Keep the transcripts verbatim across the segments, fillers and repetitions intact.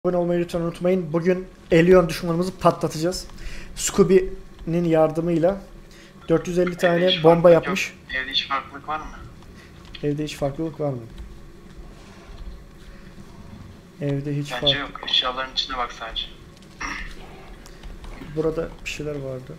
Abone olmayı lütfen unutmayın. Bugün Elion düşmanımızı patlatacağız. Scooby'nin yardımıyla dört yüz elli tane bomba yapmış. Yok. Evde hiç farklılık var mı? Evde hiç farklılık var mı? Evde hiç Bence fark... yok. Eşyaların içine bak sadece. Burada bir şeyler vardı.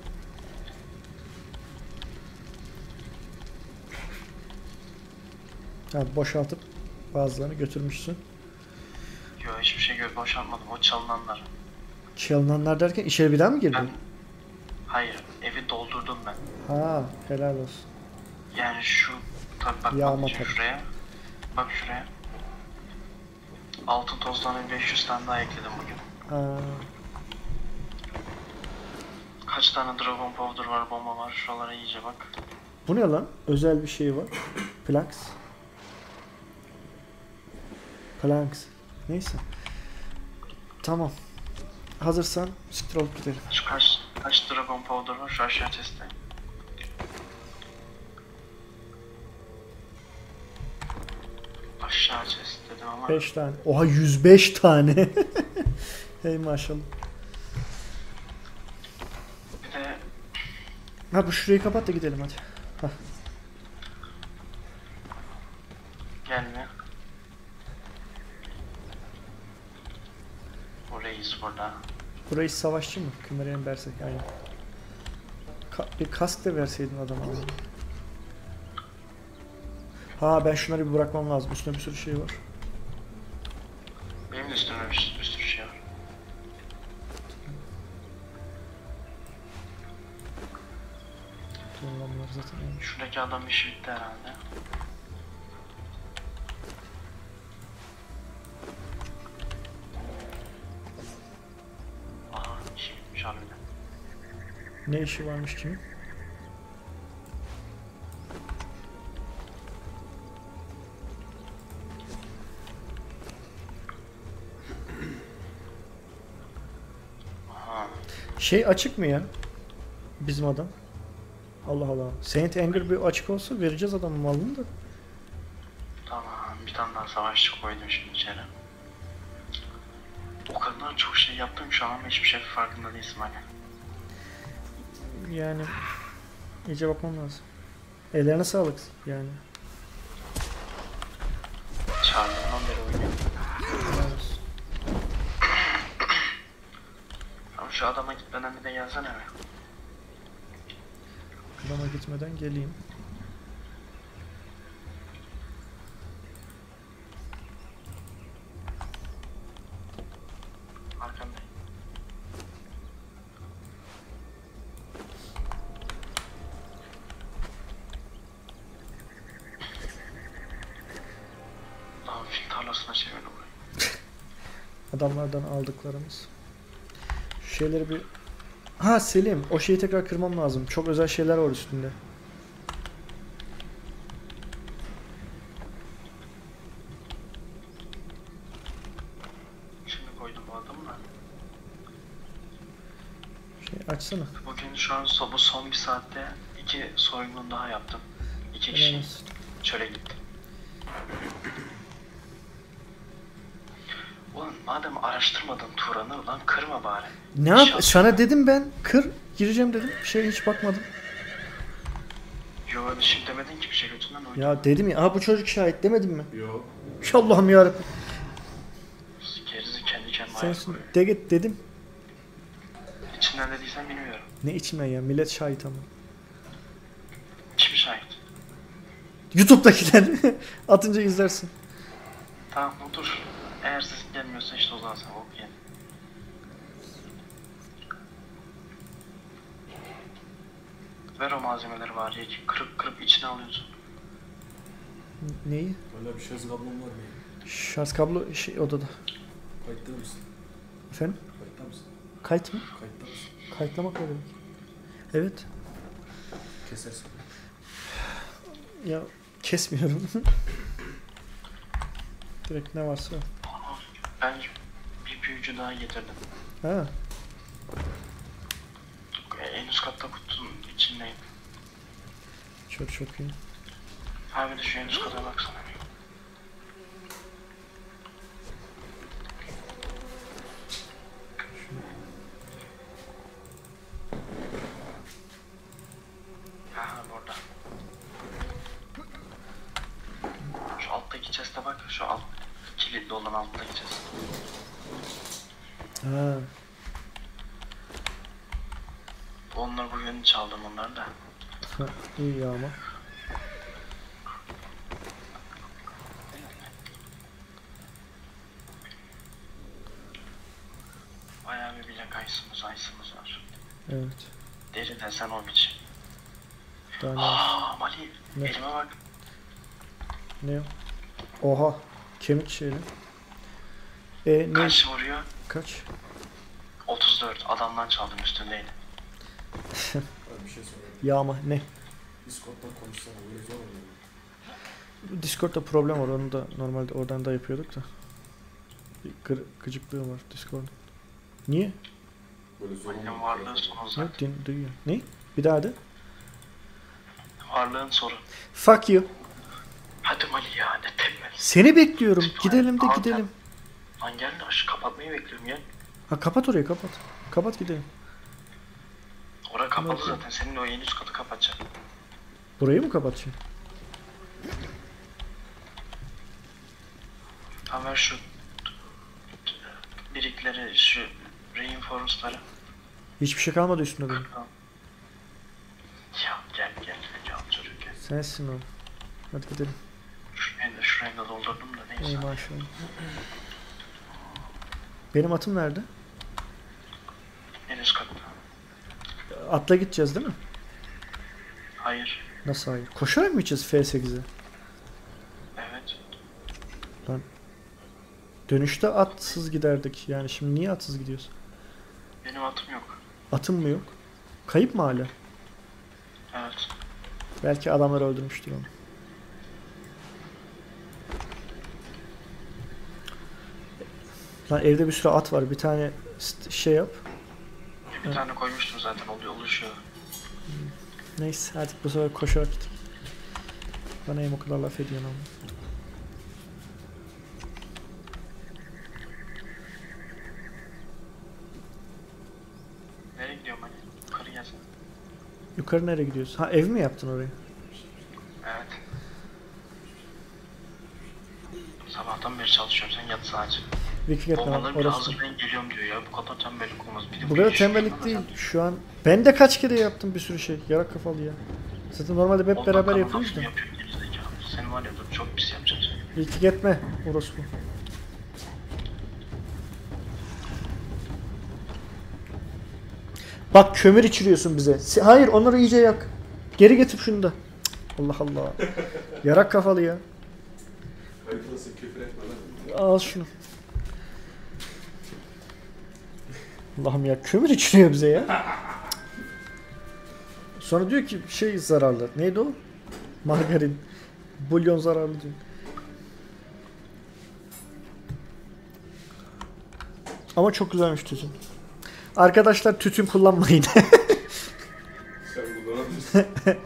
Ha, boşaltıp bazılarını götürmüşsün. Yok, hiçbir şey gör boşaltmadım. O çalınanlar. Çalınanlar derken içeri bir daha mı girdin? Ben... Hayır. Evi doldurdum ben. Ha, helal olsun. Yani şu... Tabi bak Yağma bak şimdi tabii. şuraya. Bak şuraya. Altın tozlarına beş yüz tane daha ekledim bugün. Ha, Kaç tane dragon powder var, bomba var. Şuralara iyice bak. bu ne lan? Özel bir şey var. Planks. Planks. Neyse. Tamam. Hazırsan siktir olup gidelim. Şu kaç, kaç dragon powder var? Şu aşağı chest'te. Aşağı chest dedim ama. beş tane. Oha yüz beş tane. Hey maşallah. Bir de Ha bu şurayı kapat da gidelim hadi. Hah. gelme. O reis burada. Burayı savaşçı mı? Kümerenin versek aynen. Ka bir kask da verseydin adama. Ha ben şunları bir bırakmam lazım. Üstüne bir sürü şey var. Benim de üstümde bir, bir sürü şey var. Bunlar zaten iyiymiş. Şuradaki adam işi bitti herhalde. Aha, işi bitmiş harbiden. Ne işi varmış kimin? Aha, Şey açık mı ya? Bizim adam. Allah Allah. Saint Anger bir açık olsa vereceğiz adamın malını da. tamam. Bir tane daha savaşçı koydum şimdi içeri. O kadar çok şey yaptım şu an ama hiçbir şey farkında değilsin hani. Yani iyice bakmam lazım. Ellerine sağlık yani. Çağırdığımdan beri oynuyorum. Helal olsun. Ama şu adama gitmeden bir de gelsene mi? Adama gitmeden geleyim. Arkamda. Daha fil tarlasına çevirdim burayı. Adamlardan aldıklarımız. Şu şeyleri bir... Ha Selim, o şeyi tekrar kırmam lazım. Çok özel şeyler var üstünde. Şimdi koydum bu adamı da. Şey açsana. Bugün şu an so bu son bir saatte iki soygun daha yaptım. İki Helal kişi olsun. çöle gitti. Oğlum madem araştırmadın Turan'ı lan kırma bari. Ne yap? Şans- Sana dedim ben. Kır. Gireceğim dedim. Bir şeye hiç bakmadım. Yo şimdi demedin ki bir şey götünden oydu. Ya dedim ya. Aa bu çocuk şahit demedim mi? Yok. Allah'ım yarabbim. Gerisi kendi kendine Sen ayak şimdi koyuyor. de git dedim. İçinden dediysen bilmiyorum. Ne içimden ya? Millet şahit ama. Hiçbir şahit. YouTube'dakiler. Atınca izlersin. Tamam otur. Eğer sesin gelmiyorsa işte o zaman sen ok gel. Ver o malzemeleri var ya kırıp kırıp içine alıyorsun. Neyi? Hala bir şarj kablom var mı? Şarj kablo şey odada. Kayıtta mısın? Efendim? Kayıtta mısın? Kayıt mı? Kayıtta mısın? Kayıtlamak ne demek? Evet. Kesersin. Ya kesmiyorum. Direkt ne varsa. Ben bir büyücü daha getirdim. Ha. En üst katta kutunun içindeydi. Çok çok iyi. Abi de şu en üst kata baksana. oradan altta gideceğiz. Ha. Onlar bugün çaldım onları da. İyi ya ama. Bayağı bir bilek ayısımız ayısımız var. Evet. Deri desen o biçim. Daha ne? Aaa Mali Ne? elime bak. Ne? Oha. Kemik şeyli. E ne? Kaç vuruyor? Kaç? otuz dört. Adamdan çaldım üstündeydi. Abi bir şey sorayım. Yağma ne? Discord'dan konuşsana böyle zor oluyor. Discord'da problem var. Onu da normalde oradan da yapıyorduk da. Bir gı gıcıklığım var Discord'da. Niye? Böyle zor Mali'nin olmuyor. varlığı sonu Ne? zaten. Din duyuyor. Ne? Bir daha de. Varlığın soru. Fuck you. Hadi Mali ya ne tembel. Seni bekliyorum. Gidelim de Abi, gidelim. Lan gel de şu kapatmayı bekliyorum gel. Ha kapat orayı kapat. Kapat gidelim. Orası kapalı Yok. zaten. Senin o en üst katı kapatacak. Burayı mı kapatayım? Tamam ver şu birikleri, şu reinforce'ları. Hiçbir şey kalmadı üstünde benim. Ya gel gel gel çocuk gel. Sensin o. Hadi gidelim. Şurayı da şurayı da doldurdum da Ey neyse. maşallah. Benim atım nerede? En üst katta. Atla gideceğiz değil mi? Hayır. Nasıl hayır? Koşarak mı gideceğiz F sekize? Evet. Dönüşte atsız giderdik. Yani şimdi niye atsız gidiyoruz? Benim atım yok. Atım mı yok? Kayıp mı hala? Evet. Belki adamlar öldürmüştür onu. Lan evde bir sürü at var. Bir tane st- şey yap. Bir Evet. tane koymuştum zaten oluyor oluşuyor. Neyse artık bu sefer koşarak git. Bana hem o kadar laf ediyorsun ama. Nereye gidiyorum hani? Yukarı gelsin. Yukarı nereye gidiyorsun? Ha ev mi yaptın orayı? Evet. Sabahtan beri çalışıyorum sen yat sadece. Wiki etme lan Bombaları bile orası. hazırlayın geliyorum diyor ya. Bu kadar tembellik olmaz. Bir de Bu kadar iş tembellik yapıyorlar değil. Şu an ben de kaç kere yaptım bir sürü şey. Yarak kafalı ya. Zaten normalde hep On beraber dakikada yapıyoruz nasıl da. yapıyor gerizekalı? Sen var ya dur çok pis yapacaksın sen. Wiki etme orospu. Bak kömür içiriyorsun bize. Si- Hayır onları iyice yak. Geri getir şunu da. Cık, Allah Allah. Yarak kafalı ya. Kayıtlasın küfür etme lan. Al şunu. Allah'ım ya kömür içiriyor bize ya. Sonra diyor ki şey zararlı. Neydi o? Margarin. Bulyon zararlı diyor. Ama çok güzelmiş tütün. Arkadaşlar tütün kullanmayın. Sen kullanabilirsin.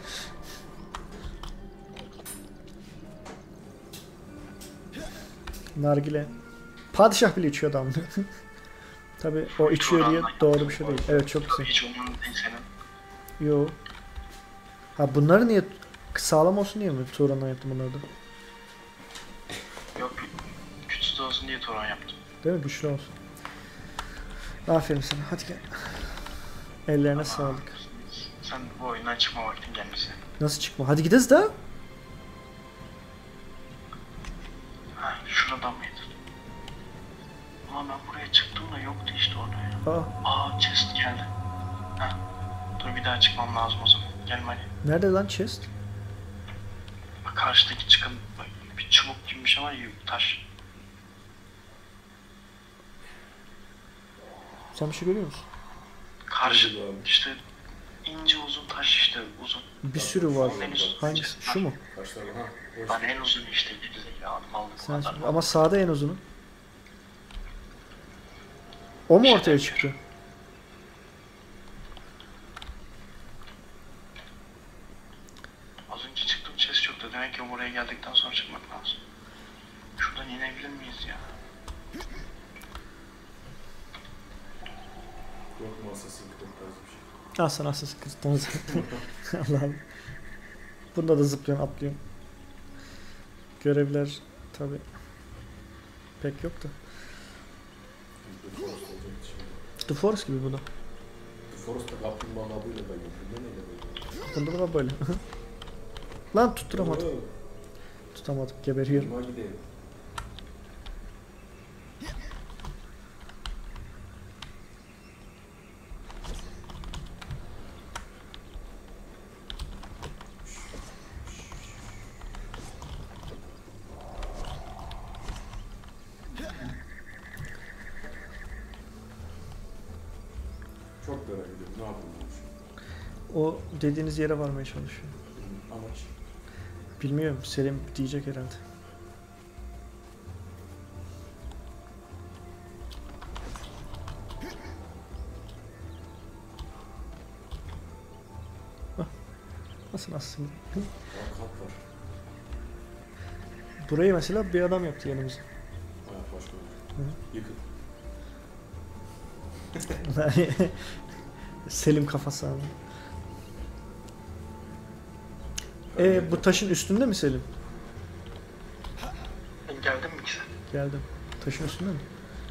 Nargile. Padişah bile içiyor adam. Tabi o içiyor diye doğru bir şey değil. Evet çok güzel. Hiç umurumda değil senin. Yo. Ha bunları niye sağlam olsun diye mi Turan'dan yaptım bunları da? Yok güçsüz olsun diye Toran yaptım. Değil mi? Güçlü olsun. Aferin sana. Hadi gel. Ellerine sağlık. Sen bu oyundan çıkma vaktin gelmesi. Nasıl çıkma? Hadi gideriz daha. Ha şuradan mıydı? Ama ben buraya çıktığımda yoktu işte orada ya. Aa, Aa chest geldi. Ha. Dur bir daha çıkmam lazım o zaman. Gel Mali. nerede lan chest? Bak karşıdaki çıkın bak, bir çubuk gibi bir şey var ya taş. Sen bir şey görüyor musun? Karşı Nerede abi? işte ince uzun taş işte uzun. Bir sürü var. En üst- Hangisi? Şu mu? Kaç tane ha? Hoş. Lan en uzun işte gerizekalı aldık o Sen, kadar. ama sağda en uzunu. O mu ortaya çıktı? Az önce çıktım chest yoktu. Demek ki buraya geldikten sonra çıkmak lazım. Şuradan inebilir miyiz ya? Yok mu Assassin's Creed tarzı bir şey? Al sana Assassin's Creed'den zaten. Allah'ım. Bunda da zıplıyorsun, atlıyorsun. Görevler tabi. pek yok da. The Forest olacaktı şimdi. The Forest gibi bu da. The Forest'ta kaplumbağa kabıyla ben yapıyorum. Ne neyle böyle? Bunda da böyle. Lan tutturamadım. Oo, Tutamadım. Geberiyorum. Buna gidelim. Çok merak ediyorum. Ne yapayım ben şimdi? O dediğiniz yere varmaya çalışıyor. Amaç. Bilmiyorum. Selim diyecek herhalde. Ah, nasıl nasıl? Daha kat var. Burayı mesela bir adam yaptı yanımıza. Hayat başka Hı. olur. Yıkın. Selim kafası abi. E bu taşın üstünde mi Selim? Ben geldim mi ki sen? Geldim. Taşın üstünde mi?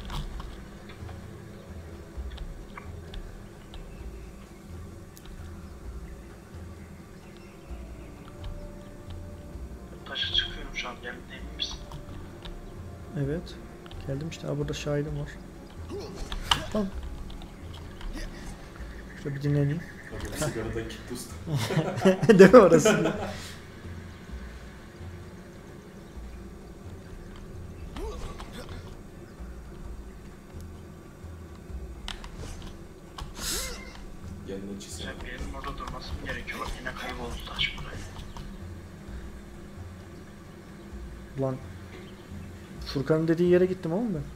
Taşa çıkıyorum şu an. Geldim emin misin? Evet. Geldim işte. Aa, burada şahidim var. Tamam. Şöyle bir dinleneyim. Tabii sigaradan gitti usta. Değil mi orası? Yanına çizim. Sen bir yerin orada durması mı gerekiyor? Bak yine kayboldu taş buraya. Ulan Furkan'ın dediği yere gittim ama ben.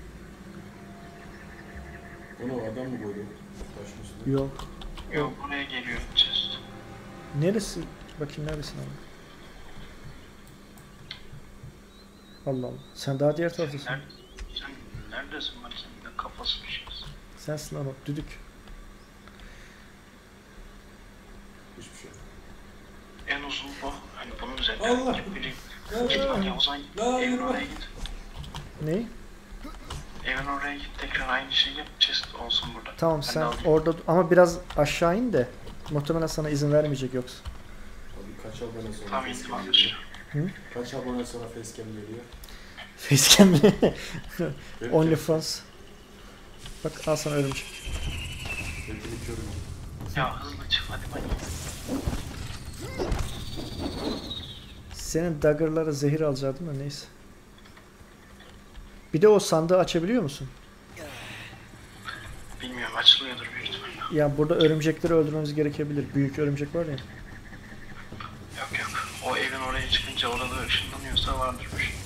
Onu adam mı koydu? Taşın üstüne. Yok. Yok buraya geliyor chest. Neresi? Bakayım neredesin abi? Allah Allah. Sen daha diğer taraftasın. Nerede? Sen neredesin ben senin de kafası bir şeysin. Sensin lan o düdük. Hiçbir şey yok. En uzun bu. Hani bunun üzerinde. Allah! Git biri. Allah! Git bak ya Ozan. La Evin yürü oraya bak. git. Ne? Evin oraya git tekrar aynı şeyi yap. Chest olsun burada. Tamam Ben de sen alayım. orada ama biraz aşağı in de muhtemelen sana izin vermeyecek yoksa. Abi kaç abone sonra Tam facecam indim geliyor? Hı? Kaç abone sonra facecam geliyor? Facecam mi? Benim OnlyFans. Bak al sana örümcek. Hepini körüm. Ya hızlı çık hadi bak. Senin dagger'lara zehir alacaktım da neyse. Bir de o sandığı açabiliyor musun? Bilmiyorum açılıyordur büyük ihtimalle. Ya burada örümcekleri öldürmemiz gerekebilir. Büyük örümcek var ya. Yok yok. O evin oraya çıkınca orada ışınlanıyorsa vardır bir şey.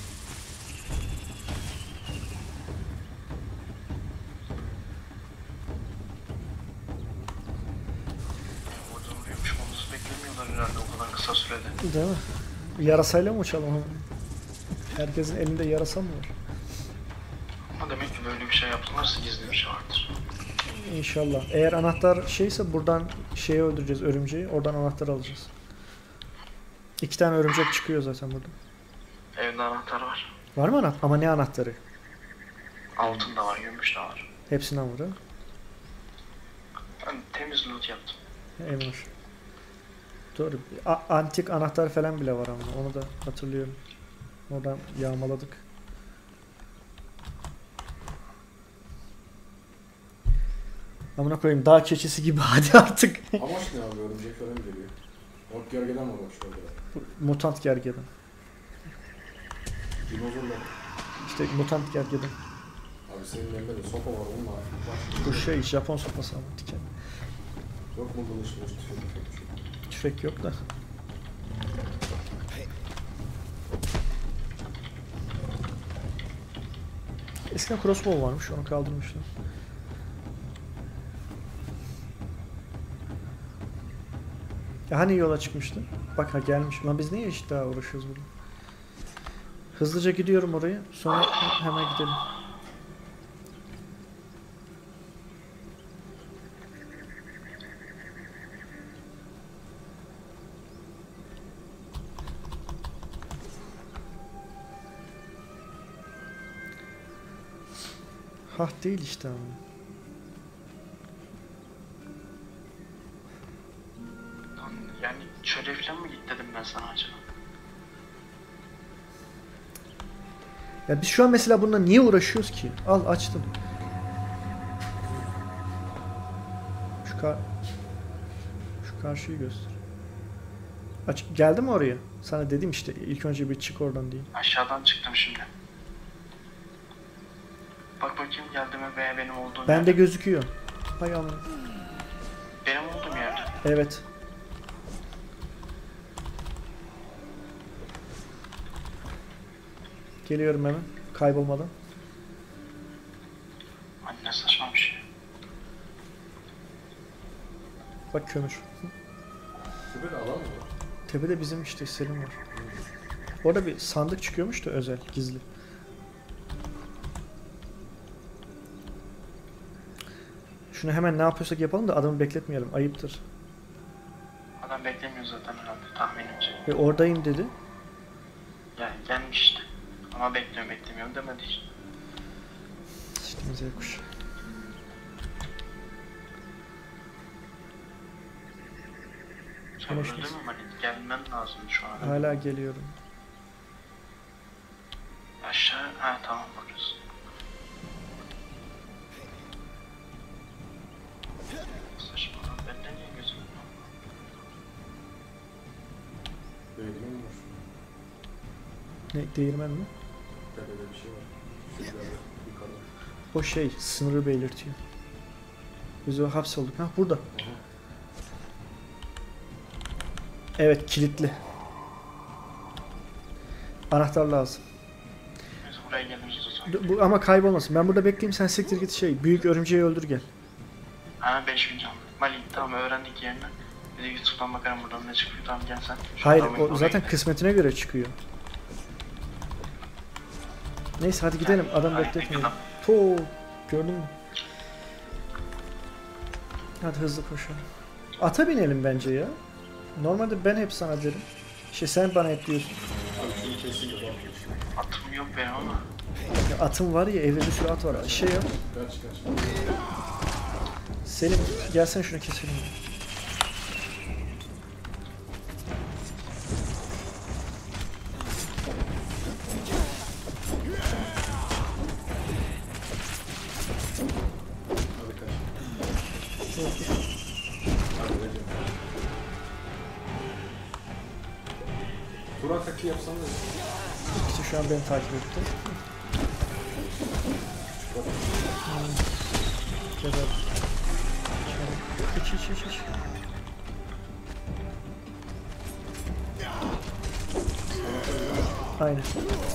Oradan oraya uçmamızı beklemiyorlar herhalde o kadar kısa sürede. Değil mi? Yarasayla mı uçalım ama? Herkesin elinde yarasa mı var? Ama demek ki böyle bir şey yaptılarsa gizli bir şey vardır. İnşallah. Eğer anahtar şeyse buradan şeyi öldüreceğiz örümceği. Oradan anahtar alacağız. İki tane örümcek çıkıyor zaten burada. Evde anahtar var. Var mı anahtar? Ama ne anahtarı? Altın da var, gümüş de var. Hepsinden var ha? Ben temiz loot yaptım. Emir. Doğru. A- antik anahtar falan bile var ama onu da hatırlıyorum. Oradan yağmaladık. Amına koyayım dağ keçisi gibi hadi artık. Amaç ne abi? Örümcek falan geliyor. Yok gergeden var bak şurada. Mutant gergedan. Dinozorlar. İşte mutant gergedan. Abi senin elinde de sopa var onunla. Bak. Bu şey Japon sopası ama diken. Yok mu kılıç kılıç tüfek tüfek. Tüfek yok da. Eskiden crossbow varmış onu kaldırmışlar. Ya hani yola çıkmıştı? Bak ha gelmiş. Lan biz niye eşit daha uğraşıyoruz burada? Hızlıca gidiyorum oraya. Sonra hemen gidelim. Hah değil işte ama. Lan yani şöyle falan mı git dedim ben sana acaba? Ya biz şu an mesela bununla niye uğraşıyoruz ki? Al açtım. Şu kar Şu karşıyı göster. Aç geldi mi oraya? Sana dedim işte ilk önce bir çık oradan diye. Aşağıdan çıktım şimdi. Bak bakayım geldi mi veya benim olduğum Bende yerde. gözüküyor. Hay Allah. Benim olduğum yerde. Evet. Geliyorum hemen. Kaybolmadan. Anne saçma bir şey. Bak kömür. Tepede alan mı var? Tepede bizim işte Selim var. Orada bir sandık çıkıyormuş da özel, gizli. Şunu hemen ne yapıyorsak yapalım da adamı bekletmeyelim. Ayıptır. Adam beklemiyor zaten herhalde tahminimce. Ve oradayım dedi. Yani gelmiş işte. Ama bekliyorum beklemiyorum demedi hiç. İşte Z kuş. Sen Güneş öyle nasıl? mi Malik? Gelmen lazım şu an. Hala geliyorum. Aşağı, ha tamam bakıyoruz. Saçma lan bende niye gözükmüyor? Değirmen mi var? Ne, değirmen mi? Tepede bir şey var. Şurada yukarıda. O şey, sınırı belirtiyor. Biz o hapsolduk. Ha burada. Aha. Evet, kilitli. Anahtar lazım. Biz buraya gelmişiz o zaman. D- Bu, ama kaybolmasın. Ben burada bekleyeyim, sen siktir git şey. Büyük örümceği öldür gel. Ha beş bin can. Malik tamam öğrendik yerini. Bir de YouTube'dan bakarım buradan ne çıkıyor. Tamam gel sen. Şu Hayır, adamı o oraya zaten gidelim. kısmetine göre çıkıyor. Neyse hadi gidelim. Adam Hayır, bekletmeyelim. adam. To, gördün mü? Hadi hızlı koşalım. Ata binelim bence ya. Normalde ben hep sana derim. Şey sen bana hep diyorsun. Abi şunu kesin de bak. Atım yok benim ama. Ya atım var ya, evde bir sürü at var. Şey yap. Kaç kaç. Selim gelsen şunu keselim. Hadi kaç. Hadi Recep. Turan taktiği yapsan da. İşte şu an beni takip etti. Hmm. Geber. İç iç iç iç. Aynen.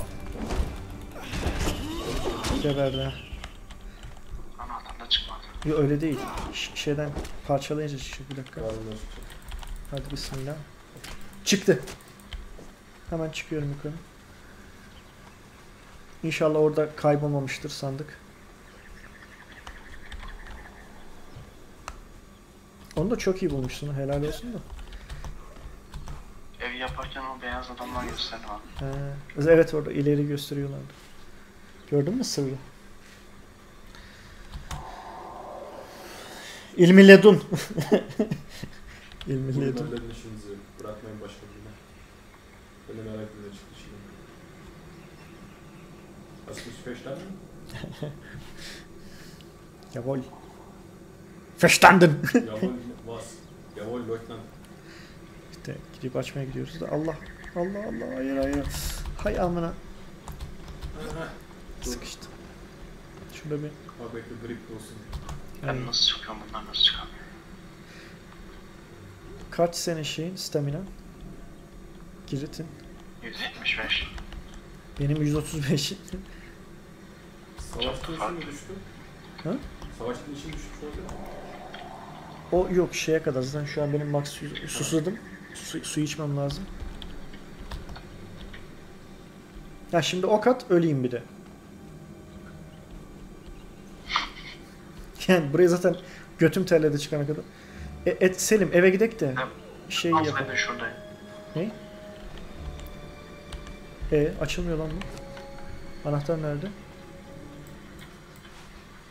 Geberdi ha. Anahtar da çıkmadı. Yok öyle değil. Ş- şeyden parçalayınca çıkacak. Bir dakika. Karnından çıkacak. Hadi bismillah. Çıktı. Hemen çıkıyorum yukarı. İnşallah orada kaybolmamıştır sandık. Onu da çok iyi bulmuşsun. Helal olsun da. Evi yaparken o beyaz adamlar gösterdi abi. He. Evet orada ileri gösteriyorlardı. Gördün mü sırrı? İlmi ledun. İlmi Bugün ledun. halledin işinizi. Bırakmayın başka birine. Böyle merak etme çıktı şimdi. Hast du's verstanden? Jawohl. Verstanden. Jawohl, was? Jawohl, Leutnant. İşte gidip açmaya gidiyoruz da Allah. Allah Allah hayır hayır. Hay amına. Dur. Sıkıştı. Şurada bir. Bak bekle grip olsun. Ben Aynen. nasıl çıkıyorum bunlar nasıl çıkamıyor? Kaç senin şeyin stamina? Giritin. yüz yetmiş beş. Benim yüz otuz beş. Savaştığın için mi düştü? Ha? Savaştığın için düşmüş oldu. O yok şeye kadar zaten şu an benim max su- susadım. Su, su içmem lazım. Ya şimdi ok at öleyim bir de. Yani buraya zaten götüm terledi çıkana kadar. E, et Selim eve gidek de şey yapalım. Aslında şuradayım. Ne? E açılmıyor lan bu. Anahtar nerede?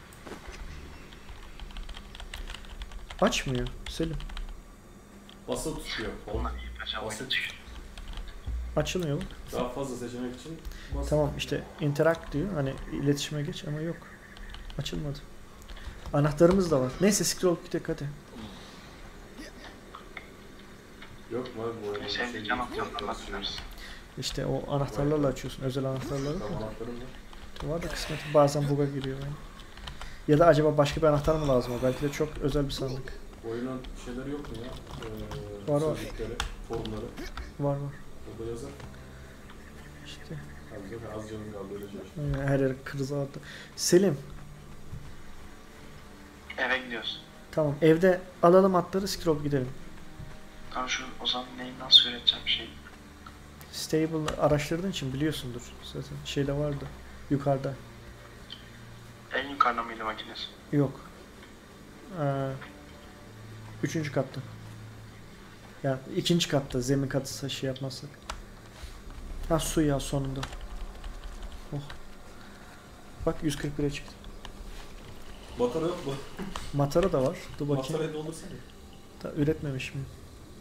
Açmıyor Selim. Basılı tutuyor. Onunla iyi yapacağım Basılı oyunu düşün. Açılmıyor bak. Daha fazla seçenek için basılı. Tamam işte interact diyor. Hani iletişime geç ama yok. Açılmadı. Anahtarımız da var. Neyse scroll gidelim hadi. Yok mu abi bu oyunun Neyse şey can değil, atıyorlar yok, bakıyoruz. İşte o anahtarlarla açıyorsun. Özel anahtarları. Tamam anahtarım var. Var da kısmeti bazen bug'a giriyor yani. Ya da acaba başka bir anahtar mı lazım? Belki de çok özel bir sandık. Oyunun şeyleri yok mu ya? Ee, Var, var. sözlükleri, formları. Var var. Orada yazar. İşte Az, yok, az canım kaldı öyle şey. her yer kırıza attı. Selim, Eve gidiyoruz. tamam evde alalım atları scroll gidelim. Tamam şu o zaman neyi nasıl üreteceğim şey? Stable araştırdığın için biliyorsundur. Zaten şeyde vardı. Yukarıda. En yukarıda mıydı makinesi? Yok. Ee, üçüncü katta. Yani ikinci katta zemin katı şey yapmazsak. Ha su ya sonunda. Oh. Bak yüz kırk bire çıktı. Matara yok mu? Matara da var. Dur bakayım. Matarayı doldursana. Da üretmemiş mi?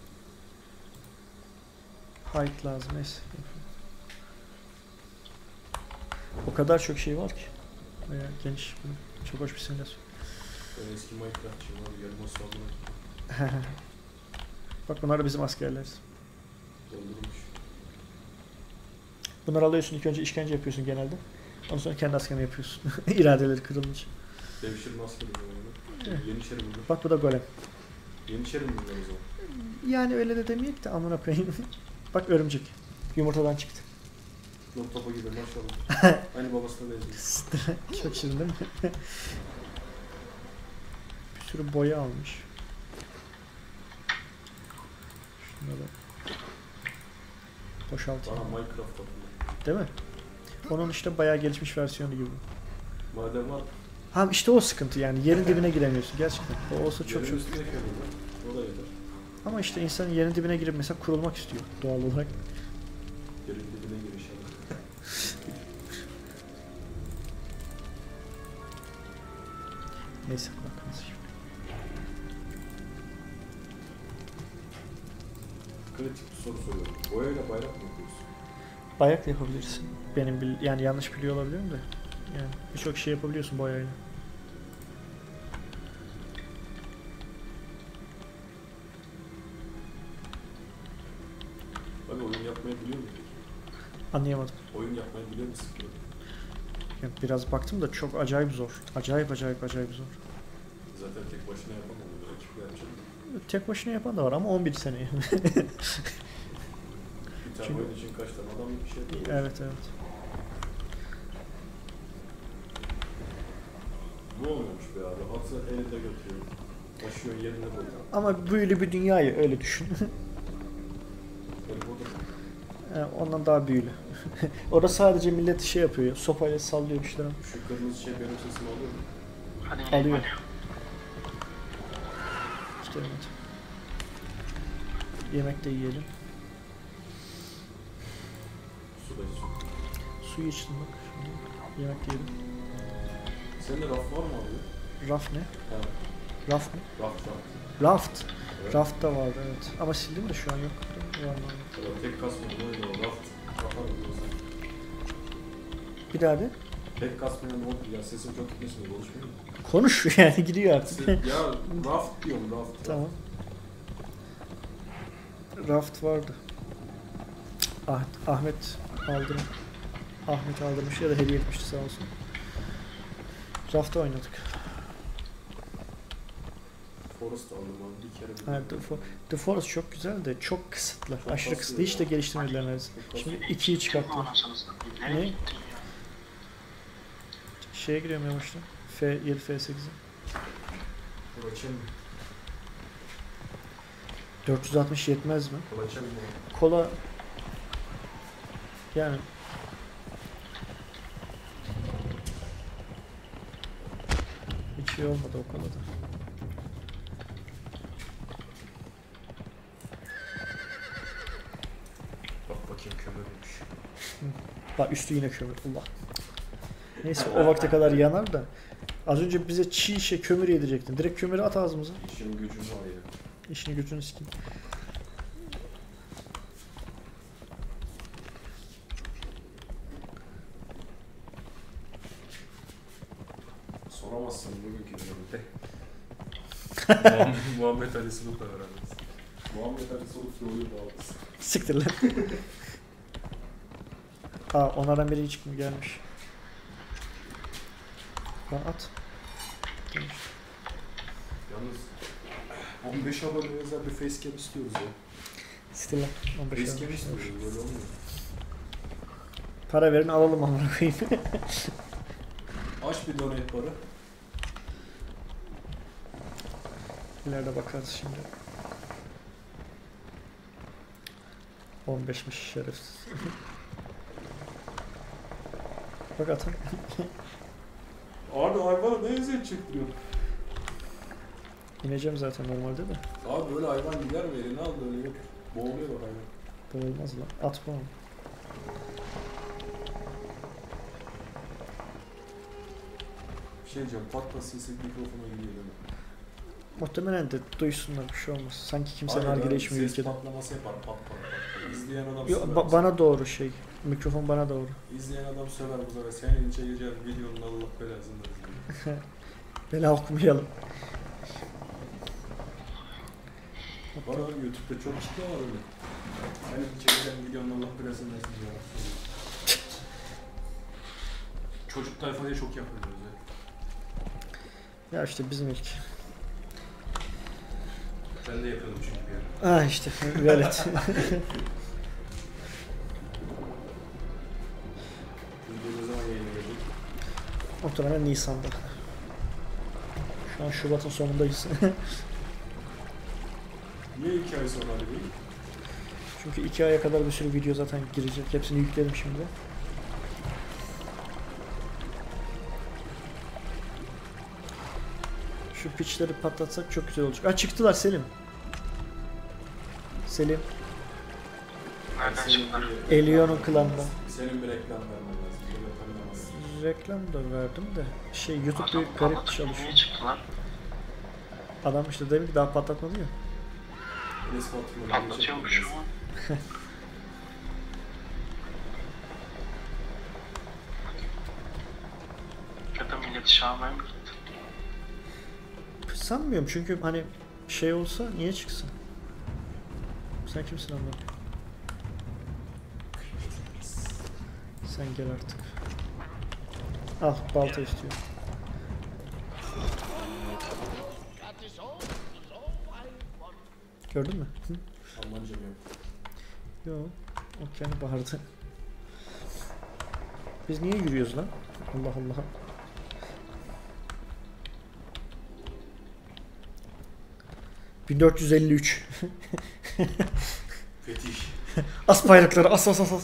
Height lazım neyse. O kadar çok şey var ki. Bayağı geniş. Çok hoş bir simülasyon. Ben eski Minecraft'çıyım abi. Yarıma sağlamak. Bak bunlar da bizim askerleriz. Doldurmuş. Bunları alıyorsun ilk önce işkence yapıyorsun genelde. Ondan sonra kendi askerini yapıyorsun. İradeleri kırılmış. Devşirme askeri bu oyunu. Evet. Yeniçeri bunlar. Bak bu da golem. Yeniçeri mi bunlar o zaman? Yani öyle de demeyek de amına koyayım. Bak örümcek. Yumurtadan çıktı. Not topa gibi maşallah. Aynı babasına benziyor. Çok şirin değil mi? Bir sürü boya almış. Şunları boşaltayım. Aha Minecraft topu. Değil mi? Onun işte bayağı gelişmiş versiyonu gibi. Madem var. Ha işte o sıkıntı yani yerin dibine giremiyorsun gerçekten. O olsa çok Yerin çok. üstüne koyuyorlar. O da yeter. Ama işte insanın yerin dibine girip mesela kurulmak istiyor doğal olarak. Yerin dibine gir inşallah. Neyse bakınız şimdi. Kritik bir soru soruyorum. Boyayla bayrak mı yapıyorsun? Bayrak da yapabilirsin. Benim bil yani yanlış biliyor olabilirim de. Yani birçok şey yapabiliyorsun boyayla. Abi oyun yapmayı biliyor musun? Anlayamadım. Oyun yapmayı biliyor musun? Yani biraz baktım da çok acayip zor. Acayip acayip acayip zor. Zaten tek başına yapamam. Rakiple yapacağım. Tek başına yapan da var ama on bir seneye. Bir tane Çünkü- oyun için kaç tane adam bir şey yapıyor. Evet evet. Bu olmamış be abi. Atı elinde götürüyor. Taşıyor yerine koyuyor. Ama büyülü bir dünyayı öyle düşün. Harry Potter mı? Yani ondan daha büyülü. Orada sadece millet şey yapıyor. Sopayla sallıyor bir şeyler ama. Şu kırmızı şey benim sesimi alıyor mu? Hadi Alıyor. gidelim. İşte evet. Yemek de yiyelim. Su da su. Suyu içtim bak. Şimdi yemek de yedim. Senin de raf var mı abi? Raf ne? Ha. Raf mı? Raf raf. Raft. Evet. Raft da vardı evet. Ama sildim de şu an yok. Var mı? Ya tek kasmayan oyun o raft. Yapar mısın? Bir daha de. Tek kasmayan oyun. Ya sesim çok gitmesin. Konuşmuyor mu? Konuş yani gidiyor artık. Se- ya raft diyorum raft. Tamam. Raft vardı. Ah, Ahmet aldırım. Ahmet aldırmış ya da hediye etmişti sağ olsun. Raft'ta oynadık. Forest aldım abi bir kere. Ha, The, For- The Forest çok güzel de çok kısıtlı. Çok Aşırı kasıyor kısıtlı. Hiç de ya. geliştirmediler neredeyse. Şimdi ikiyi çıkarttılar. Anasını satayım. Nereye Ne? gittin ya? Şeye giriyorum yavaştan. F yedi F sekize. Kolaçen mi? dört yüz altmış yetmez mi? Kolaçen mi? Kola yani hiç şey olmadı o kolada. Bak bakayım kömürmüş. Bak üstü yine kömür. Allah. Neyse o vakte kadar yanar da Az önce bize çiğ şey kömür yedirecektin. Direkt kömürü at ağzımıza. İşin gücüm var ya. İşini gücünü sikeyim. Soramazsın bugünkü dönemde. Muhammed, Muhammed Ali Suluk'la beraberiz. Muhammed Ali Suluk doğuyor bağlısı. Siktir lan. Aa onlardan biri hiç mi gelmiş? Lan at. Yalnız on beş abone özel bir facecam istiyoruz ya. Siktir lan. on beş Facecam almış. istiyoruz, böyle olmuyor. Para verin alalım amına koyayım. Aç bir donate barı. İleride bakarız şimdi. on beşmiş şerefsiz. Bak atın. Abi hayvana ne eziyet çektiriyor? İneceğim zaten normalde de. Abi böyle hayvan gider mi? Elini al da öyle yok. Boğuluyor bak hayvan. Bu olmaz lan. At bunu. Bir şey diyeceğim, patlasıysa mikrofona gidiyor değil mi? Muhtemelen de duysunlar bir şey olmaz. Sanki kimse Hayır, nargile abi, içmiyor ses ülkede. patlaması yapar pat pat pat. İzleyen adam Yo, söver. ba- bizi. bana doğru şey. Mikrofon bana doğru. İzleyen adam söver bu sefer. Senin çekeceğin videonun Allah belasını versin. Bela okumayalım. Var abi YouTube'da çok kitle var öyle. Senin çekeceğin videonun Allah belasını versin diyor. Çocuk tayfaya çok yapıyoruz ya. Ya işte bizim ilk. Ben de yapıyordum çünkü bir ara. Ah işte velet. Video ne zaman yayınlayacak? Muhtemelen Nisan'da. Şu an Şubat'ın sonundayız. Niye iki ay sonra değil? Çünkü iki aya kadar bir sürü video zaten girecek. Hepsini yükledim şimdi. Şu piçleri patlatsak çok güzel olacak. Aa çıktılar Selim. Selim. Nereden Senin çıktılar? bir- Elion'un klanından. Senin bir reklam vermen lazım. Böyle tanımamazsın. Reklam da verdim de. Şey YouTube Adam bir garip patlatıp çalışıyor. niye çıktılar? Adam işte demek ki daha patlatmadı ya. Enes Batur'la Patlatıyormuş ama. Ya da millet Şam'a mı gitti? Sanmıyorum çünkü hani şey olsa niye çıksın? Sen kimsin anlam? Sen gel artık. Al balta istiyor. Gördün mü? Hı? Almanca mı yok? Yo. O kendi bağırdı. Biz niye yürüyoruz lan? Allah Allah. bin dört yüz elli üç. Fetiş. As bayrakları as as as as.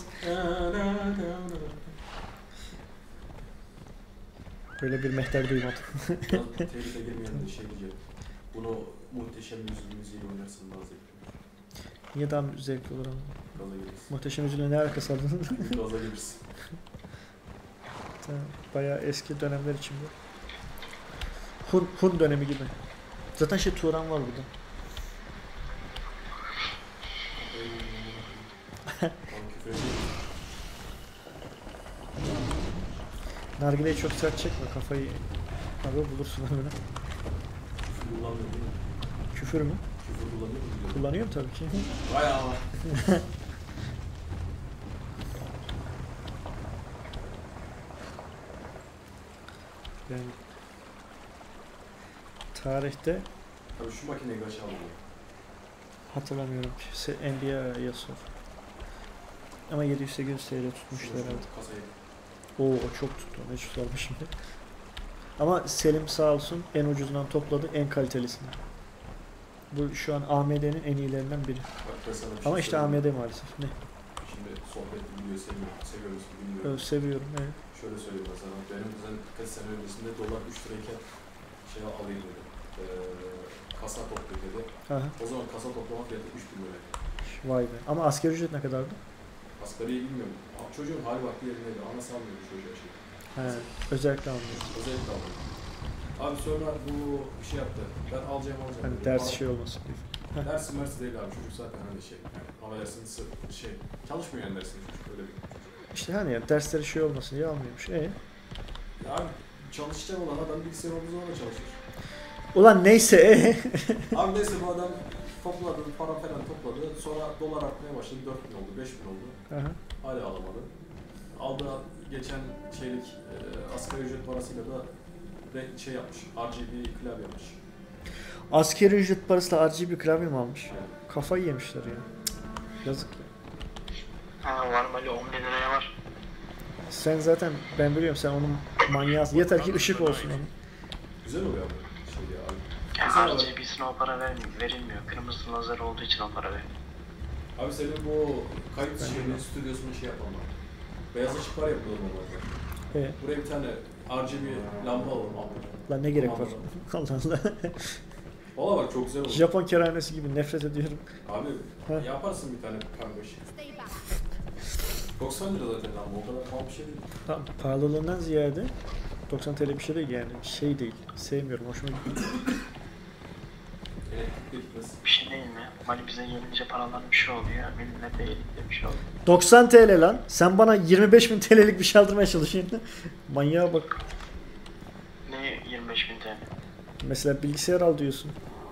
Böyle bir mehter duymadım. Tehlike girmeyen bir şey diyeceğim. Bunu muhteşem yüzün müziğiyle oynarsan daha zevkli olur. Niye daha zevkli olur ama? Gaza gelirsin. Muhteşem Yüzyıl'la ne alakası var? Gaza gelirsin. Tamam, bayağı eski dönemler için bu. Hun, Hun dönemi gibi. Zaten şey Turan var burada. Tam küfür edeyim. Nargileyi çok sert çekme kafayı. Abi bulursun öyle. Küfür kullanmıyor değil mi? Küfür mü? Küfür kullanıyor mu? Biliyorum. Kullanıyorum tabii ki. Vay Allah. Yani tarihte Tabii şu makineyi kaç aldın? hatırlamıyorum ki. Se- N B A'ya sor. Ama yedi yüz sekiz yüz T L tutmuşlar herhalde. Kasayı. Oo o çok tuttu. Ne hiç sorma şimdi. Ama Selim sağ olsun en ucuzundan topladı, en kalitelisini. Bu şu an A M D'nin en iyilerinden biri. Bak ben sana bir şey Ama işte A söyleyeyim. M D maalesef. Ne? Şimdi sohbet biliyor, seviyorum. Seviyoruz ki Ö, bilmiyorum. seviyorum. Evet. Şöyle söyleyeyim mesela. Benim özel birkaç sene öncesinde dolar üç lirayken şey alayım dedi. Ee, kasa topluyor dedi. Aha. O zaman kasa toplama fiyatı üç bin lira. Vay be. Ama asgari ücret ne kadardı? Asgariyi bilmiyorum. Ama çocuğun hali vakti yerindeydi. Anası almıyordu çocuğa şey. He. Özellikle anlıyorum. Özellikle almıyor. Abi sonra bu şey yaptı. Ben alacağım alacağım. Hani dedi. ders Bana- şey olmasın diye. Heh. Ders mersi değil abi çocuk zaten hani şey. Yani affedersin sı- şey. Çalışmıyor yani dersin çocuk öyle bir. İşte hani ya dersleri şey olmasın diye almıyormuş. E Ya abi çalışacak olan adam bilgisayar olduğu zaman da çalışır. ulan neyse e. Abi neyse bu adam topladı, para falan topladı. Sonra dolar artmaya başladı. dört bin oldu, beş bin oldu. Aha. Hala alamadı. Aldığı geçen şeylik e, asgari ücret parasıyla da renk şey yapmış. R G B klavye yapmış. Askeri ücret parasıyla R G B klavye mi almış? Yani, Kafayı yemişler ya. Cık, yazık ya. Ha normali on bin liraya var. Sen zaten ben biliyorum sen onun manyağısın. Yeter ki ışık olsun onun. güzel oluyor abi. Şey ya abi. Ya Mesela R G B'sine o para verilmiyor, verilmiyor. Kırmızı lazer olduğu için o para veriliyor. Abi senin bu kayıt şeyinin stüdyosunu şey yapmam lazım. Beyaz ışıklar yapılır normalde. E, Buraya bir tane R G B lamba alalım abi. lan ne gerek var? Allah Allah. Valla bak çok güzel olur. Japon kerhanesi gibi nefret ediyorum. Abi Ha. yaparsın bir tane pembe ışık. doksan lira zaten lamba o kadar pahalı bir şey değil. Tamam, pahalılığından ziyade doksan T L bir şey değil yani. Şey değil. Sevmiyorum. Hoşuma gitmiyor. Elektrikli gitmez. Bir şey değil mi? Mali bize gelince paralar bir şey oluyor, millete gelince bir şey oluyor. doksan T L lan. Sen bana yirmi beş bin T L'lik bir şey aldırmaya çalışıyorsun. Manyağa bak. Ne yirmi beş bin T L? Mesela bilgisayar al diyorsun.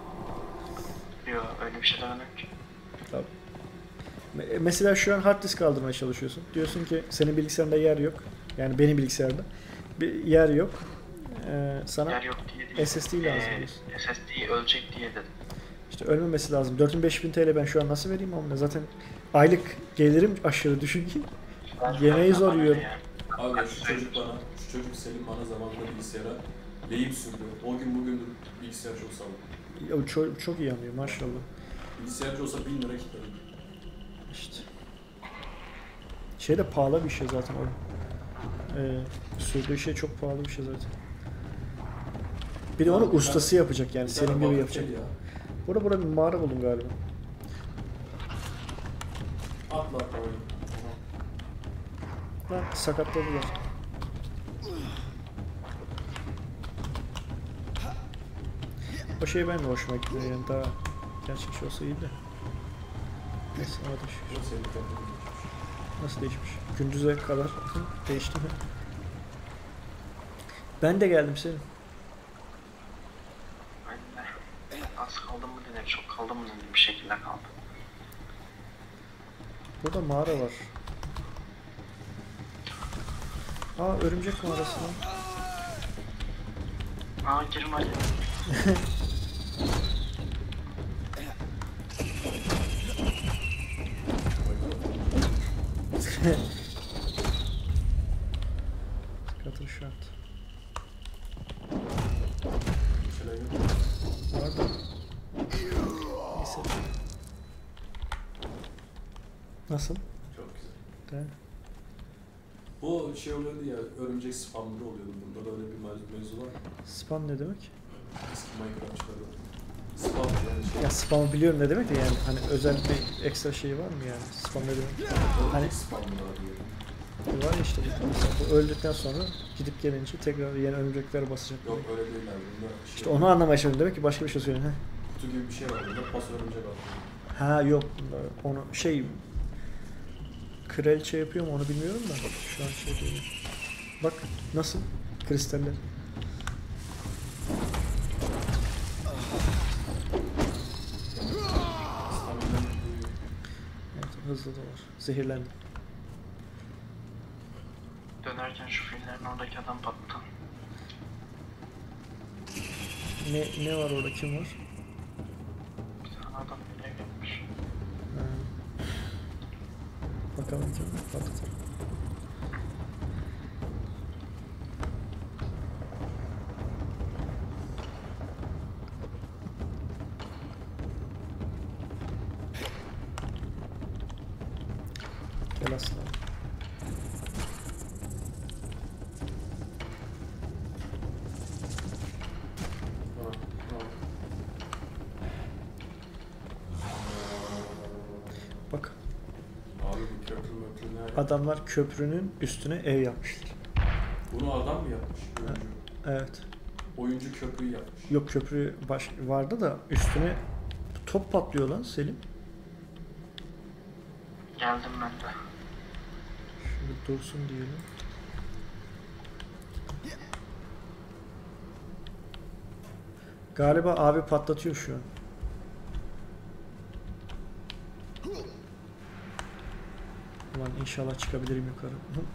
Yok öyle bir şey demedim ki. Tamam. Me- Mesela şu an hard disk aldırmaya çalışıyorsun. Diyorsun ki senin bilgisayarında yer yok. Yani benim bilgisayarda. Bir yer yok. Ee, sana Yer yok diye değil. S S D lazım Ee, diyorsun. S S D ölecek diye dedim. İşte ölmemesi lazım. dört bin beş bin T L ben şu an nasıl vereyim onunla? Zaten aylık gelirim aşırı düşük. Ben Yemeği zor bana yiyorum. yani. Abi şu çocuk bana, şu çocuk Selim bana zamanında bilgisayara lehim sürdü. O gün bugündür bilgisayar çok sağlam. Ya, çok, çok iyi anlıyor maşallah. Bilgisayarcı olsa bin lira kilitledim. İşte. Şey de pahalı bir şey zaten o. Ee, sürdüğü şey çok pahalı bir şey zaten. Bir de onu Abi, ustası yapacak yani Bir senin tane gibi bakın yapacak. şey ya. Burada burada bir mağara buldum galiba. Atla atla oyun. Lan sakatladılar. O şey benim de hoşuma gidiyor yani daha gerçekçi olsa iyi de. Neyse hadi şükür. Yok, senin kendin Nasıl değişmiş? Gündüze kadar değişti mi? Ben de geldim senin. Ben de az kaldım mı denir, çok kaldım mı denir bir şekilde kaldım. Burada mağara var. Aa örümcek mağarası lan. Aa girim hadi. Katır şart. Bir şeyler yok. Var da. Neyse. Nasıl? Çok güzel. Değil mi? Bu şey oluyordu ya, örümcek spamları oluyordu. Bunda da öyle bir mevzu, mevzu var. Spam ne demek? Eski Minecraft'çılarda. Spam yani şey. Ya spam'ı biliyorum ne demek de yani hani özel bir ekstra şey var mı yani? Spam ne demek? Hani Örümcek spamları diyor. var ya işte bu, mesela bu öldükten sonra gidip gelince tekrar yeni örümcekler basacak. Yok öyle değil abi. Bunda şey, İşte onu anlamaya çalışıyorum demek ki başka bir şey söylüyorsun. Heh. kutu gibi bir şey var bunda. Pas örümcek atıyor. Ha yok bunda onu şey kraliçe yapıyor mu onu bilmiyorum da şu an şey değil. Bak nasıl kristaller. Stamina'dan büyüyor. Evet hızlı da var. Zehirlendim. Dönerken şu fillerin oradaki adam patladı. Ne ne var orada kim var? Bir tane adam bile gelmiş. Ha. Bakalım kim var? Patlatalım. Gel aslan. Ha, ha. Bak Abi bu köprü möprü ne? adamlar köprünün üstüne ev yapmışlar. Bunu adam mı yapmış? Öncü. Evet. oyuncu köprüyü yapmış. Yok, köprü baş vardı da üstüne top patlıyor lan Selim. Geldim ben de. Şöyle dursun diyelim. Galiba abi patlatıyor şu an. Ulan inşallah çıkabilirim yukarı.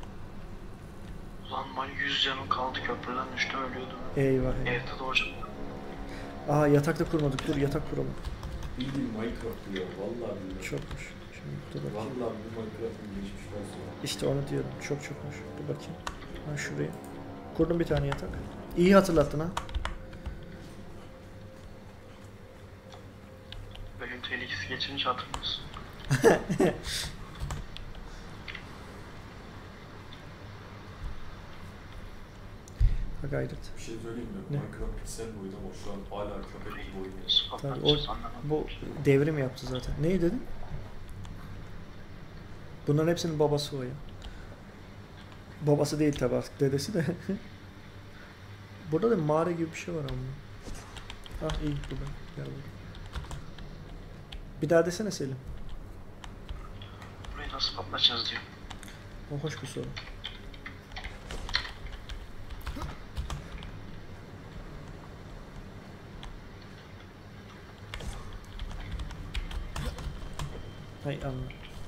Ulan ben yüz canım kaldı, köprüden düştü, ölüyordum. Eyvah eyvah. Evde doğacağım. Aa, yatakta kurmadık. Dur, yatak kuralım. Bildiğin Minecraft diyor. Vallahi billahi. Çokmuş. Şimdi dur bakayım. Vallahi bu Minecraft'ın geçmiş versiyonu. İşte onu diyorum. Çok çokmuş. Dur bakayım. Ha, şuraya. Kurdum bir tane yatak. İyi hatırlattın ha. Ölüm tehlikesi geçince hatırlıyorsun. Ha, gayret. Bir şey söyleyeyim mi? Ne? Minecraft piksel boyutu ama şu an hala köpek gibi oynuyor. Tabii, o, bu devrim yaptı zaten. Neyi dedin? Bunların hepsinin babası o ya. Babası değil tabi artık, dedesi de. Burada da mağara gibi bir şey var ama. Ah, iyi burada. Gel burada. Bir daha desene Selim. Burayı nasıl patlatacağız diyor. O hoş bir soru. Hay Allah.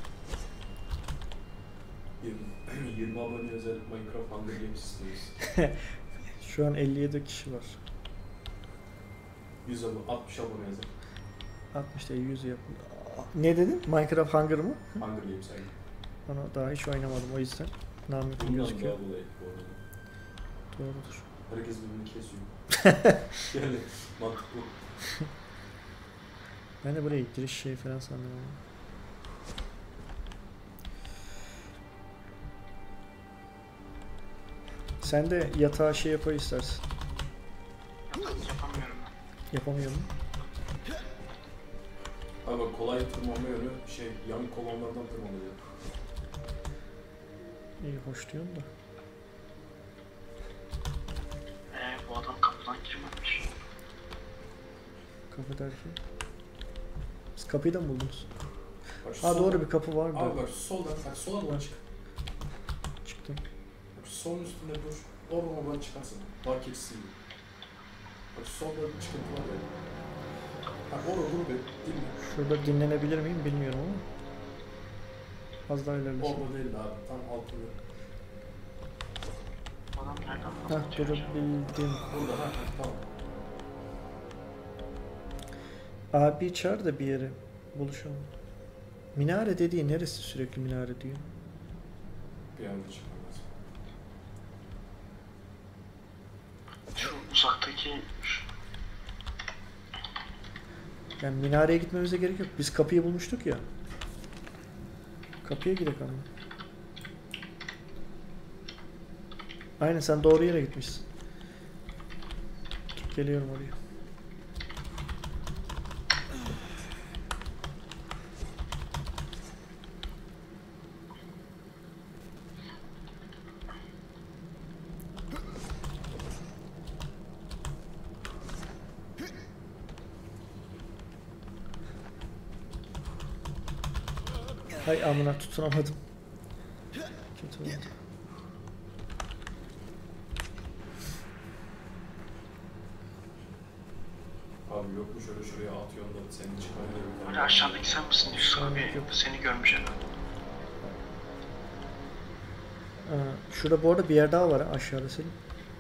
yirmi, yirmi abone özel Minecraft Hunger Games istiyoruz. Şu an elli yedi kişi var. yüz abone, altmış abone yazar. altmış değil, yüz yap. Ne dedin? Minecraft Hunger mı? Hunger Games aynı. Onu daha hiç oynamadım o yüzden. Namık'ın Bundan gözüküyor. daha kolay bu arada. Doğrudur. Herkes birbirini kesiyor. Yani mantıklı. Ben de buraya giriş şey falan sandım ama. Sen de yatağa şey yapar istersin. Yatak yapamıyorum ben. Yapamıyor musun? Abi bak, kolay tırmanma yönü şey yan kolonlardan tırmanıyor. İyi, hoş diyorsun da. Eee bu adam kapıdan girmemiş. Kapı derken. Siz kapıyı da mı buldunuz? Bak şu Ha sol- doğru, bir kapı vardı. Abi bak soldan, bak sola doğru çık. Çıktım. Bak solun üstünde dur. Oradan oradan çıkarsın. Park etsin. Bak solda bir çıkıntı var ya. Bak orada dur be. Dinle. Şurada dinlenebilir miyim bilmiyorum ama. Az daha ilerlesin. Orada değil abi. Tam altında. Adam nereden Hah, patlatıyor acaba? durabildim. Burada ha tamam. Abi çağır da bir yere buluşalım. Minare dediği neresi, sürekli minare diyor. Bir anda çıkmam lazım. Şu uzaktaki şu- Yani minareye gitmemize gerek yok. Biz kapıyı bulmuştuk ya. Kapıya gidelim ama. Aynen, sen doğru yere gitmişsin. Geliyorum oraya. Hay amına, tutunamadım. Kötü oldu. Abi yok mu şöyle şuraya atıyorsun da seni çıkarıyor. Böyle aşağıdaki sen misin? Yusuf Şu an abi yok. seni görmüş herhalde. Aa, şurada bu arada bir yer daha var ha, aşağıda Selim.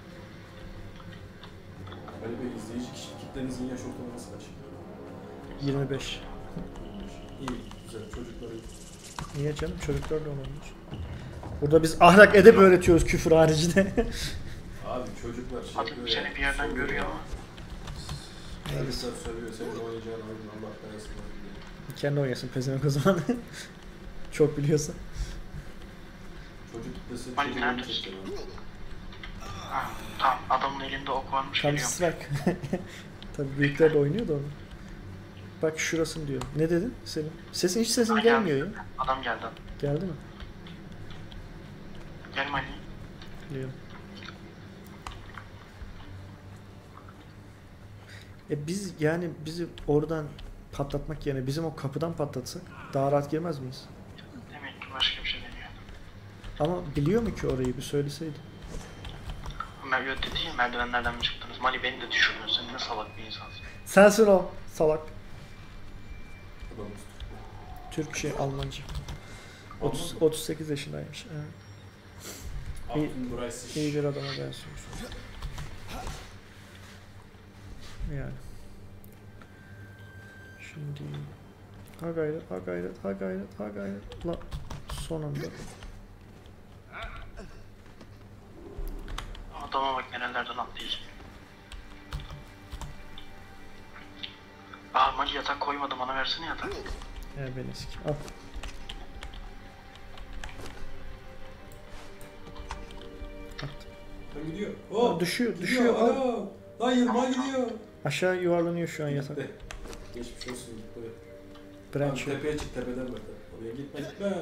Ali Bey, izleyici kişi kitlenizin yaş ortalaması kaç? yirmi beş. İyi, güzel. Çocukları Niye canım? Çocuklar da olabilir. Burada biz ahlak edep öğretiyoruz küfür haricinde. abi çocuklar şey Abi yapıyor seni bir yerden sövüyor görüyor ya. ama. Çocuklar sövüyor, senin oynayacağın oyun Allah belasını versin. Kendi oynasın pezevenk o zaman. Çok biliyorsun. Çocuk desin, Ali çocuğu neredesin? çekeceğim abi. Ha, tamam, adamın elinde ok varmış, Counter geliyor. Strike. Tabii büyükler de oynuyor da onu. Bak şurasın diyor. Ne dedin Selim? Sesin hiç sesin Ha, gelmiyor geldi. ya. Adam geldi. Geldi mi? Gelme Ali. Biliyorum. E biz yani bizi oradan patlatmak yerine bizim o kapıdan patlatsak daha rahat girmez miyiz? Demek ki başka bir şey deniyor. Ama biliyor mu ki orayı bir söyleseydi. Merdiven dedi ya, merdivenlerden mi çıktınız? Mali beni de düşürdün, sen ne salak bir insansın. Sensin o salak. Adamız. Türkçe, Almanca. otuz, otuz sekiz yaşındaymış. Evet. İyi- Aklın burası. İyi bir adama benziyor. Yani. Şimdi ha gayret, ha gayret, ha gayret, ha gayret. La son anda. Adama bak nerelerden atlayacak. Aa Mali yatak koymadı, bana versene yatak. Ya ben eski. Al. At. Lan gidiyor. Aa, Oh, düşüyor, gidiyor. düşüyor. Al. Ana. Lan yırmağa gidiyor. Aşağı yuvarlanıyor şu an yatak. Gitti. Geçmiş olsun gitti. Branch Abi yok. tepeye çık, tepeden bak. Oraya gitme gitme.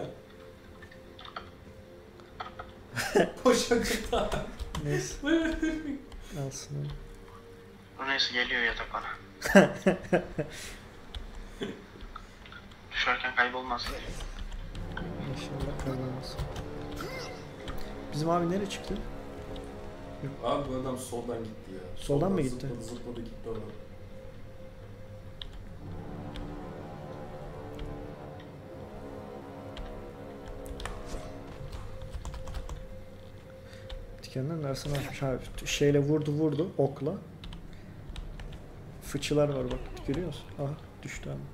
Koşa çıktı. Neyse. Alsın onu. Neyse geliyor yatak bana. Düşerken kaybolmaz. İnşallah kaybolmaz. Bizim abi nereye çıktı? Abi bu adam soldan gitti ya. Soldan mı gitti? Zıpladı zıpladı gitti oradan. Dikenden dersini açmış abi. Şeyle vurdu vurdu okla. Fıçılar var bak görüyor musun? Aha düştü ama.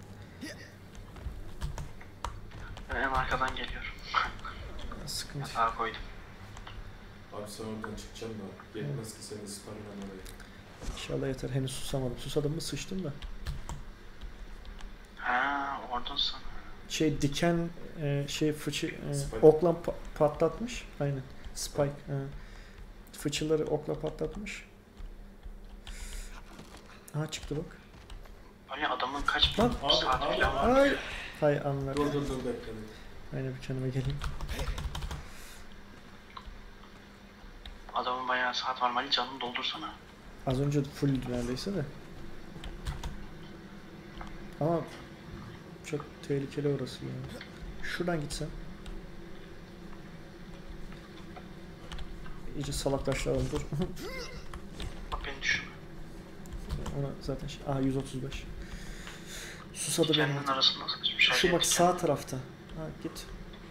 Ben en arkadan geliyorum. Sıkıntı. Yatağa koydum. Abi sen oradan çıkacaksın da. Gelmez ki senin staminan oraya. İnşallah yeter. Henüz susamadım. Susadım mı sıçtım da. Ha oradasın. Şey diken e, şey fıçı e, Spike. okla pa- patlatmış. Aynen. Spike. E, fıçıları okla patlatmış. Aha çıktı bak. Mali adamın kaç Lan. Abi, saat abi, falan var. Ay. Hay anlar. Dur dur dur bekle. Aynen bir kendime geleyim. Adamın bayağı saat var. Mali canını doldursana. Az önce full neredeyse de. Ama çok tehlikeli orası yani. Şuradan gitsen. İyice salaklaşalım dur. Bak beni düşürme. Ona zaten şey. Aha yüz otuz beş. Susadı benim. Kendinin arasında saçmış. Şu bak sağ tarafta. Ha git.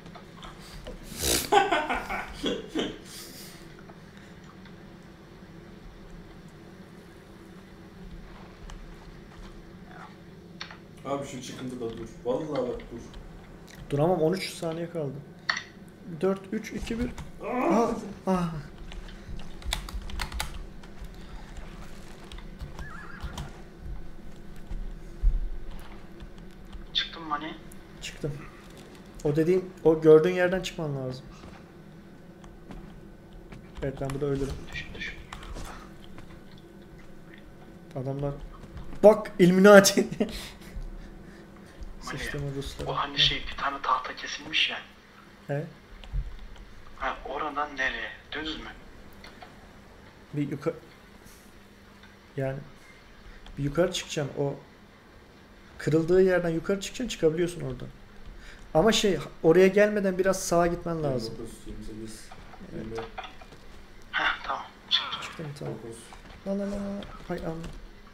Abi şu çıkıntıda dur. Vallahi bak dur. Duramam on üç saniye kaldı. dört üç iki bir. Aha. Ah. Çıktım Mali. Çıktım. O dediğin, o gördüğün yerden çıkman lazım. Evet ben burada ölürüm. Düş düş. Adamlar... Bak Illuminati. Mali. Sıçtım o Ruslara. O hani şey bir tane tahta kesilmiş ya. He? Ha oradan nereye? Düz mü? Bir yukarı... Yani... Bir yukarı çıkacaksın o... Kırıldığı yerden yukarı çıkacaksın çıkabiliyorsun oradan. Ama şey oraya gelmeden biraz sağa gitmen lazım. yirmi dokuz, yirmi sekiz, yirmi Heh tamam. Çıktım. Çıktın mı tamam. dokuz. La la la la. Hay Allah.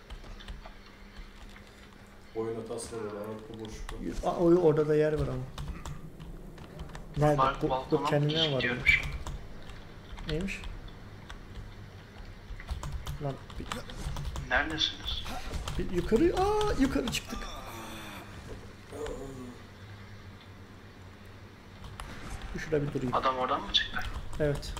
Oyun hatası var orada. Arka boşluk var. Aa, o orada da yer var ama. Nerede? Bal- Bu, bu balkona kendine var. gidiyormuş. Neymiş? Lan bir, Neredesiniz? bir yukarı aa yukarı çıktık. Şurada bir durayım. Adam oradan mı çıktı? Evet.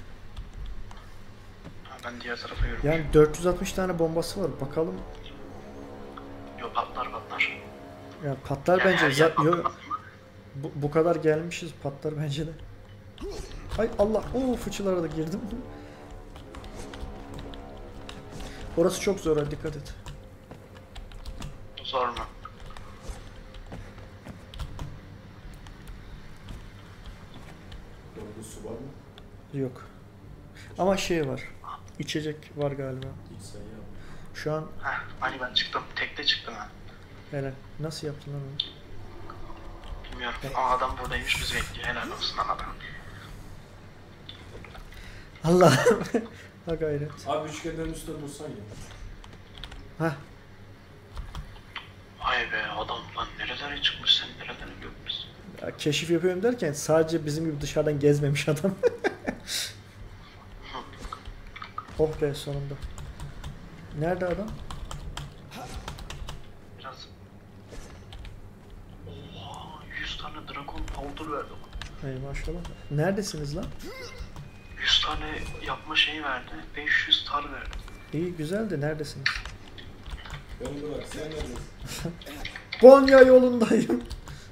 Ha, ben diğer tarafa yürümüş. Yani dört yüz altmış tane bombası var. Bakalım. Yok patlar patlar. Ya patlar Yani bence. her yer Za- yo, patlamaz mı? bu, bu kadar gelmişiz patlar bence de. Ay Allah. Oo fıçılara da girdim. Orası çok zor ha dikkat et. Zor mu? Orada su var mı? Yok. Ama şey var. İçecek var galiba. Hiç sen yap. Şu an Heh, hani ben çıktım. Tekte çıktım ha. helal. Nasıl yaptın lan onu? Bilmiyorum. Aa adam buradaymış bizi bekliyor. Helal olsun lan adam. Allah'ım. Ha gayret. Abi üçgenlerin üstüne dursan ya. Hah. Vay be adam lan nerelere çıkmış sen nerelere görmüşsün. Ya, keşif yapıyorum derken sadece bizim gibi dışarıdan gezmemiş adam. Oh be sonunda. Nerede adam? Biraz... Oha yüz tane Dragon Powder verdi. Hey maşallah. Neredesiniz lan? yüz tane yapma şeyi verdi. beş yüz tar verdi. İyi güzel de neredesiniz? Beni bırak sen neredesin? Konya yolundayım.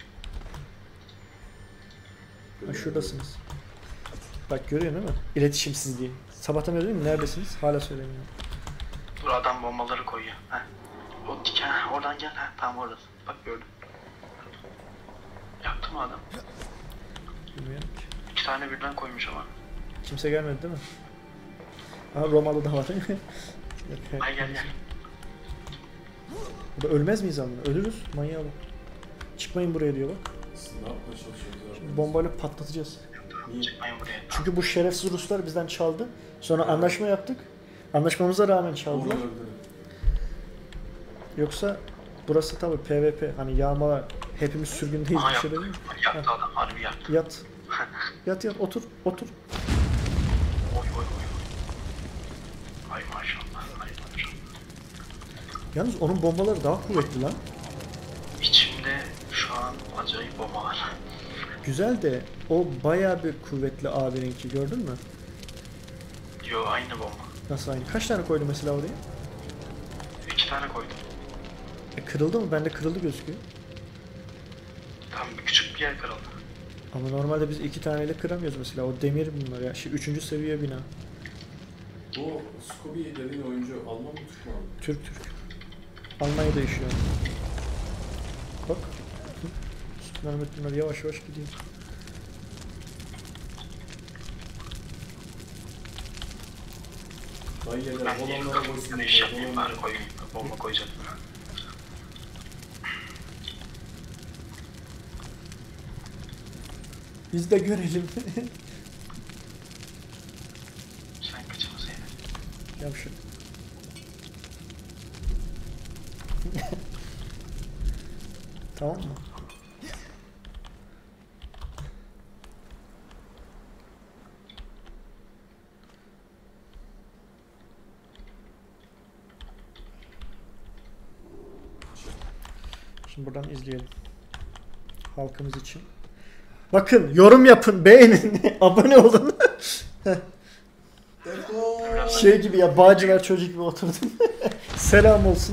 Ha, şuradasınız. Bak görüyorsun değil mi? İletişimsizliği. Sabahtan beri değil mi? Neredesiniz? Hala söylemiyor. Dur adam bombaları koyuyor. Heh. O diken heh, oradan gel. Heh, tam orada. Bak gördüm. Yaktı mı adam? Bilmiyorum ki. İki tane birden koymuş ama. Kimse gelmedi değil mi? Aha Romalı da var. Ay gel gel. Burada ölmez miyiz ama? Ölürüz. Manyağa bak. Çıkmayın buraya diyor bak. Siz ne yapmaya çalışıyorsunuz abi? Şimdi bombayla patlatacağız. Niye? Çıkmayın buraya. Çünkü bu şerefsiz Ruslar bizden çaldı. Sonra anlaşma yaptık. Anlaşmamıza rağmen çaldılar. Onu öldürün. Yoksa burası tabii PvP. Hani yağma hepimiz sürgündeyiz Aha bir şey yaktı. değil mi? Yaktı adam harbi yaktı. Yat. Yat yat otur otur. Oy oy oy. Ay maşallah. Ay maşallah. Yalnız onun bombaları daha kuvvetli lan. İçimde şu an acayip bomba var. Güzel de o bayağı bir kuvvetli abininki gördün mü? Yo aynı bomba. Nasıl aynı? Kaç tane koydu mesela oraya? İki tane koydum. E, kırıldı mı? Bende kırıldı gözüküyor. Tam bir küçük bir yer kırıldı. Ama normalde biz iki taneyle kıramıyoruz mesela. O demir bunlar ya. Şey, üçüncü seviye bina. Bu Scooby dediğin oyuncu Alman mı Türk mü abi? Türk Türk. Almanya'da yaşıyor. Bak. Sütunlar mütunlar yavaş yavaş gidiyor. Dayı yerler Ben niye olanlara koysun. kafamda iş yapmayayım bari koyayım. Bomba koyacağım. Biz de görelim. Sen kaçamasaydın. Yavşak. Tamam mı? Şimdi buradan izleyelim. Halkımız için. Bakın yorum yapın, beğenin, abone olun. Defol! Şey gibi ya, Bağcılar çocuk gibi oturdum. Selam olsun.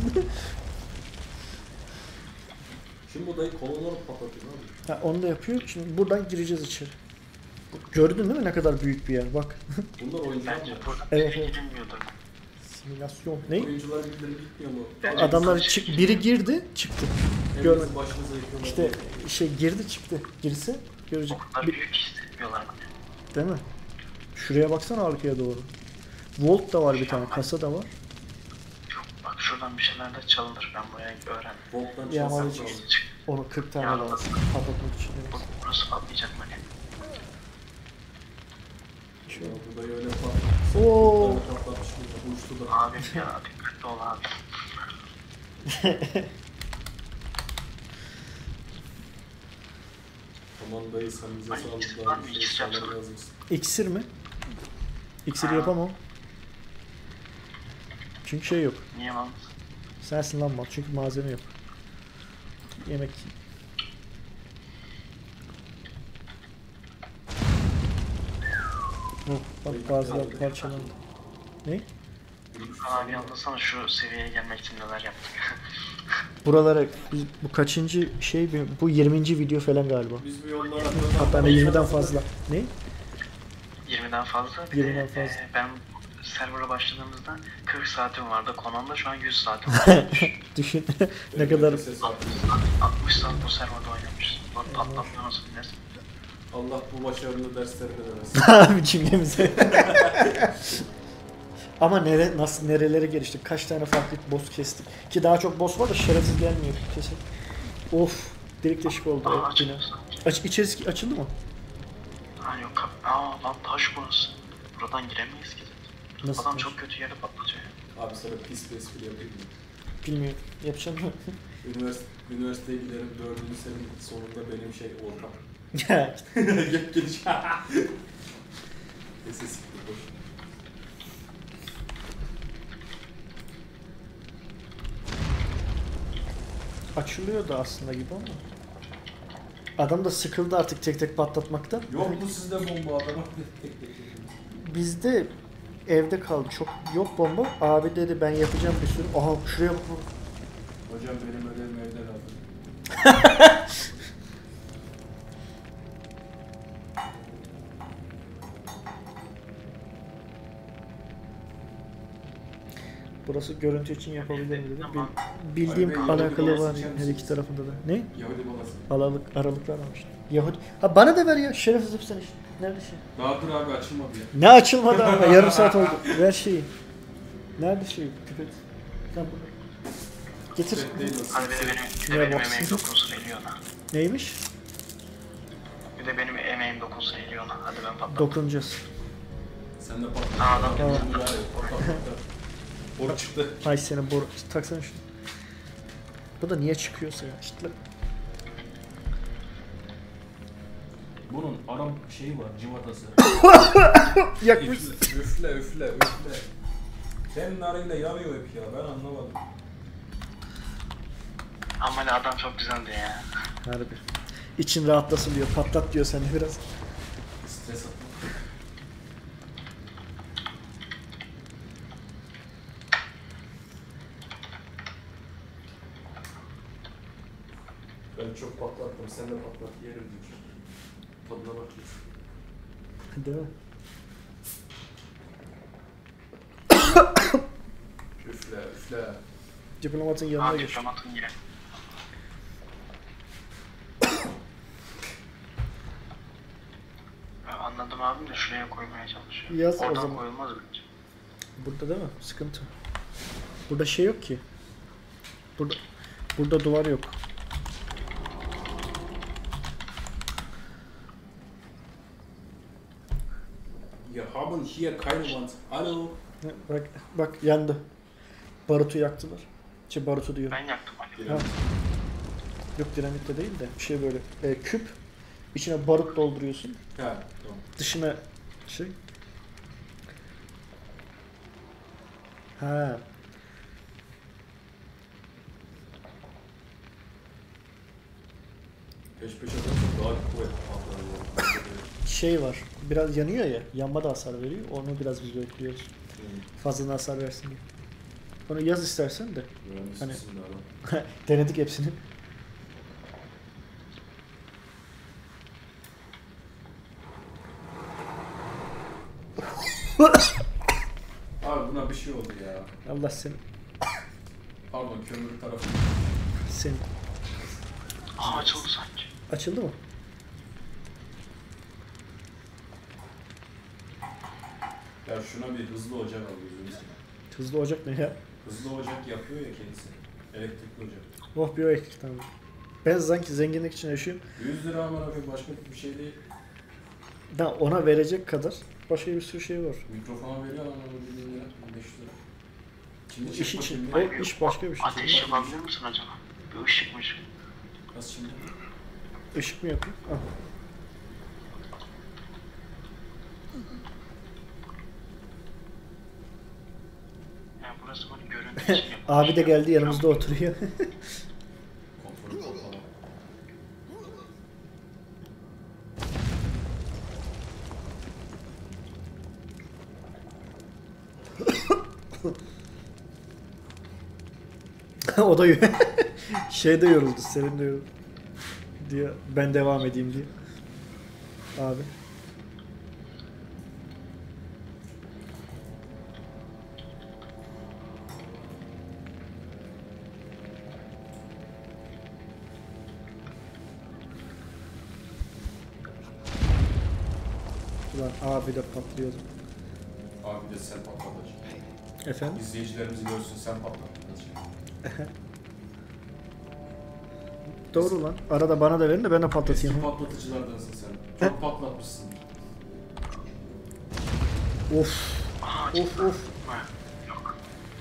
Şimdi bu dayı kolonları patlatıyor abi. Ha, onu da yapıyor. Şimdi buradan gireceğiz içeri. Gördün değil mi ne kadar büyük bir yer? Bak. Bunlar oyuncular mı? Bence burada Evet, biri evet. girilmiyordur. Simülasyon. Ne? Oyuncular birileri gitmiyor mu? Bence Adamlar bizim çık, şey- biri girdi, çıktı. Evinizi görmedim. başınıza yıkıyorlar. İşte şey girdi çıktı. Girse görecek. O kadar Bir- büyük hissetmiyorlar. Değil mi? Şuraya baksana arkaya doğru. Volt da var bir tane, kasa da var. Yok bak şuradan bir şeyler de çalınır. Ben buraya öğrendim. Volt'tan Ya, çalsam ama- çalsam. Onu kırk tane Ya, lazım. Patlatmak için. Bu- Evet. Burası patlayacak mı ne? Şöyle. Ya bu dayı öyle patlatmış. Oo. Patlatmış burada. Uçtu da. Abi ya dikkatli ol abi. Aman dayı sen bize Ay, sağlık ikisi daha var mı? bir şey İkisi söylemen yapsana. lazımsın. İksir mi? İksiri Ha. yapamam. Çünkü şey yok. Niye lan? Sensin lan mal. Çünkü malzeme yok. Yemek. Oh, bak bazılar parçalandı. Ne? Abi anlasana şu seviyeye gelmek için neler yaptık. Buralara biz, bu kaçıncı şey bu yirminci video falan galiba. Biz bu yollara Hatta hani yirmiden fazla. Ne? yirmiden fazla. Bir yirmiden de, fazla. e, ben server'a başladığımızda kırk saatim vardı. Konan'da şu an yüz saatim var. Düşün ne kadar altmış saat bu server'da oynamışız. Lan patlatma nasıl bilmez. Allah bu başarılı derslerine de versin. abi cümlemize. Ama nere, nasıl nerelere geliştik? Kaç tane farklı boss kestik? Ki daha çok boss var da şerefsiz gelmiyor kesin. Of, delik deşik oldu. Aa, Evet, açıldı yine. sanki. Aç, içerisi açıldı mı? Ha yok kap. Aa lan taş burası. Buradan giremeyiz ki zaten. Nasıl? Adam çok kötü yere patlatıyor. Abi sana pis bir espri yapayım mı? Bilmiyorum. Yapacağım mı? Üniversite, üniversiteye giderim dördüncü senenin sonunda benim şey ortam. Ya, Gel geliş. Neyse siktir boş. açılıyor da aslında gibi ama. Adam da sıkıldı artık tek tek patlatmaktan. Yok mu sizde bomba adama? Bizde evde kaldı. Çok yok bomba. Abi dedi ben yapacağım bir sürü. Aha şuraya bak. Hocam benim ödevim evden aldım. Burası görüntü için yapabilirim dedi. Tamam. Bil- bildiğim Abi, Yahudi alakalı babası var içer her misiniz? iki tarafında da. Ne? Yahudi babası. Aralık, aralıklar almıştım. Yahudi. Ha bana da ver ya. Şerefsiz sen işte. Nerede şey? Daha dur abi açılmadı ya. Ne açılmadı ama yarım saat oldu. Ver şeyi. Nerede şey? Pipet. Sen bunu. Getir. Evet, değil o. Hadi bir de benim, bir de Ya benim bak. emeğim dokunsun Elyona. Neymiş? Bir de benim emeğim dokunsun Elyona. Hadi ben patladım. Dokunacağız. Sen de patladın. Aa, adam Tamam. Şimdi var ya, ortam patladı. Boru çıktı. Ay senin boru. Taksana şunu. Bu da niye çıkıyorsa ya? İşte. Bunun aram şeyi var, civatası. Yakmış. Üfle, üfle, üfle, üfle. Senin narıyla yanıyor hep ya, ben anlamadım. Ama hani adam çok güzeldi ya. Harbi. İçin rahatlasın diyor. Patlat diyor seni biraz. Stres atma. Ben çok patlattım, sen de patlat yerim diyor. Tadına bakıyorsun. Değil mi? Üfle, üfle. Diplomatın yanına Aa geç. diplomatın yine. Ben anladım abim de şuraya koymaya çalışıyor. Yaz o Oradan zaman. koyulmaz bence. Burada değil mi? Sıkıntı. Burada şey yok ki. Burada burada duvar yok. Wir haben hier keine Wand. Hallo. Ha, Bak bak yandı. Barutu yaktılar. Şey barutu diyorum. Ben yaktım Ali. Ha. Yok dinamitle değil de bir şey böyle e, küp içine barut dolduruyorsun. Ha, tamam. Dışına şey. Ha. Peş peşe atarsan daha kuvvetli patlar. Şey var. Biraz yanıyor ya. Yanma da hasar veriyor. Onu biraz biz bekliyoruz. Fazla hasar versin diye. Onu yaz istersen de. Mühendissin Hani- adam. Denedik hepsini. Abi buna bir şey oldu ya. Allah seni. Pardon kömür tarafı. Seni. Aa açıldı sanki. Açıldı mı? Ya şuna bir hızlı ocak al gözünü seveyim. Hızlı ocak ne ya? Hızlı ocak yapıyor ya kendisi. Elektrikli ocak. Oh bir o eklik tamam. Ben sanki zenginlik için yaşıyorum. yüz lira ama abi başka bir şey değil. Da ona verecek kadar başka bir sürü şey var. Mikrofona veriyor ama bir bin lira, beş yüz lira. Şimdi İş çek için. bakayım O bir. iş başka bir şey. Ateş yapabilir misin acaba? Bir ışıkmış. Nasıl şimdi? Işık mı yapıyor? Ah. Yani burası bunu görüntü için yapılmış. Abi de geldi yanımızda oturuyor. Kontrolü kapalı. O da şey de yoruldu, Serin de yoruldu. Diyor ben devam edeyim diye. Abi. Ulan abi de patlıyordu. Abi de sen patlatacaksın. Efendim? İzleyicilerimiz görsün sen patlattın. Doğru lan. Arada bana da verin de ben de patlatayım. Eski patlatıcılardansın sen. Çok patlatmışsın. Of. Aha, Of of. Ha, yok.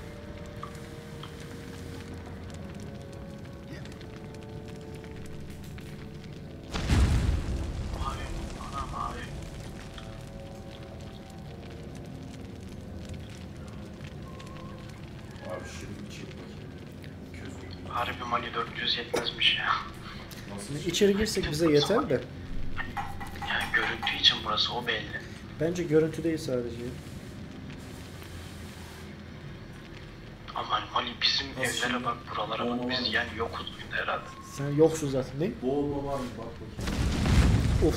Mavi, ana mavi. Abi şimdi çek bakayım. Közü. Harbi Mali dört yüz yetmezmiş ya. Nasıl? İçeri girsek bize yeter de. Yani görüntü için burası o belli. Bence görüntü değil sadece. Ama Mali bizim Nasıl evlere şimdi? bak, buralara bak, Olmaz biz mı? yani yokuz herhalde. Sen yoksun zaten değil mi? Boğulma var mı? Bak bakayım. Of.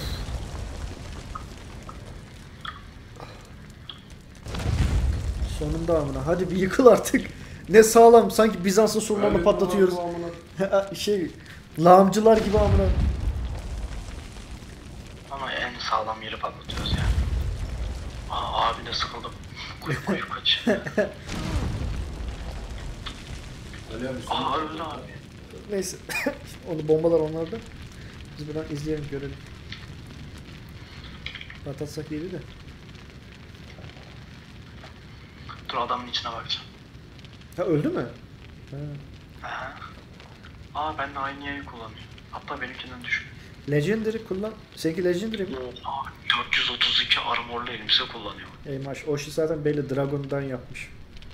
Sonunda amına. Hadi bir yıkıl artık. Ne sağlam. Sanki Bizans'ın surlarını Öyle patlatıyoruz. mi var bu amına? şey, lağımcılar gibi amına. Ama en sağlam yeri patlatıyoruz yani. Aa, abi de sıkıldım. Koyu koyu kaç. Öyle mi? Aa öldü abi. Neyse. Onu bombalar onlarda. Biz buradan izleyelim, görelim. Patlatsak iyiydi de. Dur adamın içine bakacağım. Ha öldü mü? Ha. Aha. Aa ben de aynı yayı kullanıyorum. Hatta benimkinden düşük. Legendary kullan. Seninki Legendary mi? Aa, dört yüz otuz iki armorlu elbise kullanıyor. Ey maş. O şey zaten belli. Dragon'dan yapmış.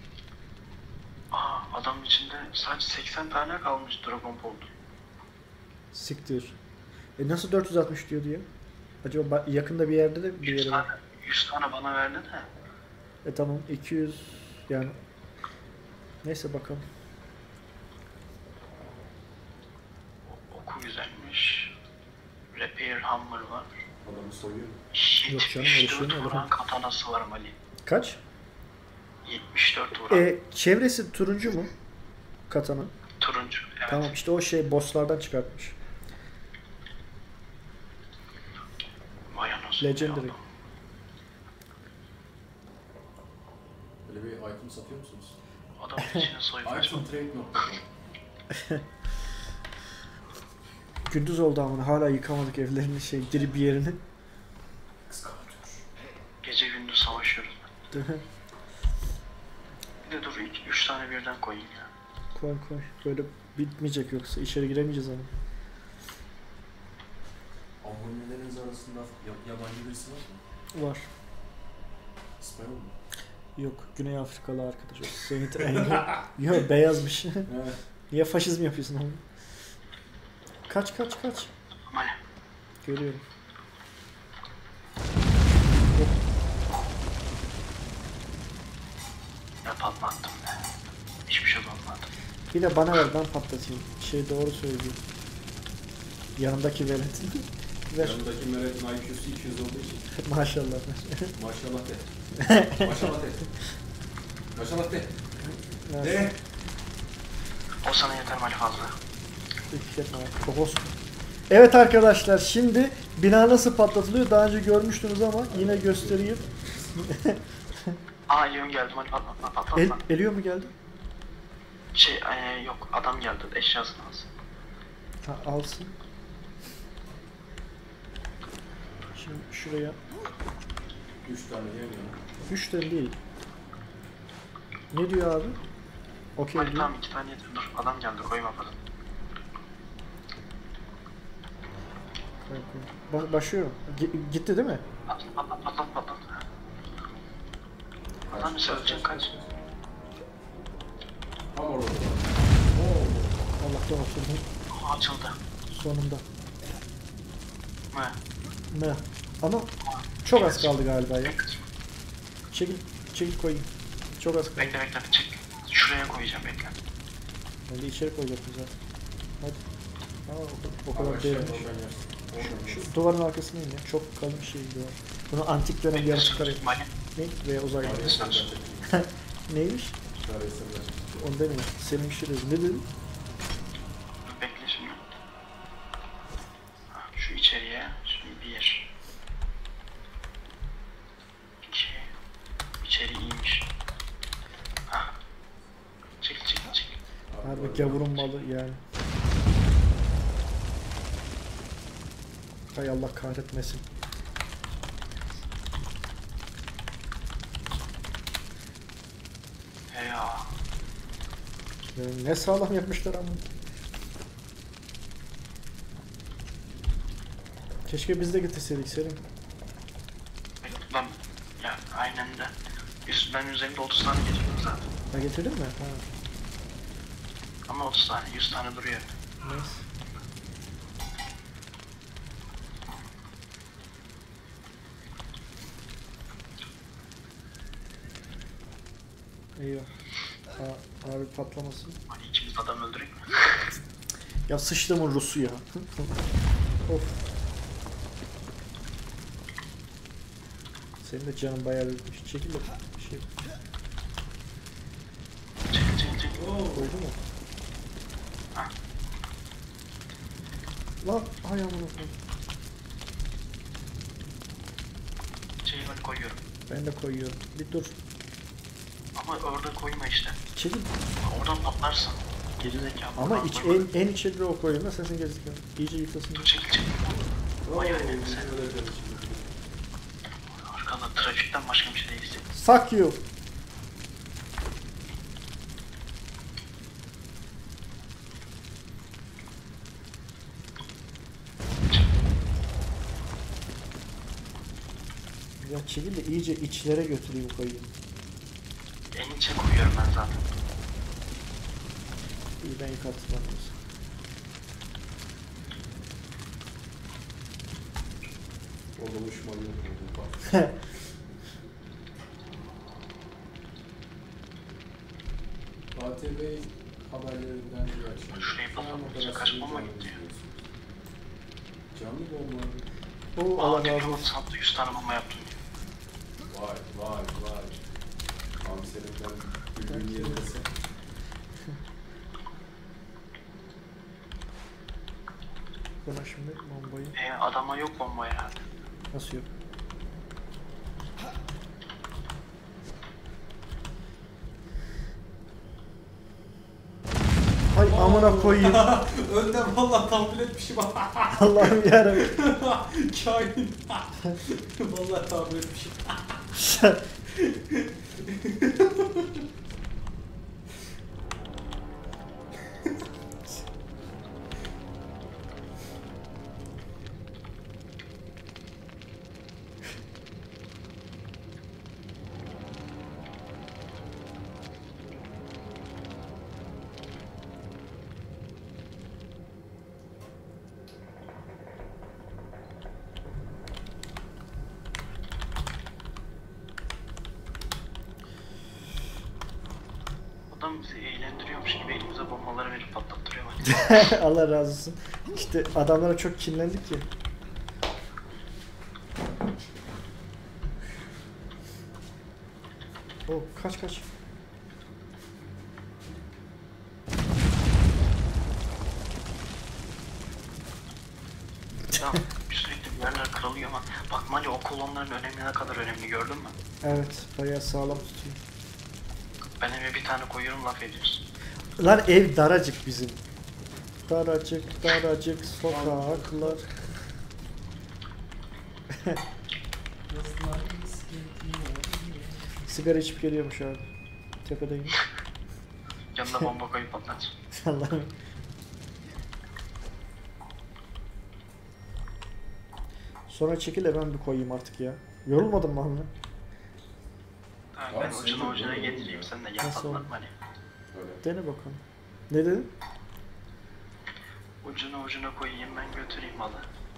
Aa adamın içinde sadece seksen tane kalmış Dragon Ball'du. Siktir. E nasıl dört yüz altmış diyordu ya? Acaba ba- yakında bir yerde de bir yüz yere tane, var. yüz tane bana verdi de. E tamam iki yüz yani. Neyse bakalım. Oku güzelmiş. Repair Hammer var. Adamı soyuyor mu? Yok canım, öyle şey mi yetmiş dört olur? vuran katanası var Mali. Kaç? yetmiş dört vuran. E çevresi turuncu mu? Katanın. Turuncu. Evet. Tamam işte o şey bosslardan çıkartmış. Vay anasını Legendary. ya. Böyle bir item satıyor musunuz? Adamın içine soymuş. itemtrade nokta com. Gündüz oldu ama hala yıkamadık evlerini şey diri bir yerini. Kıskanıyor. Gece gündüz savaşıyoruz. Değil mi? Bir de dur üç tane birden koyayım ya. Koy koy. Böyle bitmeyecek yoksa içeri giremeyeceğiz ama. Abonneleriniz arasında ya- yabancı birisi var mı? Var. İspanyol mu? Yok. Güney Afrikalı arkadaş. O Saint Anger. Yok beyazmış. Evet. Niye faşizm yapıyorsun oğlum? Kaç kaç kaç. Mali. Görüyorum. Ya patlattım be. Hiçbir şey olmadı. Bir de bana ver ben patlatayım. Şey doğru söylüyor. Yanımdaki veletin. Ver. Yanındaki Meret'in I Q'su iki yüz olduğu için. Maşallah. Maşallah de. Maşallah de. Maşallah de. Ver. De. O sana yeter Mali fazla. Etiketle var. Kokos. Evet arkadaşlar şimdi bina nasıl patlatılıyor daha önce görmüştünüz ama yine göstereyim. Aa Leon geldi Mali patlatma patlatma. El, Elio mu geldi? Şey ee, yok adam geldi eşyasını alsın. Ha, alsın. Şimdi şuraya. Üç tane yemiyor. Üç tane değil. Ne diyor abi? Okey Mali diyor. tamam iki tane yeter dur adam geldi koyma falan. Koy, koy. Ba- başlıyorum. Gi- gitti değil mi? Patlat patlat patlat patlat. Adam söyleyecek kaç. Tam orada. Allah'tan oturdum. Aa, açıldı. Sonunda. Ne? Ne? Ama çok az kaldı galiba ya. Çekil, çekil koyayım. Çok az kaldı. Bekle bekle çek. Şuraya koyacağım bekle. Ben de içeri koyacaktım zaten. Hadi. Aa, o, o Abi kadar aşağı değilmiş. oradan yersin. Oradan yersin. Şu duvarın arkasındayım ya. Çok kalın bir şey duvar. Bunu antik dönem yarı çıkarayım. Mali. Ne? Veya uzay Çare dönemi. eserler çekeyim. Neymiş? Çare eserler. Onu demiyorum. Senin bir şey dedin. Ne dedin? Dur bekle şimdi. Ha, şu içeriye. Şimdi bir. İki. İçeri iyiymiş. Harbi gavurun malı yani. Hay Allah kahretmesin. He ya. Yani ne sağlam yapmışlar ama. Keşke biz de getirseydik Selim. Lan ya aynen de. Yüz, ben üzerimde otuz tane getirdim zaten. Ha getirdin mi? Ha. Ama otuz tane, yüz tane duruyor. Neyse. Eyvah. Ha, abi patlamasın. Hani ikimiz adam öldüreyim mi? Ya sıçtımın Rus'u ya. Of. Senin de canın bayağı büyükmüş. Çekil de şey Çekil çekil çekil. Oo. koydu mu? Ha. Lan ayağımı koy. Şeyi ben koyuyorum. Ben de koyuyorum. Bir dur. Ama orada koyma işte. Çekil. Oradan patlarsın. Gerizekalı. Ama Oradan iç, koyma. en, en içe bir o koyuyor. Nasıl sen gerizekalı? İyice yıkılsın. Dur çekil çekil. Oo, Vay iyi anne sen. böyle bir şey. Arkada trafikten başka bir şey değilsin. Fuck you. Ya çekil de iyice içlere götüreyim koyayım. En içe koyuyorum ben zaten. İyi ben yıkattım ben. Orada uçmalı yok. Bak. A T V haberlerinden bir akşam. Şurayı patlatınca kaç bomba gitti ya? Canlı bomba. Oo Aa Allah razı telefon olsun. sattı yüz tane bomba yaptım. Vay vay vay. Abi senin ben bülbül yerindese. Bana şimdi bombayı E adama yok bomba herhalde. nasıl yok? Hay amına koyayım. Önden valla tahmin etmişim. Allah'ım yarabbim. Kain. Valla tahmin etmişim. Adam bizi eğlendiriyormuş gibi elimize bombaları verip patlattırıyor bak. Allah razı olsun. İşte adamlara çok kinlendik ya. O kaç kaç. Tamam sürekli bir yerler kırılıyor ama bak Mali o kolonların önemi ne kadar önemli gördün mü? Evet bayağı sağlam tutuyor. Ben eve bir tane koyuyorum laf ediyorsun. Lan ev daracık bizim. Daracık daracık sokaklar. Sigara içip geliyormuş abi. Tepedeyim. Yanına bomba koyup patlat. Allah'ım. Sonra çekil de ben bir koyayım artık ya. Yorulmadın mı anne? Ha, Tamam, ben sen ucunu de ucuna böyle getireyim sen de gel Nasıl patlat oldu? Mali. Öyle. Dene bakalım. Ne dedin? Ucunu ucuna koyayım ben götüreyim malı.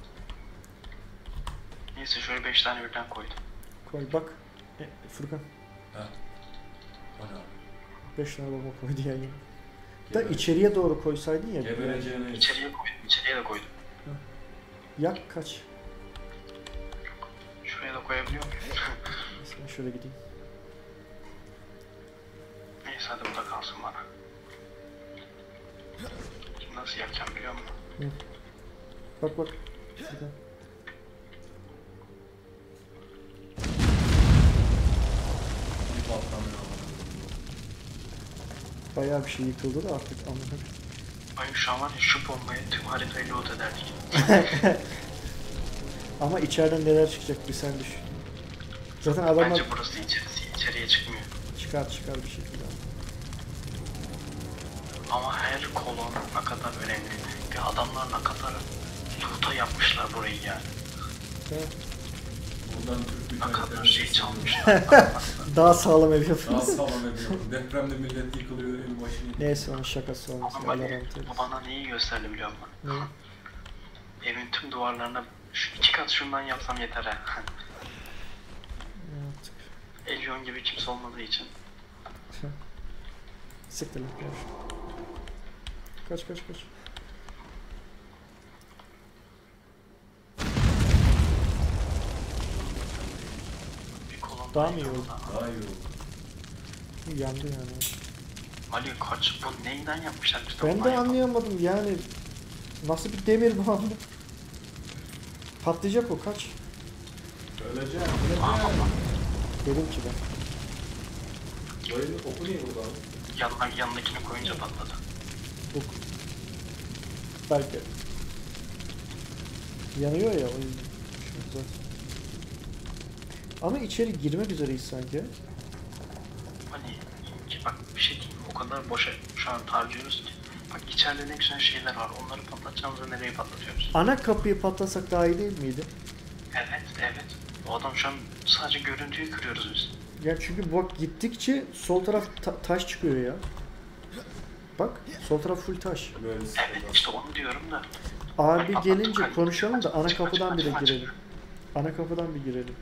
Neyse şöyle beş tane birden koydum. Koy bak. E, Furkan. Ha. Ana. beş tane bomba koydu ya yine. Da Geber- içeriye doğru koysaydın ya. Gebereceğine hiç. İçeriye koydum, içeriye de koydum. Yak kaç. Şuraya da koyabiliyor muyum? Mesela şöyle gideyim. Neyse hadi bu da kalsın bana. Şimdi nasıl yakacağım biliyor musun? Hı. Bak bak. Furkan. Bir patlamıyor. Bayağı bir şey yıkıldı da artık anladım. Ay şu an var ya şu bombayı tüm haritayı loot ederdik. Ama içeriden neler çıkacak bir sen düşün. Zaten adamlar Bence burası içerisi içeriye çıkmıyor. çıkar çıkar bir şekilde. Ama her kolon ne kadar önemli. Ve adamlar ne kadar loot'a yapmışlar burayı yani. Evet. Buradan Türk bir Ne kadar karakter şey sesi çalmışlar. Daha sağlam ev Daha yapıyoruz. sağlam ediyor. Depremde millet yıkılıyor, evi başını yıkılıyor. Neyse onun şakası olmasın. Ama Allah bak, rahmet eylesin. bu bana neyi gösterdi biliyor musun? Ne? Evin tüm duvarlarına şu iki kat şundan yapsam yeter ha. Artık. Elyon gibi kimse olmadığı için. Siktir lan. Kaç kaç kaç. Bir kolon Daha mı iyi oldu? Daha iyi oldu. Yandı yani. Ali kaç bu neyden yapmışlar işte Ben ondan de yapalım. anlayamadım yani. Nasıl bir demir bu anda? Patlayacak o kaç. Öleceğim, Aa, öleceğim. Dedim ki ben. Dayının oku niye burada abi? Yanına, yanındakini koyunca patladı. Bu. Belki. Yanıyor ya o yüzden. Şu zaten. Ama içeri girmek üzereyiz sanki. Hani ki bak bir şey diyeyim o kadar boşa şu an harcıyoruz ki. Bak içeride ne güzel şeyler var onları patlatacağımızda nereye patlatıyoruz? Ana kapıyı patlasak daha iyi değil miydi? Evet evet. O adam şu an sadece görüntüyü kırıyoruz biz. Ya çünkü bak gittikçe sol taraf ta- taş çıkıyor ya. Bak sol taraf full taş. Mühendislik Evet hatası. işte onu diyorum da. Abi gelince konuşalım da ana Açık, açık, kapıdan bir de açık, açık. girelim. Ana kapıdan bir girelim.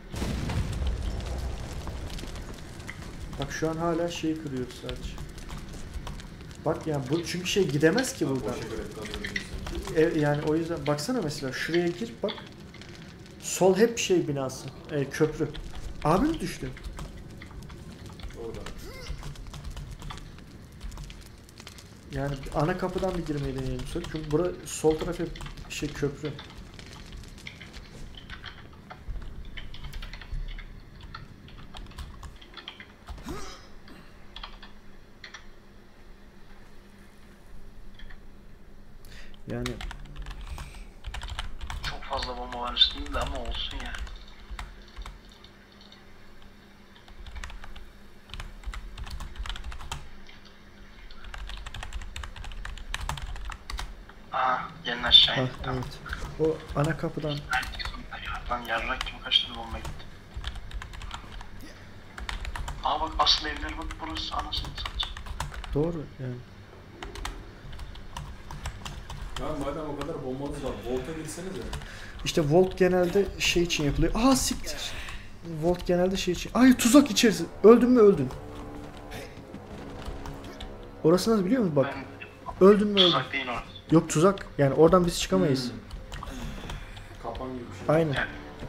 Bak şu an hala şeyi kırıyoruz sadece. Bak yani bu çünkü şey gidemez ki Bak, buradan. boşa göre kazanıyorsun. E, yani o yüzden baksana mesela şuraya gir bak. Sol hep şey binası. E, köprü. Abi mi düştü? Orada. Yani ana kapıdan bir girmeyi deneyelim. Çünkü bura sol taraf hep şey köprü. Yani Çok fazla bomba var üstünde de ama olsun ya. Aa yeniden aşağı ha, indik tamam. evet. O ana kapıdan Lan yarrak kim kaç tane bomba gitti. Aa bak asıl evler bak burası anasını satacak. doğru yani. Ya madem o kadar bombanız var, Volt'a gitsenize. İşte Volt genelde şey için yapılıyor. Aa siktir. Volt genelde şey için. Ay tuzak içerisi. Öldün mü öldün. Orası nasıl biliyor musun? Bak. Ben Öldün mü öldün. tuzak değil orası. Yok tuzak. Yani oradan biz çıkamayız. Hmm. Kapan gibi bir şey. Aynen. Yani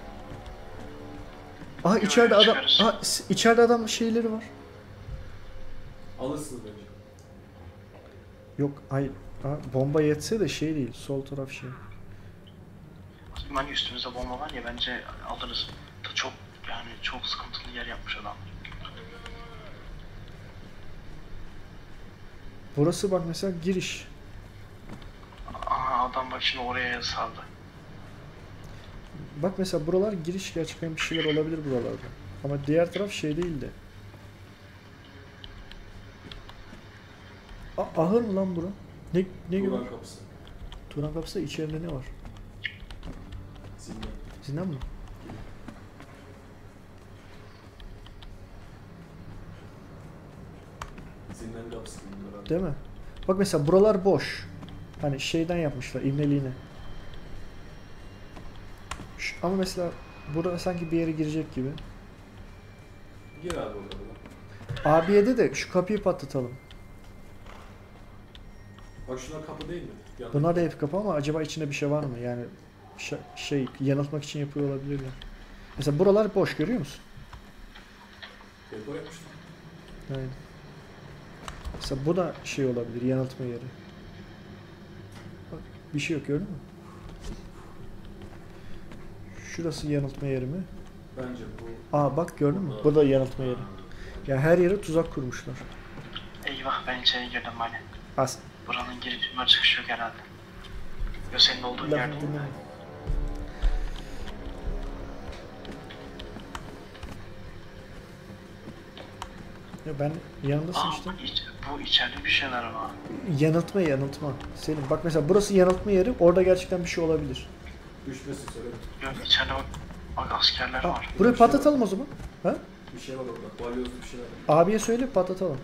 Aha Yok, içeride adam. çıkarız. Aha s- içeride adam şeyleri var. Alırsınız bence. Yok hayır. Aha, bomba yetse de şey değil. Sol taraf şey. hani üstümüzde bomba var ya bence alırız. Da çok yani çok sıkıntılı yer yapmış adam. Burası bak mesela giriş. Aha adam bak şimdi oraya saldı. Bak mesela buralar giriş, gerçekten bir şeyler olabilir buralarda. Ama diğer taraf şey değildi. A ahır mı lan bura? Ne ne gibi? Turan kapısı. Turan kapısı içeride ne var? Zindan. Zindan mı? Zindan kapısı gibi bunlar abi. Değil mi? Bak mesela buralar boş. Hani şeyden yapmışlar imleliğine. Şu- ama mesela burada sanki bir yere girecek gibi. Gir abi orada. Abiye'de de şu kapıyı patlatalım. Bak şunlar kapı değil mi? Yanındaki. Bunlar da hep kapı ama acaba içinde bir şey var mı? Yani ş- şey yanıltmak için yapıyor olabilirler. Mesela buralar boş, görüyor musun? Dekor yapmışlar. Aynen. Mesela bu da şey olabilir, yanıltma yeri. Bak bir şey yok, gördün mü? Şurası yanıltma yeri mi? Bence bu. Aa bak gördün mü? Bu da yanıltma yeri. Ya her yere tuzak kurmuşlar. Eyvah Eyvah ben içeri girdim Ali. As. Buranın girişi var çıkışı yok herhalde. Yo senin olduğun Lafı yerde. dinleme. Ya ben yanındasın Aa işte. iç, bu içeride bir şeyler var. Yanıltma yanıltma. Selim bak mesela burası yanıltma yeri. Orada gerçekten bir şey olabilir. Düşmesin söyle. Yok içeride bak. Bak askerler Ha, var. burayı patlatalım o zaman. Ha? Bir şey var orada. Balyozlu bir şeyler var. Abiye söyle patlatalım.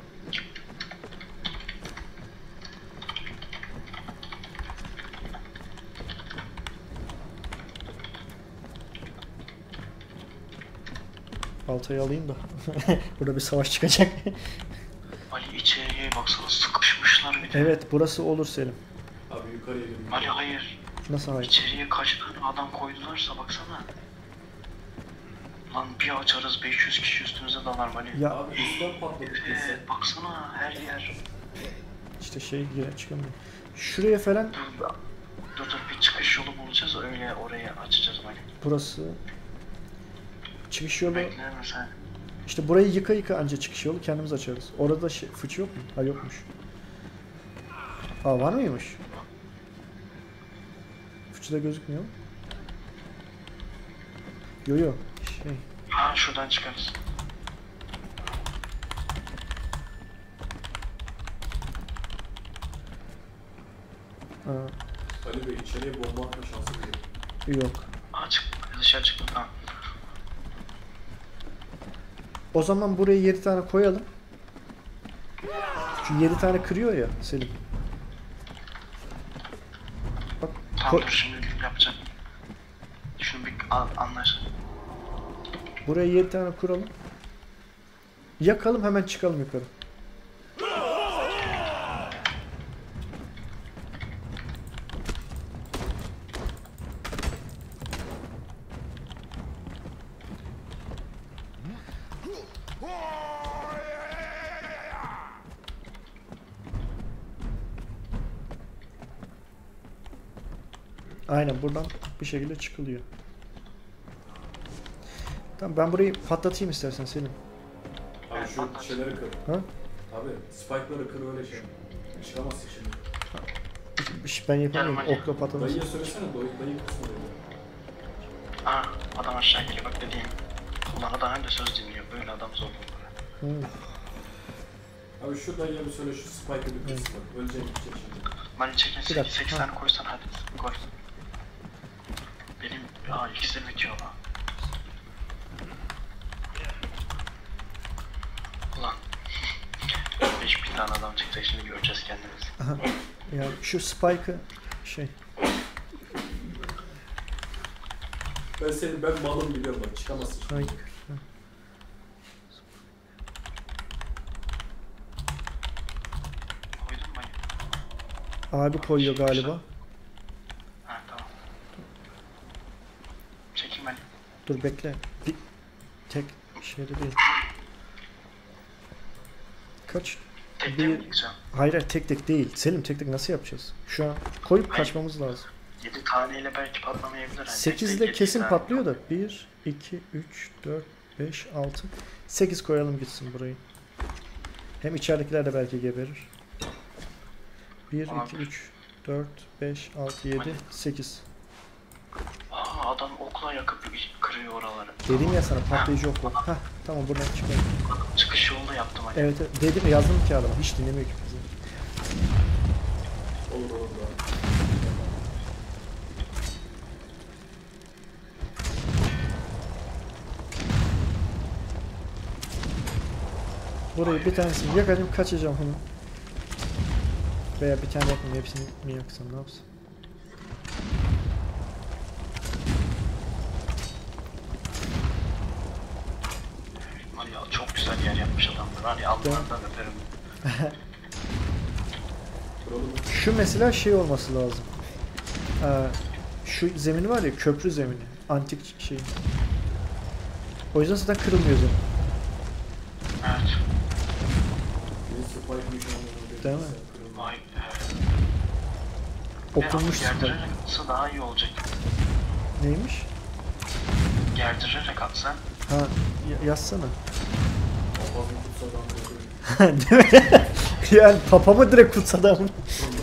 Baltayı alayım da. Burada bir savaş çıkacak. Ali içeriye baksana sıkışmışlar bir de. Evet burası olur Selim. Abi yukarıya gidelim. Ali hayır. Nasıl hayır? İçeriye kaç tane adam koydularsa baksana. Lan bir açarız beş yüz kişi üstümüze dalar Ali. Ya Abi üstten patladık biz. Evet, baksana her yer. işte şey girer çıkamıyor. Şuraya falan Dur, dur dur bir çıkış yolu bulacağız öyle orayı açacağız Ali. burası çıkış yolu. Bekle mi sen? İşte burayı yıka yıka anca çıkış yolu kendimiz açarız. Orada şey, fıçı yok mu? Ha yokmuş. Aa var mıymış? Fıçı da gözükmüyor. Yo yo. Şey. Ha şuradan çıkarız. Aa, Ali Bey içeriye bomba atma şansı yok. yok. Aa çık dışarı çıktım tamam. O zaman buraya yedi tane koyalım. Şu yedi tane kırıyor ya Selim. Bak Tamam ko- dur şimdi yapacağım. Şunu bir al, anlar. buraya yedi tane kuralım. Yakalım hemen çıkalım yukarı. Aynen buradan bir şekilde çıkılıyor. Tamam ben burayı patlatayım istersen Selim. Abi şu şeyleri kır. Ha? Abi spike'ları kır öyle şey. Çıkamazsın şimdi. Bir şey ben yapamıyorum. Gel hadi. Okla patlamasın. Dayıya söylesene dayı, dayı kısmı dedi. Aa adam aşağı geliyor bak dediğim. Ulan adam hem de söz dinliyor böyle adam zor olur. Hı. Abi şu dayıya bir söyle şu spike'ı bir kırsın bak. Öleceğim gidecek şimdi. Lan çekin Bir dakika, sekiz ha. tane koysan hadi koy. Benim aa ikisi de bitiyor lan. Ulan. beş bin tane adam çıkacak şimdi göreceğiz kendimizi. Aha. Ya şu spike'ı şey. Ben senin ben malım biliyorum bak çıkamazsın şimdi. Ay. Koydun mu? Abi koyuyor galiba. Ha tamam. Çekin beni. Dur bekle. Bir tek şeyde değil. Kaç? Tek Bir- mi gideceğim? Hayır hayır tek tek değil. Selim tek tek nasıl yapacağız? Şu an koyup kaçmamız lazım. yedi taneyle belki patlamayabilir. Yani. Tek sekizde tek yedi kesin tane. patlıyor da. bir, iki, üç, dört, beş, altı, sekiz koyalım gitsin burayı. Hem içeridekiler de belki geberir. bir, iki, Olabilir. üç, dört, beş, altı, yedi, sekiz. Aa adam okla yakıp kırıyor oraları. Dedim ya sana patlayıcı ok var. Hah tamam buradan çıkalım. Çıkış yolunu yaptım hani. Evet, evet dedim yazdım ki adama hiç dinlemiyor ki bizi. Olur olur da. Burayı bir tanesini yakayım kaçacağım hemen. Veya bir tane yapayım hepsini mi yaksam ne yapsam. Hani ya çok güzel yer yapmış adamlar. Hani altlarından öperim. Kuralım. Şu mesela şey olması lazım. Ee, şu zemini var ya köprü zemini. Antik şey. O yüzden zaten kırılmıyor zemin. Evet. Bir spike mükemmel. Değil mi? Vay be. Okunmuş Ve abi spike. gerdirerek atsa daha iyi olacak. Neymiş? Gerdirerek atsan. Ha ya- yazsana. Papazın kutsal damga koyuyor. Değil mi? Yani papamı direkt kutsadı ama.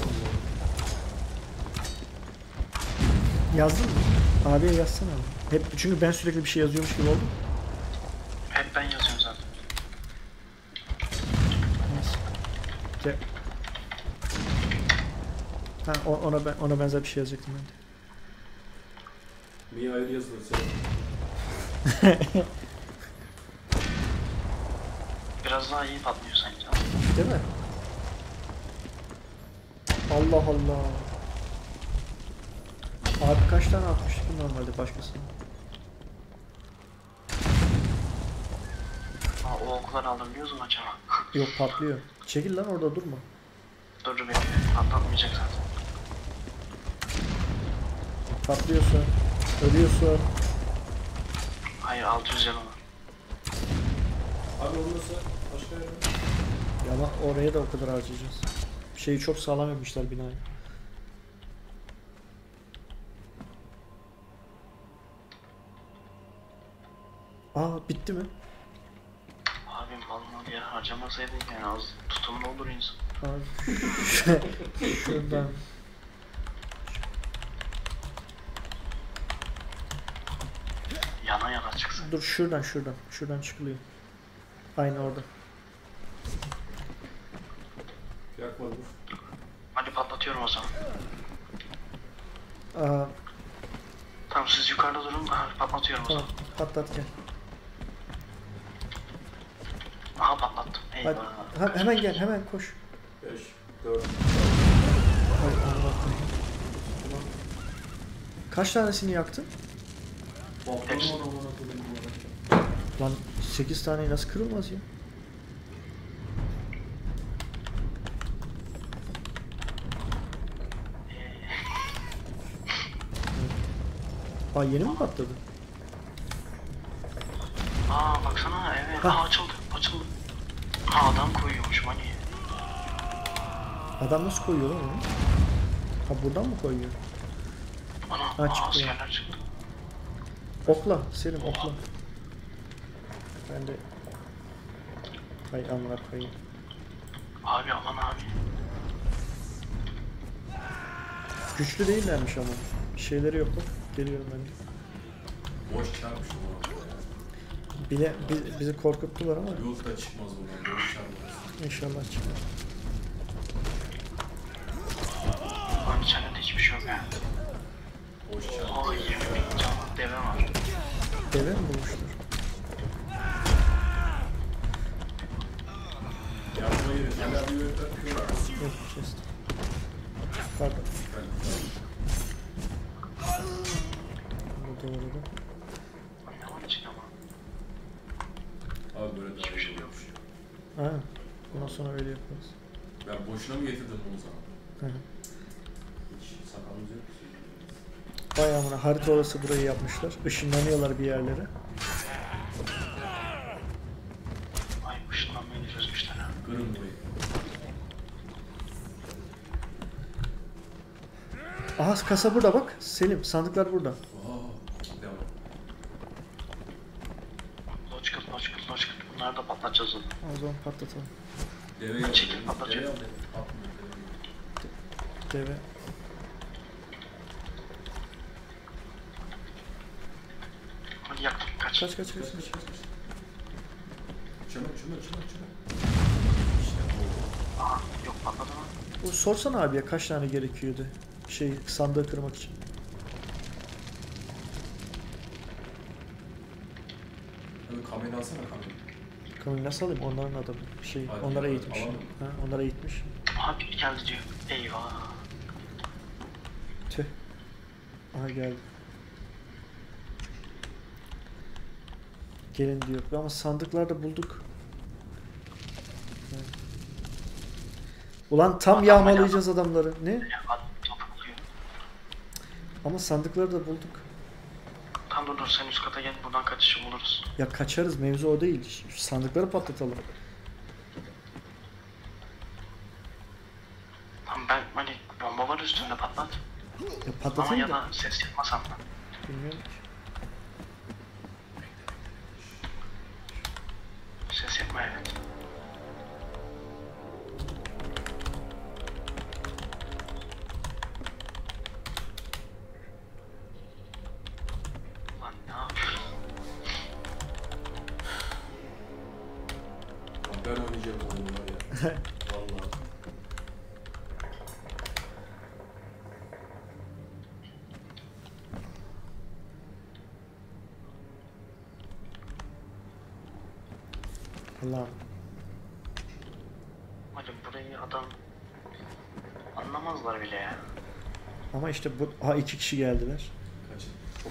Yazdın mı? Abiye yazsana abi. Hep, çünkü ben sürekli bir şey yazıyormuş gibi oldum. Hep ben yazıyorum zaten. Neyse. Ce- Ha, o- ona ben ona benzer bir şey yazacaktım ben de. Niye ayrı yazılır sen? Biraz daha iyi patlıyor sanki ama. Değil mi? Allah Allah. Abi kaç tane atmıştık normalde başkasına? Aa, o okları alabiliyoruz mu acaba? Yok patlıyor. Çekil lan orada durma. Dur dur bekle. Patlatmayacak zaten. Patlıyorsun. Ölüyorsun. Hayır altı yüz canı var. Abi olmasa başka yerde. Ya bak oraya da o kadar harcayacağız. Şeyi çok sağlam yapmışlar binayı. Aa bitti mi? Abi mal mal yere harcamasaydın yani az tutumlu olur insan. Abi şuradan. Yana yana çıksın. Dur şuradan şuradan. Şuradan çıkılıyor. Aynı orada. Yakma dur. Hadi patlatıyorum o zaman. Aa, Tamam siz yukarıda durun. Aha, patlatıyorum o tamam zaman. patlat gel. Aha patlattım. Hadi. Eyvah. Ha, hemen gel hemen koş. beş, dört, Hay Allah. Kaç tanesini yaktın? Balkonum var amına koyayım bu arada. Lan sekiz tane nasıl kırılmaz ya? Aa yeni mi patladı? Aa baksana evet. Ha. Aa açıldı. Açıldı. Ha adam koyuyormuş mani. Adam nasıl koyuyor lan onu? Ha buradan mı koyuyor? Ana Ha, aa, çıktı ya. askerler çıktı. Okla Selim okla. Ben de... Hay amına koyayım. Abi aman abi. Güçlü değillermiş ama. Bir şeyleri yok bak. Geliyorum ben de. boş çarpmış bu. Bile, bi- bizi korkuttular ama Yok da çıkmaz bundan. Boş çarpmış. inşallah çıkar. Lan içeride de hiçbir şey yok ya. Boş çarpmış. Aa yirmi bin canlı deve var. Deve mi bulmuşlar? Yardıma girin. Hala bir yönetim yok. Yok kestim. Pardon. Bu doğru da. Ne var içinde ama? Abi böyle daha Hiçbir şey iyi yok. olmuş. Ha, bundan sonra öyle yaparız. Ben boşuna mı getirdim bunu sana? Hı hı. Hiç sakalımız yok. Vay amına harita orası burayı yapmışlar. Işınlanıyorlar bir yerlere. Ay ışınlanmayı çözmüşler ha. Kırın burayı. Aha kasa burada bak. Selim sandıklar burada. Oha. Devam. Loçkut loçkut loçkut. Bunları da patlatacağız onu. O zaman patlatalım. Deve geldi. Çekil, patlatacak. Deve geldi. Atmıyor, deve geldi. Deve. Hadi yaktım kaç. Kaç kaç kaç kaç. Çabuk çabuk çabuk çabuk. Aa yok patladı mı? Bu sorsana abiye kaç tane gerekiyordu? Şey sandığı kırmak için. Abi kamera alsana kamera. Kamil nasıl alayım? Onların adamı. Şey, Hadi onlara ya, eğitmiş. alalım. Ha, onlara eğitmiş. Aha bir geldi diyor. Eyvah. Tüh. Aha geldi. Gelin diyor. Ama sandıklarda bulduk. Evet. Ulan tam yağmalayacağız adamları. Ne? Ya adam topukluyor. Ama sandıkları da bulduk. Tam dur dur sen üst kata gel buradan kaçışı buluruz. Ya kaçarız mevzu o değil. Şu sandıkları patlatalım. Tamam ben hani bomba var üstünde patlat. Ya Ama patlatayım ya da. da ses yapmasam da. Bilmiyorum ki. Ses yapma evet. Vallahi. Allah'ım. Hadi burayı adam anlamazlar bile ya. Ama işte bu... Ha iki kişi geldiler. Kaçın. Çok.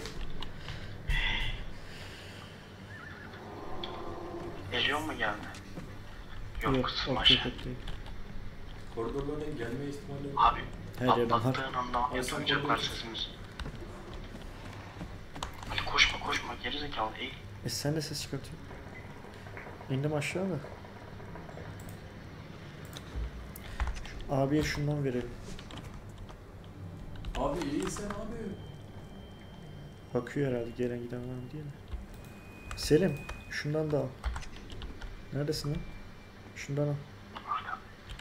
Geliyor mu geldi? Yok, Yok, kısım o aşağı. köpek değil. Koridorlardan gelme ihtimali var. Abi Her yerden var. patlattığın anda Ay, sen duyacaklar korkuyorsun. sesimizi. Hadi koşma koşma gerizekalı eğil. E sen de ses çıkartıyorsun. İndim aşağı da. Şu abiye şundan verelim. Abi iyi sen abi. Bakıyor herhalde gelen giden var mı diye mi? Selim şundan da al. Neredesin lan? Şundan al. Hala.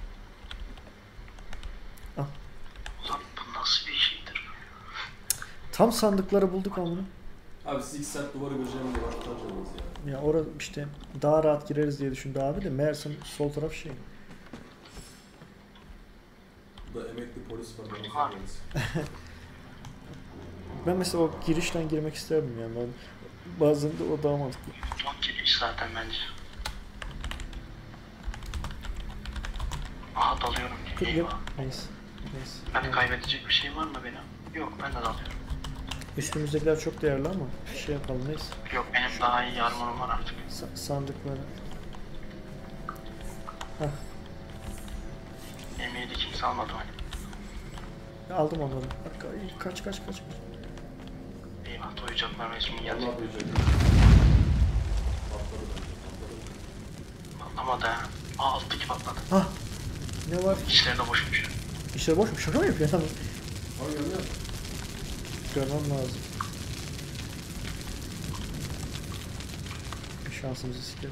Al. Ulan bu nasıl bir şeydir? Tam sandıkları bulduk amına. Abi siz iki saat duvarı göreceğim diye vakit harcadınız ya. Ya orada işte daha rahat gireriz diye düşündü abi de meğersem sol taraf şey. Burada emekli polis var. Bana Var. sorarız. Ben mesela o girişten girmek isterdim yani. Ben, bazen de o daha mantıklı. Son giriş zaten bence. Aha dalıyorum Dur diye. gel. Eyvah. Neyse. Neyse. Ben Yani kaybedecek bir şey var mı benim? Yok ben de dalıyorum. üstümüzdekiler çok değerli ama şey yapalım neyse. Yok benim daha iyi armorum var artık. Sa- sandıkları. Hah. Emeği de kimse almadı hani. Aldım onları. Arka, kaç kaç kaç. Eyvah doyacaklar resmi geldi. Allah duyacak. Patladı bence. Patladı. Patlamadı ha. Aa alttaki patladı. Hah. Ne var? İçleri de boşmuş. İşte boş mu? Şaka mı yapıyor adam? Abi görmüyor musun? Görmem lazım. Şansımızı sikelim.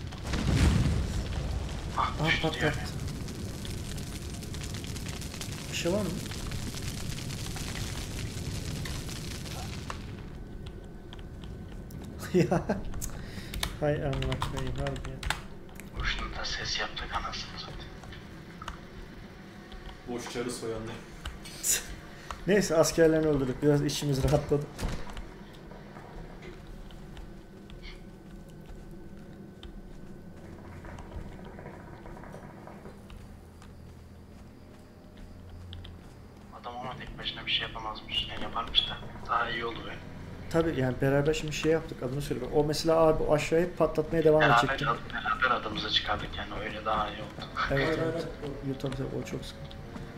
Ah Aha düştü diyor. patlattı. Bir şey var mı? Ya. Hay amına koyayım harbi ya. Boşuna da ses yaptık anasını satayım. Boş çarı soyanlar. Neyse askerlerini öldürdük. Biraz içimiz rahatladı. Adam ama tek başına bir şey yapamazmış. Yani yaparmış da daha iyi oldu be. Tabi yani beraber şimdi şey yaptık adını söyle. O mesela abi o aşağıya hep devam Beraber, edecekti. beraber adımıza çıkardık yani öyle daha iyi oldu. Evet Hayır, evet. hayır, O- Tabii tabii o çok sıkıntı.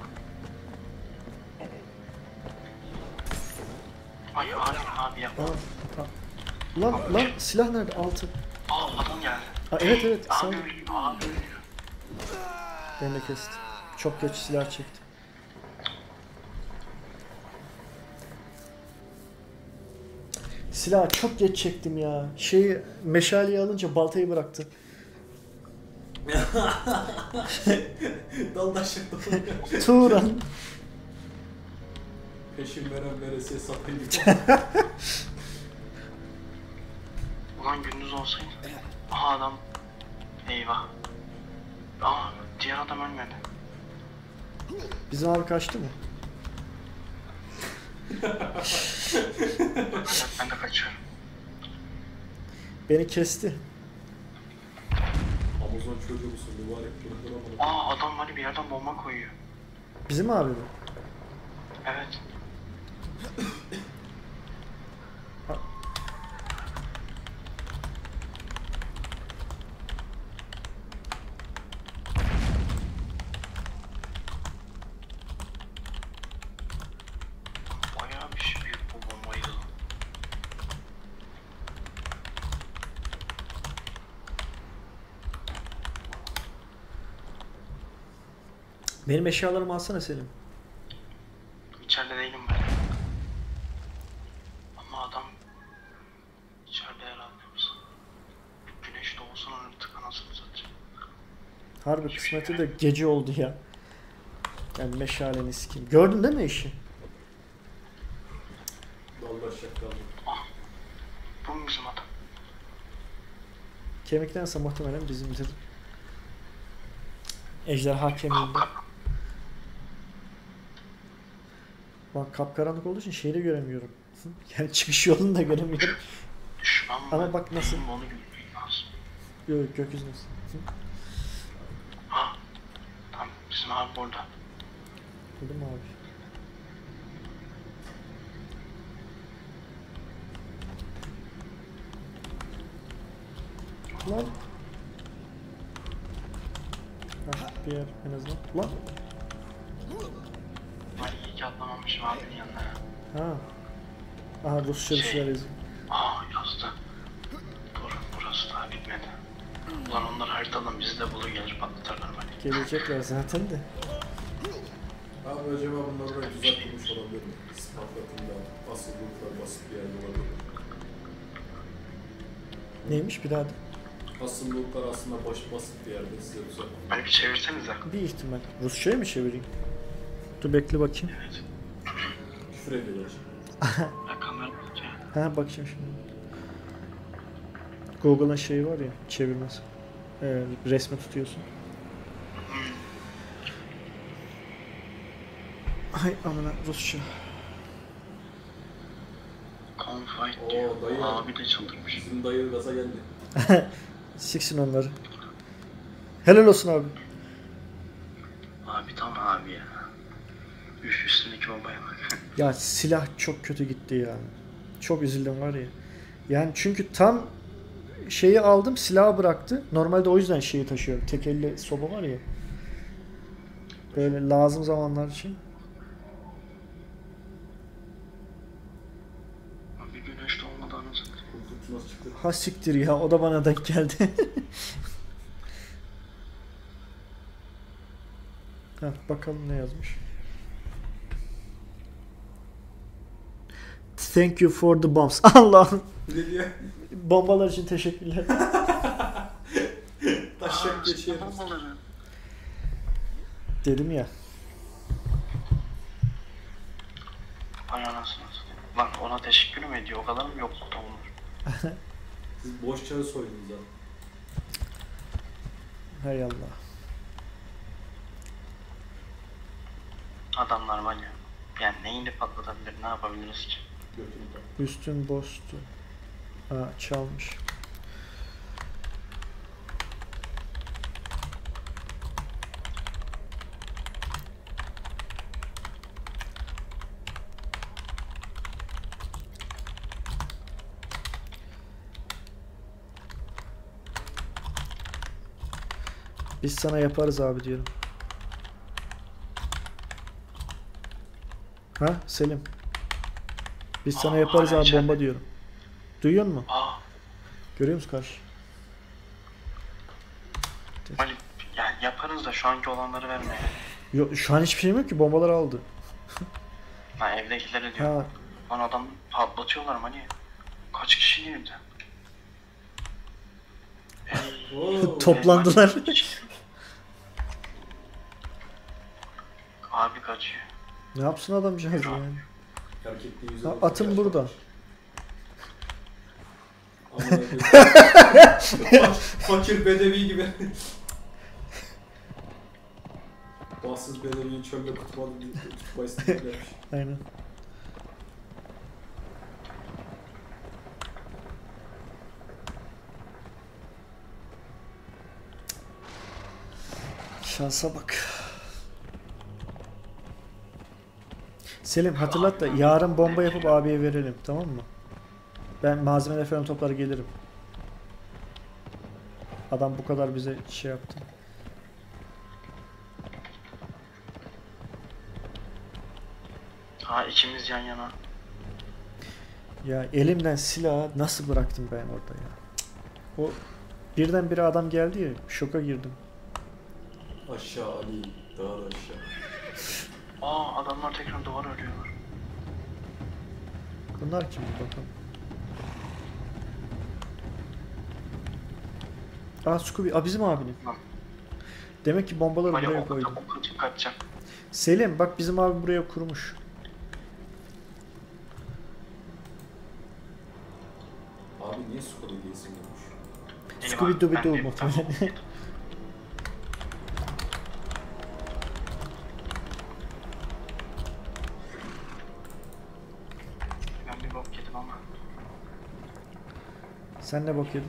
Ay abi abi yapma. Aa, aa. Lan lan silah nerede? Altı. Aa adam geldi. Aa, evet evet. Sağ Abi ölüyor abi ölüyor. Beni de kesti. Çok geç silah çekti. Silah çok geç çektim ya. Şeyi meşaleyi alınca baltayı bıraktı. Daldaşık daldaşık. Turan. Peşin veren veresiye satayım. Ulan gündüz olsaydı. Aha adam. Eyvah. Aa diğer adam ölmedi. Bizim abi kaçtı mı? Evet ben de kaçıyorum. Beni kesti. Amazon çocuğu musun? Mübarek bırakır ama. Aa adam hani bir yerden bomba koyuyor. Bizim abi mi? Evet. Bayağı bir şey büyük bu bombayı. Benim eşyalarımı alsana Selim. İçeride değilim ben. Ama adam içeride herhalde biz. Güneş doğusun artık anasını satacağım. Harbi kısmeti de gece oldu ya. Yani meşaleni sikeyim. Gördün değil mi işi? Daldaşık kaldı. Bu mu bizim adam? Kemiktense muhtemelen bizimdir. Ejderha kemiğinde. Bak kapkaranlık olduğu için şeyi de göremiyorum. Yani çıkış yolunu da göremiyorum. Düşman mı? Ama bak nasıl- Değil mi? Onu görmek lazım. Yok gökyüzü nasıl? Ha. Tamam bizim abi burada. Buldum mu abi? Lan. Hah, bir yer en azından. Lan. Ay iyi ki atlamamışım abinin yanına ya. Ha. Aha Rusça bir Şey. şeyler yazıyor. Aa yazdı. Dur burası daha bitmedi. Ulan onlar haritadan bizi de bulur gelir patlatırlar beni. Gelecekler zaten de. Abi acaba bunlar buraya tuzak kurmuş olabilir mi? Spartak'ın da asıl gruplar basit bir yerde olabilir. Neymiş bir daha da? Asıl gruplar aslında baş basit bir yerde size tuzak. Beni bir çevirsenize. Bir ihtimal. Rusça'ya mı çevireyim? Dur bekle bakayım. Evet. Küfür ediyorlar. Ya kamera bulacağım. Ha bakacağım şimdi. Google'ın şeyi var ya çevirmesi. Ee, resmi tutuyorsun. Ay amına Rusça. Confight Oo, diyor. dayı. Abi de çıldırmış. Bizim dayı gaza geldi. Siksin onları. Helal olsun abi. Abi tam abi ya. Üf üstündeki babaya bak. Ya silah çok kötü gitti ya. Çok üzüldüm var ya. Yani çünkü tam şeyi aldım silahı bıraktı. Normalde o yüzden şeyi taşıyorum. Tek elle soba var ya. Böyle lazım zamanlar için. Abi güneş doğmadan nasıl? Kurtuluş nasıl çıktı? Ha siktir ya o da bana denk geldi. Ha, bakalım ne yazmış. Thank you for the bombs. Allah'ım. Ne diyor? Bombalar için teşekkürler. Taşak geçiyor. Bombaları. Dedim ya. Ay anasını satayım. Lan ona teşekkür mü ediyor? O kadar mı yoklukta bulunur? Siz boş çarı soydunuz ha. Hay Allah. Adamlar var ya. Yani neyini patlatabilir, ne yapabiliriz ki? Götünü bak. Üstün bostu. Aa çalmış. Biz sana yaparız abi diyorum. Ha Selim. Biz sana Aa, yaparız hala abi içeride. bomba diyorum. Duyuyor musun? Aa, Görüyor musun karşı? hani yani yaparız da şu anki olanları vermeye. Yok şu an hiçbir şeyim yok ki bombalar aldı. Ha evdekileri diyor. Ha Lan adam patlatıyorlar hani. Kaç kişi girdi? Oo. toplandılar. Abi kaçıyor. Ne yapsın adamcağız yani? Terk ettiği yüzde Ha, doksan atın yaş burada. varmış. Amına koyayım. Fakir bedevi gibi. Bahtsız bedeviyi çölde kutmadı tutmayı istemiş. Aynen. Şansa bak. Selim hatırlat da yarın bomba yapıp abiye verelim tamam mı? Ben malzemeleri falan toplar gelirim. Adam bu kadar bize şey yaptı. Ha ikimiz yan yana. Ya elimden silahı nasıl bıraktım ben orada ya? O birdenbire adam geldi ya şoka girdim. Aşağı Ali, daha da aşağı. Aa adamlar tekrar duvar örüyorlar. Bunlar kim bakalım. Aa Scooby, aa bizim abinin. Lan. Demek ki bombaları Hani buraya o koydu. kadar kaçıp kaçacak. Selim bak bizim abi buraya kurmuş. Abi niye Scooby diye isim koymuş? Scooby Dooby Ben Doo bir- muhtemelen. ama. Sen ne bakıyordun?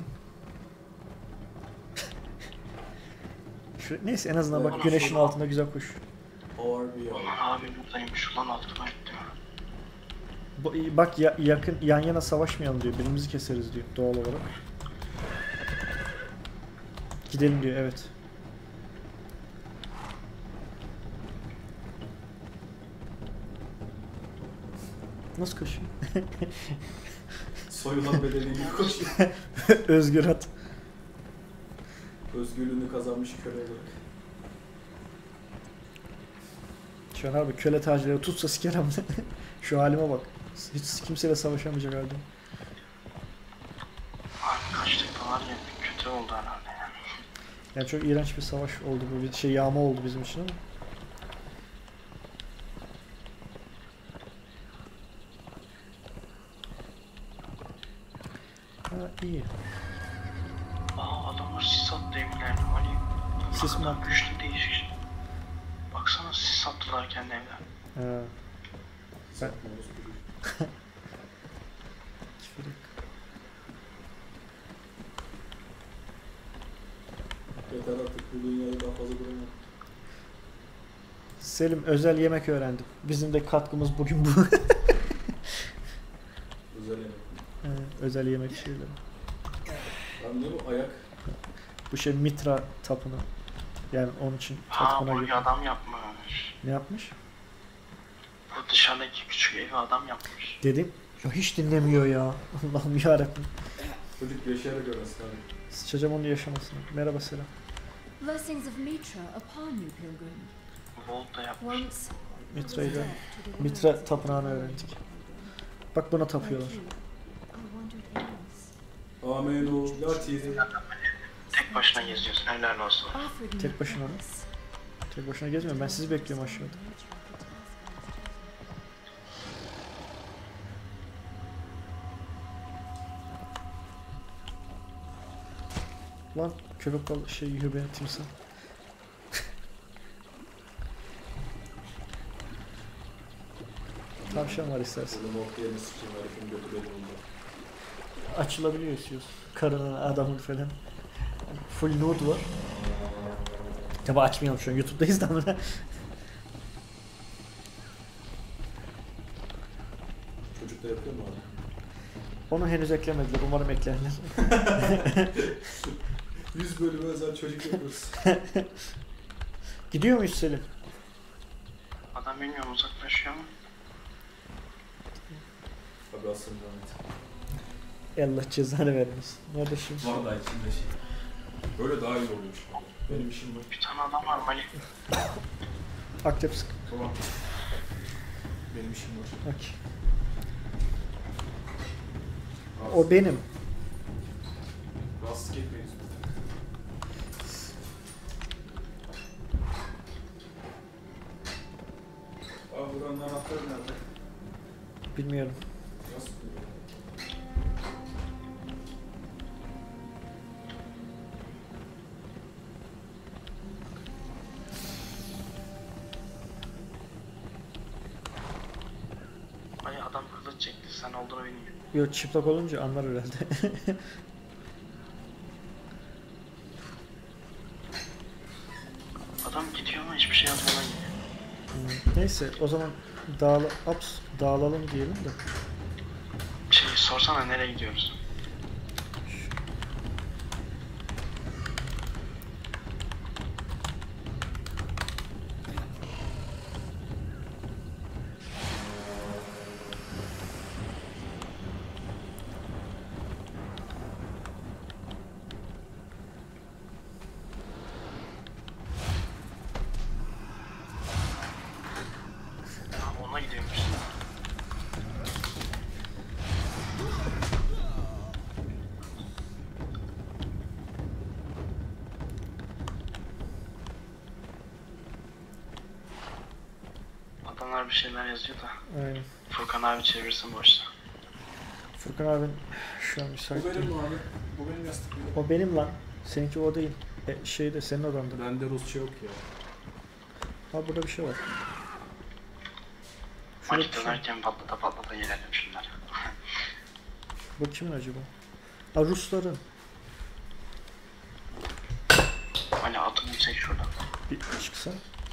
Şu, neyse en azından bak güneşin altında güzel koş. Ağır bir Ulan yağmur. abi buradaymış ulan altıma ettim. Bu- Bak ya, yakın yan yana savaşmayalım diyor. Birbirimizi keseriz diyor doğal olarak. Gidelim diyor evet. Nasıl koşuyor? Soyulan bedeliyle koşuyor. Özgür at. Özgürlüğünü kazanmış köle olarak. Şu an abi köle tacirleri tutsa sikerem. Şu halime bak. Hiç kimseyle savaşamayacak halde. Abi kaçtık da var ya kötü oldu herhalde yani. Yani çok iğrenç bir savaş oldu bu. Bir şey yağma oldu bizim için ama. Ha iyi. Aa adamlar sis attı evlerine hani. Sis mi Ne kadar attı? güçlü değişik. Baksana sis attılar kendi evler. Ha. Ben- Satmıyoruz bir. Küfürük. Yeter artık bu dünyayı daha fazla duramam. Selim özel yemek öğrendim. Bizim de katkımız bugün bu. Özel yemek. Ha, özel yemek şeyleri. Abi ne bu ayak? Bu şey Mitra tapını. Yani onun için Ha tapına bu gibi. bir adam yapmış. Ne yapmış? Bu dışarıdaki küçük evi adam yapmış. Dedim. Ya hiç dinlemiyor ya. Allah'ım yarabbim. Çocuk yaşayarak öğrensin abi. Sıçacağım onu yaşamasına. Merhaba selam. Blessings of Mitra upon you, pilgrim. Volt da yapmış. Once Mitra'yı da Mitra tapınağını öğrendik. Bak buna tapıyorlar. Amen o Latini. Tek başına geziyorsun helal olsun. Tek başına mı? Tek başına gezmiyorum. Ben sizi bekliyorum aşağıda. Lan köpek balığı şey yiyor beni timsah. Tavşan var istersen. Bunu nokta yerine sıçayım herifin götü benim oldu. Açılabiliyor istiyorsun. Karının, adamın falan. Full nude var. Tabi açmayalım şu an YouTube'dayız da ama. Çocuk da yapıyor mu abi? Onu henüz eklemediler. Umarım eklerler. yüz bölüme özel çocuk yapıyoruz. Gidiyor muyuz Selim? Adam bilmiyorum uzaklaşıyor ama. Abi aslında evet. Allah cezanı vermesin. Nerede şimdi? Var da içinde şey. Böyle daha iyi oluyor şu an. Benim işim var. Bir tane adam var Mali. Aktep sık. Tamam. Benim işim var. Okey. O benim. Rahatsızlık etmeyiz. Abi buranın anahtarı nerede? Bilmiyorum. Nasıl bilmiyorum. Mali adam kılıç çekti sen olduğunu bilmiyor. Yok çıplak olunca anlar herhalde. Adam gidiyor ama hiçbir şey yapmadan gidiyor. Hmm, neyse o zaman dağla, ups, dağılalım diyelim de. Şey sorsana nereye gidiyoruz? Ha, ona gidiyormuş. Adamlar bir şeyler yazıyor da. Aynen. Furkan abi çevirsin boşta. Furkan abin şu an müsait Bu benim değil. mi abi? Bu benim yastık mı? O benim lan. Seninki o değil. E, şeyde senin odanda. Bende Rusça yok ya. Ha burada bir şey var. Şurada Maç bir şey. dönerken patlata patlata gelelim şunları. Bu kimin acaba? Ha, Rusların. Hani atın yüksek şuradan. Bir çıksa.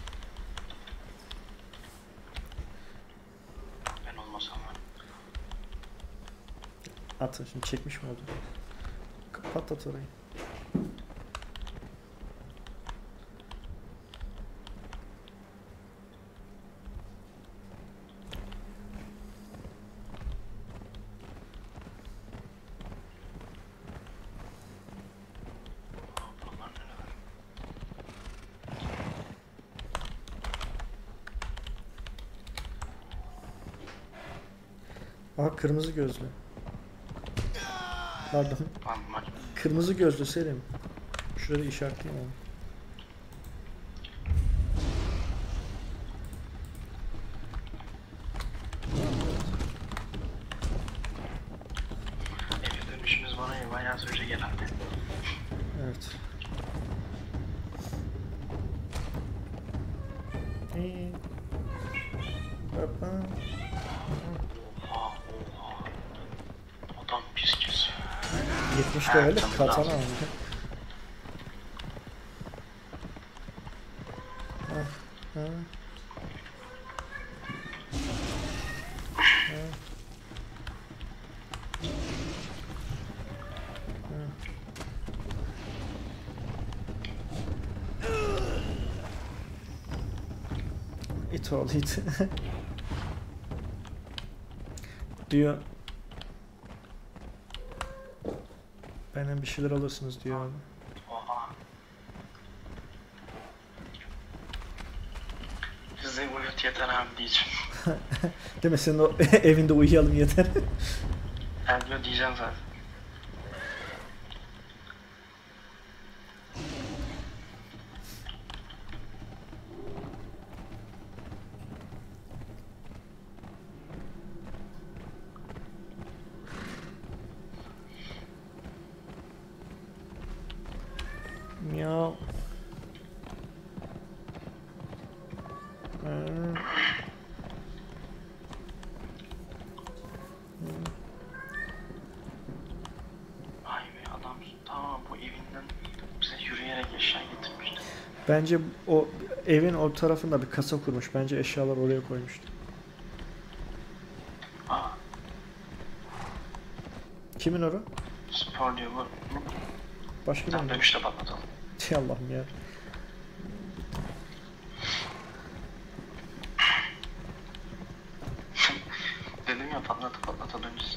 Ben olmasam var. Atın şimdi çekmiş mi oldu? Patlat orayı. Bunlar neler? Aha kırmızı gözlü. Pardon. Lan bunlar. Kırmızı gözlü Selim. Şurada işaretleyeyim onu. Eve dönüşümüz bana bayağı sürecek herhalde. Evet. Ee, Baba. Oha oha. Adam pis kesiyor. yetmiş Ha, level'de tamam, katana tamam. aldı. Ah, ah. Ah. Ah. It all it. Diyor. Benden bir şeyler alırsınız diyor abi. Oha. Bizi uyut yeter abi diyeceğim. Değil mi? Senin o evinde uyuyalım yeter. Ben diyor diyeceğim zaten. Miau. Hmm. Vay be adam tamam bu evinden bize yürüyerek eşya getirmişti. Bence o evin o tarafında bir kasa kurmuş. Bence eşyalar oraya koymuştu. Aa Kimin oru? spor diyor bu. Başka bir Tam mi? dönüşte patlatalım. Ey Allah'ım ya. Dedim ya patlata patlata döneceğiz.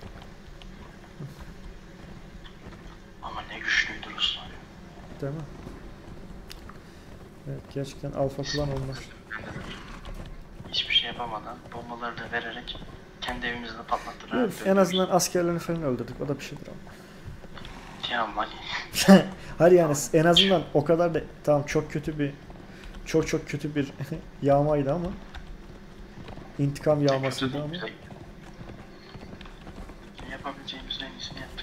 Ama ne güçlüydü Ruslar ya. Değil mi? Evet gerçekten alfa klan olmuş. Hiçbir şey yapamadan bombaları da vererek kendi evimizde patlattılar. Evet, en azından askerlerini falan öldürdük. O da bir şeydir ama. Ya Mali. Hayır yani en azından o kadar da tamam çok kötü bir çok çok kötü bir yağmaydı ama intikam yağmasıydı ama. Yapabileceğimizin en iyisini yaptık.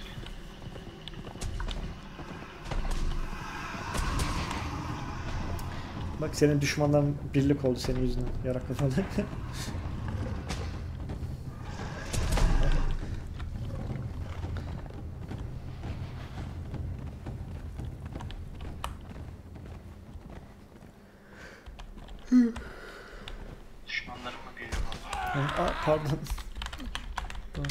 Bak senin düşmanların birlik oldu senin yüzünden yaraklı. Düşmanlarım mı geliyor valla? Aa, pardon. Tamam.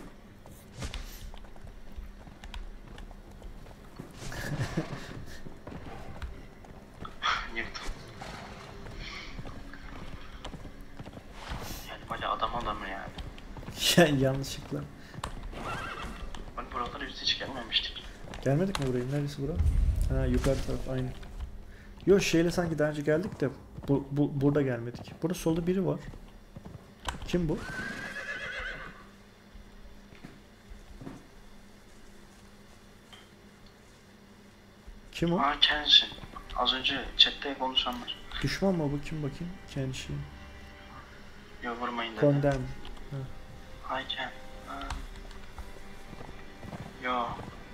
Yıktım. Yani böyle adam adamı yani. Ya, yanlışlıkla. Bak buralara biz hiç gelmemiştik. Gelmedik mi buraya? Neresi bura? Ha yukarı taraf aynı. Yo şeyle sanki daha önce geldik de bu, bu burada gelmedik. Burada solda biri var. Kim bu? Kim o? Aa kendisi. Az önce chatte konuşanlar. Düşman mı bu? Kim bakayım? Kendisi. Yo vurmayın dedi. Condemn. Hi Ken. Ha. Yo.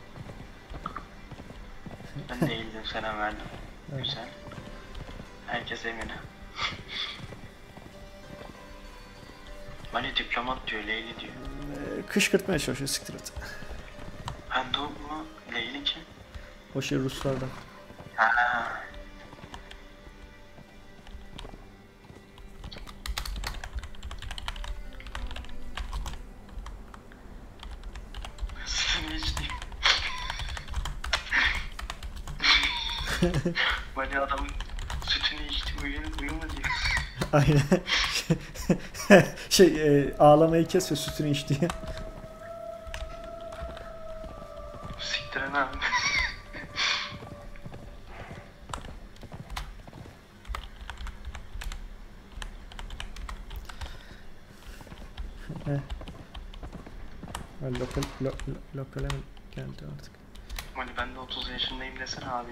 Ben değildim selam verdim. Evet. Güzel. Herkes emine. Mali diplomat diyor, Leyli diyor. Ee, kışkırtmaya çalışıyor, siktir et. Hendo mu? Leyli kim? O şey Ruslardan. Ha. Sütünü içti. Mali adamın sütünü içti, uyuyor, uyuma diyor. Aynen. şey e, ağlamayı kes ve sütünü iç diye. Siktiren abi. Heh. Ha, lokal, lo, lo, lokale mi geldi artık? Mali ben de otuz yaşındayım desene abi.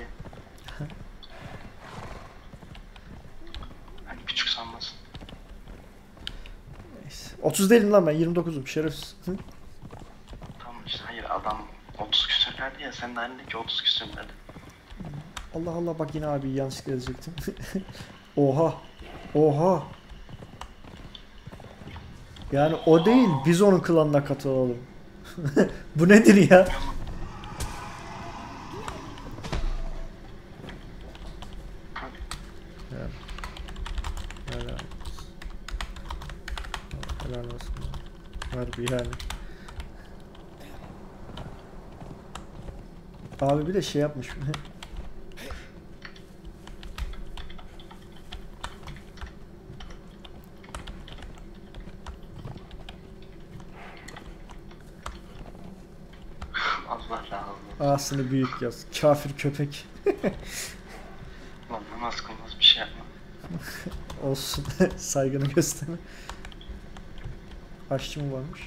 Hani küçük sanmasın. Neyse. otuz değilim lan ben, yirmi dokuzum şerefsiz. Hı? Tamam işte, hayır adam otuz küsürlerdi ya, sen de anneki otuz küsürlerdi. Allah Allah, bak yine abi yanlışlıkla yazacaktım. Oha. Oha. Yani o değil, biz onun klanına katılalım. Bu nedir ya? Ya. Helal. Helal olsun. Harbi yani. Abi bir de şey yapmış. Allah razı olsun. Ağzını büyük yaz. Kafir köpek. Lan namaz kılmaz bir şey yapma. Olsun. Saygını gösterme. Aşçı mı varmış?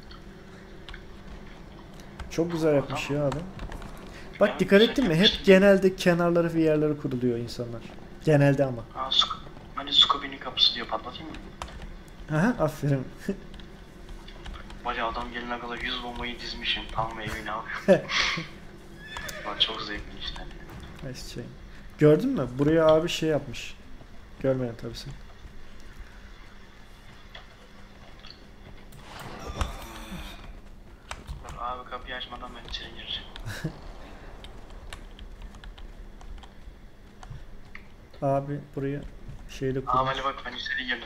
Çok güzel yapmış ya adam. Bak Ya, dikkat güzel ettin mi? yapmış. Hep genelde kenarları ve yerleri kuruluyor insanlar. Genelde ama. Aa, Sco hani Scooby'nin kapısı diyor, patlatayım mı? Aha, aferin. Bacı adam gelene kadar yüz bombayı dizmişim. Tam evine abi. Lan çok zevkli işte. Nice şey. Gördün mü? Buraya abi şey yapmış. Görmeyen tabii sen. Dur abi, kapıyı açmadan ben içeri gireceğim. Abi buraya şeyle Aa kurmuş. Mali bak, ben içeri girdim.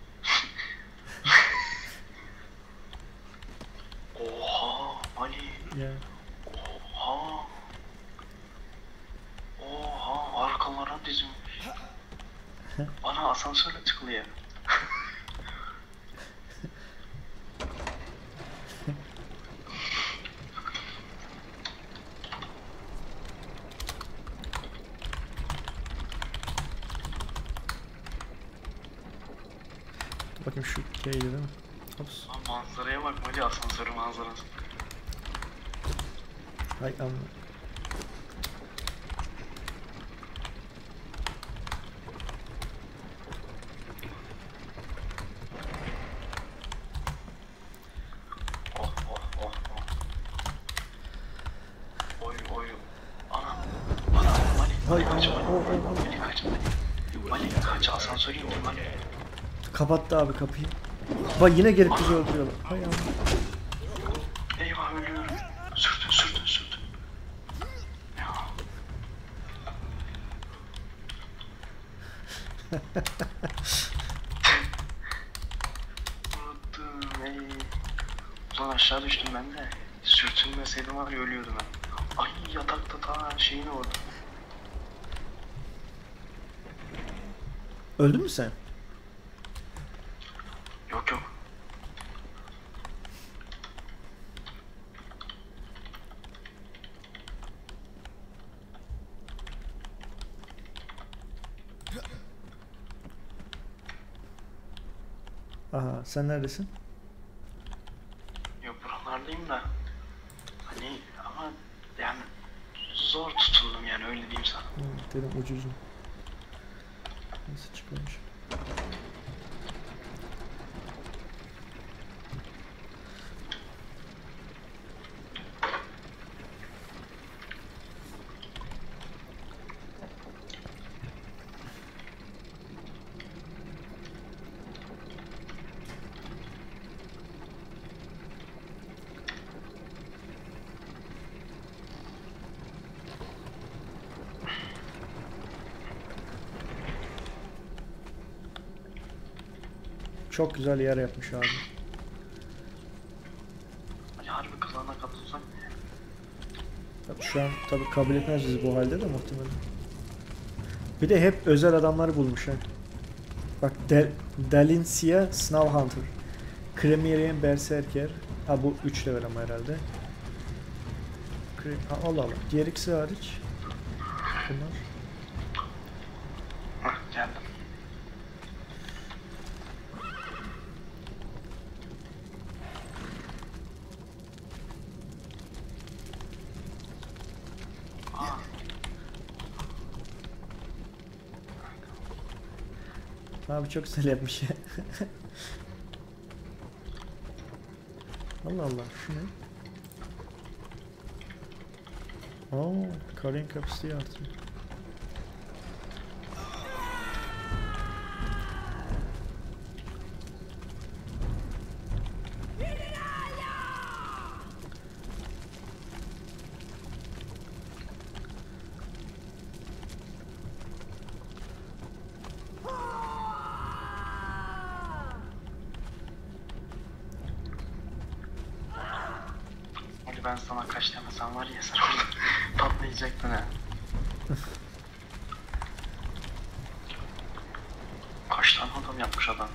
Oha Mali. Ya. Oha. Oha, arkalara dizmiş. Bana asansörle çıkılıyor. Bakayım şu K'ydi değil mi? Ops. Lan manzaraya bak Mali, asansörü manzarası. Hay anladım. Oh oh oh oh. Oy oy. Ana. Ana Mali. Hay Kaç Allah. Mali. Oh, oh, oh. Mali kaç Mali. Mali kaç, asansörü indi Mali. Kapattı abi kapıyı. Bak yine gelip bizi öldürüyorlar. Hay Allah. Eyvah, ölüyorum. Sürtün sürtün sürtün. Ya. Unuttum ey. Ulan aşağı düştüm ben de. Sürtünmeseydim var ya, ölüyordum ben. Ay yatakta ta şeyin orada. Öldün mü sen? Yok yok. Aha, sen neredesin? Yok, buralardayım da. Hani ama yani zor tutundum yani, öyle diyeyim sana. Hı, dedim ucuzum. Neyse çıkalım şöyle. çok güzel yer yapmış abi. Hani harbi klana katılsak mı? Tabii şu an tabii kabul etmez bizi bu halde de muhtemelen. Bir de hep özel adamları bulmuş ha. Bak De Dalincia Snowhunter. Cremerian Berserker. Ha bu üç level ama herhalde. Ha, Allah Allah. Diğer ikisi hariç. Bunlar. Hah geldim. Aa, Abi çok güzel yapmış ya. Allah Allah. Şu ne? Oo, kalenin kapasiteyi artırıyor. hadi ben sana kaç demesem var ya sen orada patlayacaktın ha. Kaç tane adam yapmış adam.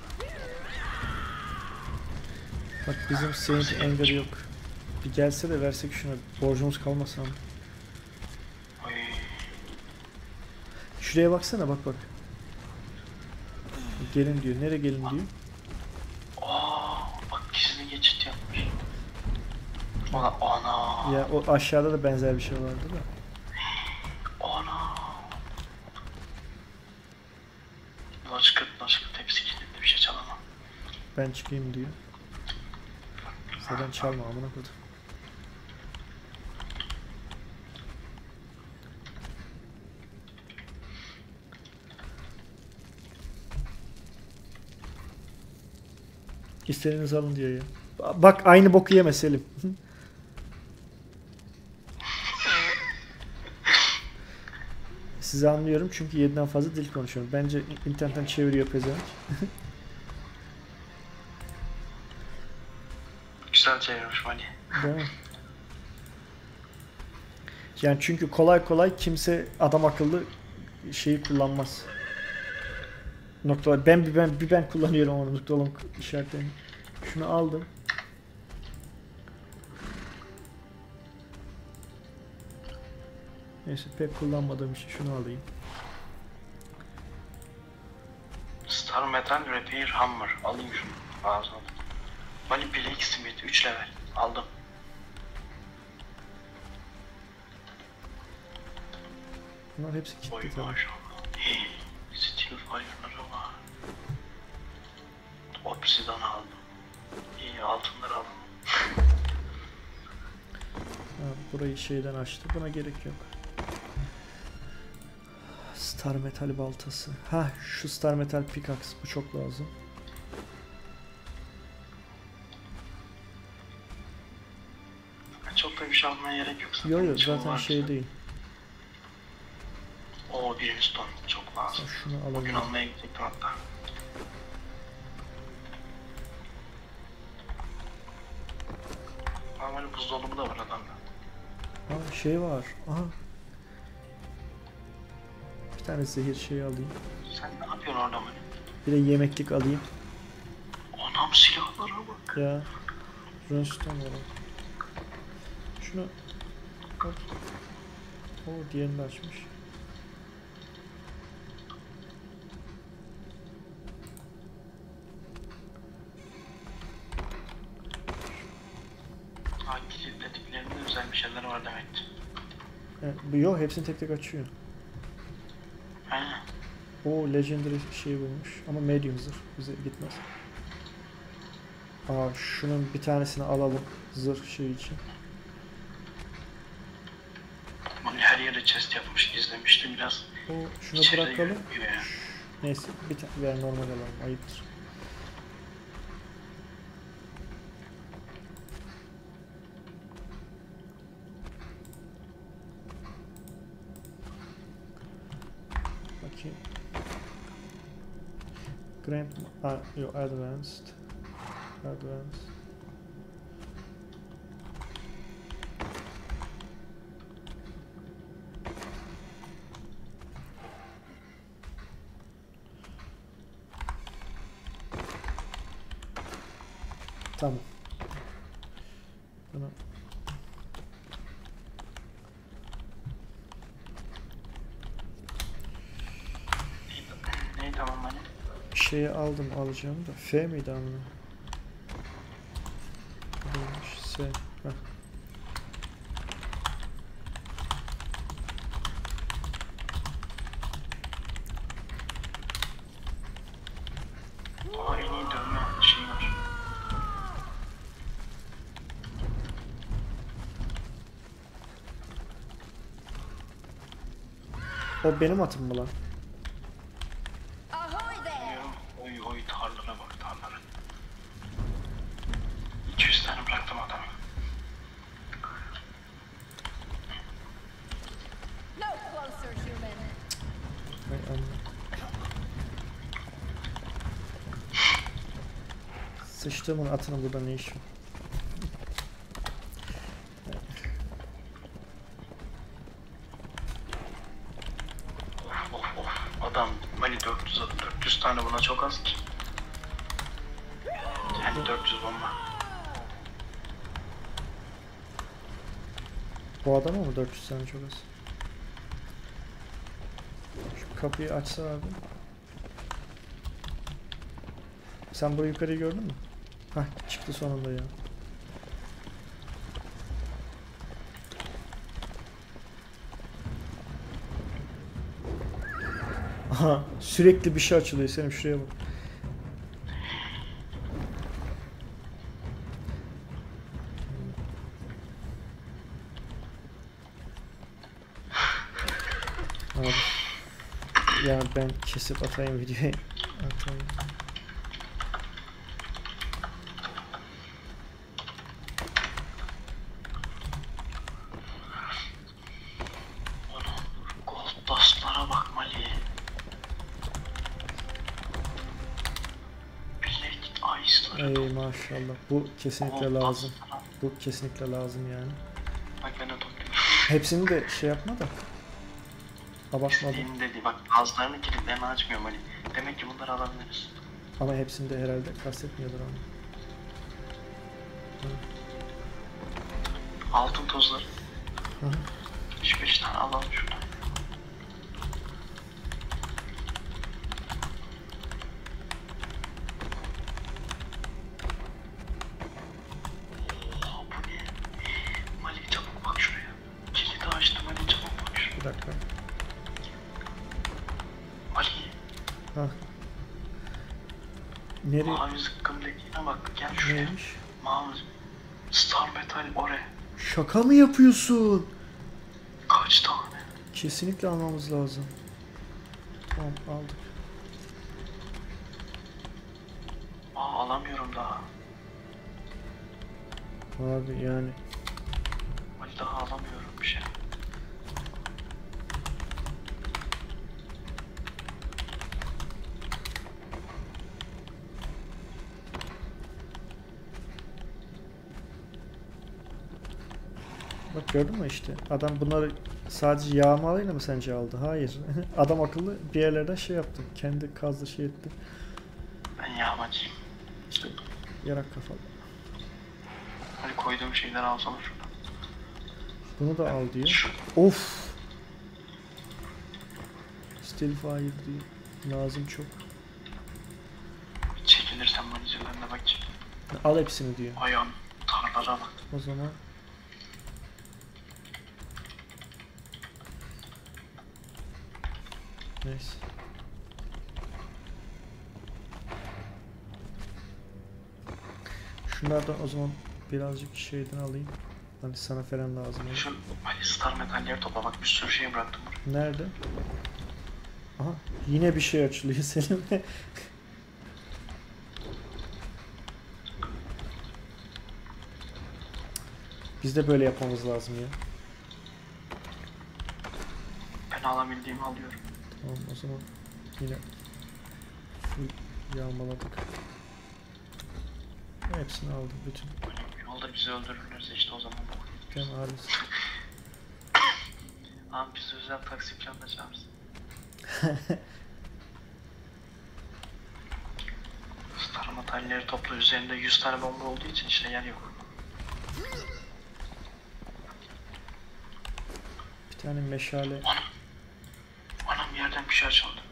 Bak bizim Saint Anger yok. Bir gelse de versek şuna. Borcumuz kalmasa. Oy. Şuraya baksana bak bak. Gelin diyor. Nereye gelin diyor. Aa, bak gizli geçit yapmış. Ana, ana. Ya o aşağıda da benzer bir şey vardı da. Ana. Bulaşıkı, bulaşıkı tepsi kilitli bir şey çalamam. Ben çıkayım diyor. Zaten çalma amına koydum. İstediğinizi alın diyor ya. Bak aynı boku yeme Selim. Sizi anlıyorum çünkü yediden fazla dil konuşuyorum. Bence internetten çeviriyor pezevenk. Güzel çevirmiş Mali. Değil mi? Yani çünkü kolay kolay kimse adam akıllı şeyi kullanmaz. Noktalar. Ben bir ben bir ben kullanıyorum onu noktalama işaretlerini. Şunu aldım. Neyse pek kullanmadığım için şunu alayım. Star Metal Repair Hammer. Alayım şunu. Ağzına. Mali Blacksmith üç level. Aldım. Bunlar hepsi Oy kilitli tabii. maşallah. Hey, Steel Fire'ları var. Obsidian aldım. İyi altınları aldım. Ha, burayı şeyden açtı. Buna gerek yok. Star Metal baltası. Ha şu Star Metal pickaxe. Bu çok lazım. Çok da bir şey almaya gerek yok. Yok yok Çoğu zaten var şey bize. değil. Oo birinci stone çok lazım. Şunu Bugün alalım. almaya gidecektim hatta. Ama böyle buzdolabı da var adamda. Ha şey var. Aha. Bir tane zehir şeyi alayım. Sen ne yapıyorsun orada Mali? Bir de yemeklik alayım. Anam silahlara bak. Ya. Runestone var. Şunu. Hop. O diğerini de açmış. Hangi tetiklerinde özel bir şeyler var demekti. Evet, bu yok hepsini tek tek açıyor. He. O legendary şey bulmuş ama medium zırh bize gitmez. Aa şunun bir tanesini alalım zırh şey için. Mali her yere chest yapmış gizlemişti biraz. O şunu İçeride bırakalım. yürüyor ya. Neyse bir tane ver normal alalım ayıptır. Bakayım. Grand... Ah, yo, advanced. Advanced. Tamam. Bunu Neydi, neydi tamam hani? şeyi aldım alacağım da F miydi amına? Değilmiş, S. Heh. Aa en iyi dövme şey var. O benim atım mı lan? Ahoy there! Bilmiyorum. Oy oy tarlara bak tarlara. iki yüz tane bıraktım adamı. No closer, human! Hay amına. Sıçtığımın atının burada ne işi var? Of of of. Adam Mali dört yüz dört yüz tane buna çok az ki. Yani dört yüz bomba. Bu adama mı dört yüz tane çok az? Şu kapıyı açsa abi. Sen bu yukarıyı gördün mü? Hah çıktı sonunda ya. Aha sürekli bir şey açılıyor Selim şuraya bak. Abi. Ya ben kesip atayım videoyu. Atayım. Gold dustlara bak Mali. Bilek ice'ları. Ey maşallah. Bu kesinlikle Gold lazım. dustlara. Bu kesinlikle lazım yani. Bak ben de topluyorum. Hepsini de şey yapma da. Abartmadım. İstediğim dedi. Bak bazılarını kilitlerini açmıyorum Mali. Demek ki bunları alabiliriz. Ama hepsini de herhalde kastetmiyordur ama. Altın tozları. Hı hı. üç beş tane alalım şuradan. Oha bu ne? Mali çabuk bak şuraya. Kilidi açtım Mali çabuk bak şuraya. Bir dakika. Mali. Ha. Nereye? Mavi zıkkımdakine bak gel şuraya. Neymiş? Mavi. Star Metal Ore. Şaka mı yapıyorsun? Kaç tane? Kesinlikle almamız lazım. Tamam aldık. Aa alamıyorum daha. Abi yani. Mali daha alamıyorum bir şey. Bak gördün mü işte. Adam bunları sadece yağmalıyla mı sence aldı? Hayır. Adam akıllı bir yerlerden şey yaptı. Kendi kazdı şey etti. Ben yağmacıyım. İşte yarak kafalı. Hani koyduğum şeyleri alsana şuradan. Bunu da al diyor. Şu. Of. Still fire diyor. Lazım çok. Bir çekilirsen manizirlerine bakayım. Al hepsini diyor. Ayağım tarlara bak. O zaman neyse. Şunlardan o zaman birazcık şeyden alayım. Hani sana falan lazım olur. Şu hani star metalleri topla bak bir sürü şey bıraktım buraya. Nerede? Aha yine bir şey açılıyor Selim. Biz de böyle yapmamız lazım ya. Ben alabildiğimi alıyorum. Tamam o zaman yine full Yağmaladık. Hepsini aldım bütün. Yolda bizi öldürürlerse işte o zaman bak. Değil mi Halis? Abi bizi özel taksi planına çağırsın. Star materyalleri topla, üzerinde yüz tane bomba olduğu için işte yer yok. Bir tane meşale. Anam. Anam yerden bir şey açıldı.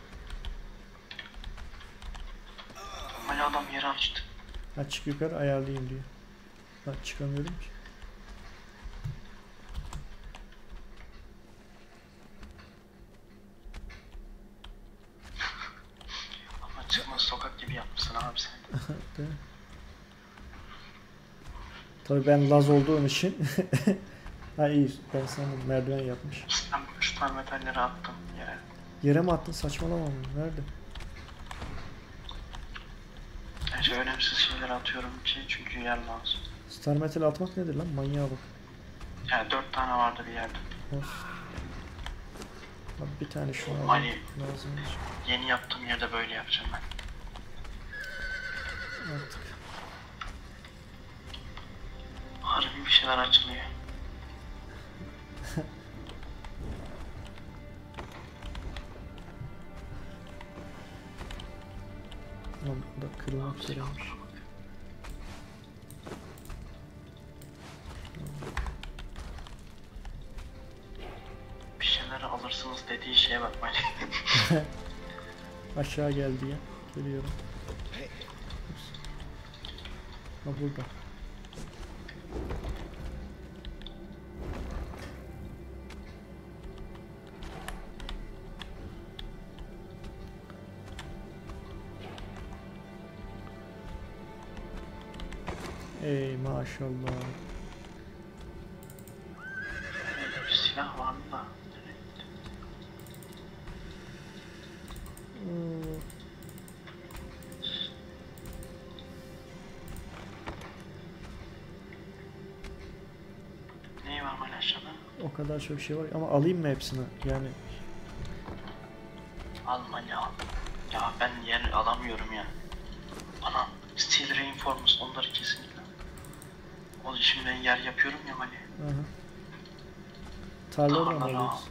Hani adam yeri açtı. Ha, çık yukarı ayarlayayım diyor. Ha, çıkamıyorum ki. Ama çıkmaz sokak gibi yapmışsın abi sen. Değil mi? Tabii ben Laz olduğum için. Ha iyi, ben sanırım merdiven yapmış. Ben bu üç tane metalleri attım yere. Yere mi attın? Saçmalama mı? Nerede? Neyse önemsiz şeyler atıyorum ki çünkü yer lazım. Star metal atmak nedir lan? Manyağa bak. Yani dört tane vardı bir yerde. Of. Abi bir tane şunu alayım. Hani Lazım. yeni yaptığım yerde böyle yapacağım ben. Artık. Harbi bir şeyler açılıyor. Lan bu da kırılmak üzereymiş. Bir şeyler alırsınız dediği şeye bakmayın. Aşağı geldi ya. Geliyorum. Ha burada. Ey maşallah. Bir silah var mı da? Oo, Neyi var böyle aşağıda? o kadar çok şey var ama alayım mı hepsini? Yani Alma ya. Ya ben yer alamıyorum ya. Ana Steel Reinforcements onları kesinlikle. O şimdi ben yer yapıyorum ya hani. aha. Tarladan mı Tarladan al. alıyoruz?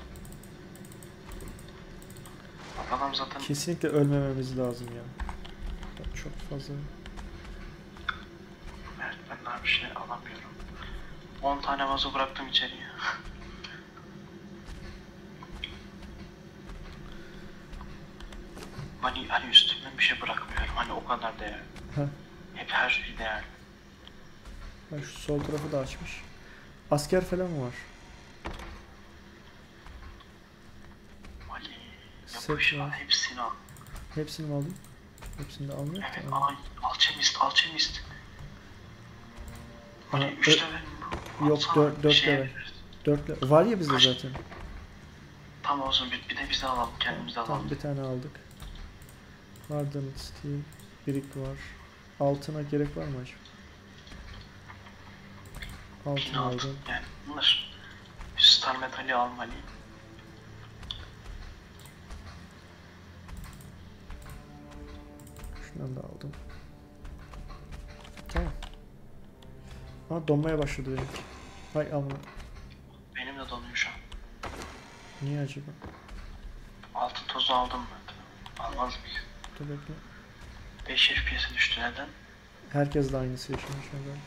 Bak adam zaten Kesinlikle ölmememiz lazım ya. Çok fazla. evet, ben daha bir şey alamıyorum. on tane vazo bıraktım içeriye. Hani, hani üstümden bir şey bırakmıyorum. Hani o kadar değerli. Heh. Hep her şey değerli. Bak şu sol tarafı da açmış. Asker falan mı var? Hani Set yapış var. var. Hepsini al. Hepsini mi alayım? Hepsini de almıyor Evet da. al. Alchemist, alchemist. Hani Aha, üç ö- level mi? yok, Alsana, dört- dört şeye level. veririz. Dört var ya bizde Kaç? zaten. Tam olsun bir, bir de biz de alalım. Kendimiz de alalım. Tamam, bir tane aldık. Hardened steel, brick var. Altına gerek var mı acaba? Altın Yine altın. aldım. Yani bunlar. Star metali almalı. Şundan da aldım. Tamam. Ha, donmaya başladı benimki. Hay ama Benim de donuyor şu an. niye acaba? Altın tozu aldım ben. Almaz mıyız? Dur bekle. beş F P S'e düştü neden? Herkes de aynısı yaşamış herhalde.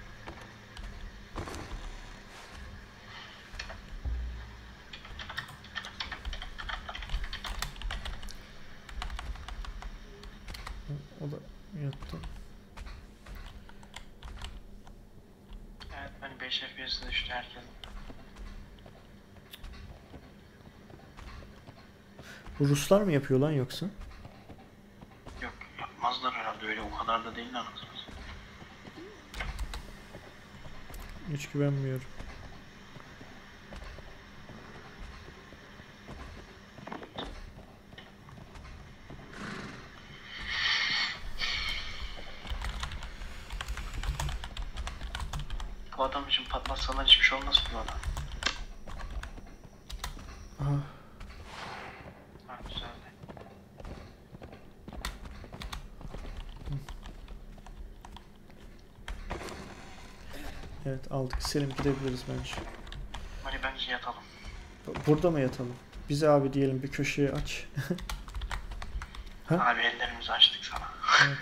O da yattı. Evet ben beş F P S'e düştü herkes. Bu Ruslar mı yapıyor lan yoksa? Yok yapmazlar herhalde öyle o kadar da değil anasını. Hiç güvenmiyorum. Bu adam için patlatsalar hiçbir şey olmaz ki bu adam. Aha. Ha güzeldi. Evet aldık. Selim gidebiliriz bence. Mali bence yatalım. Burada mı yatalım? Bize abi diyelim bir köşeye aç. Ha? Abi ellerimizi açtık sana. Evet.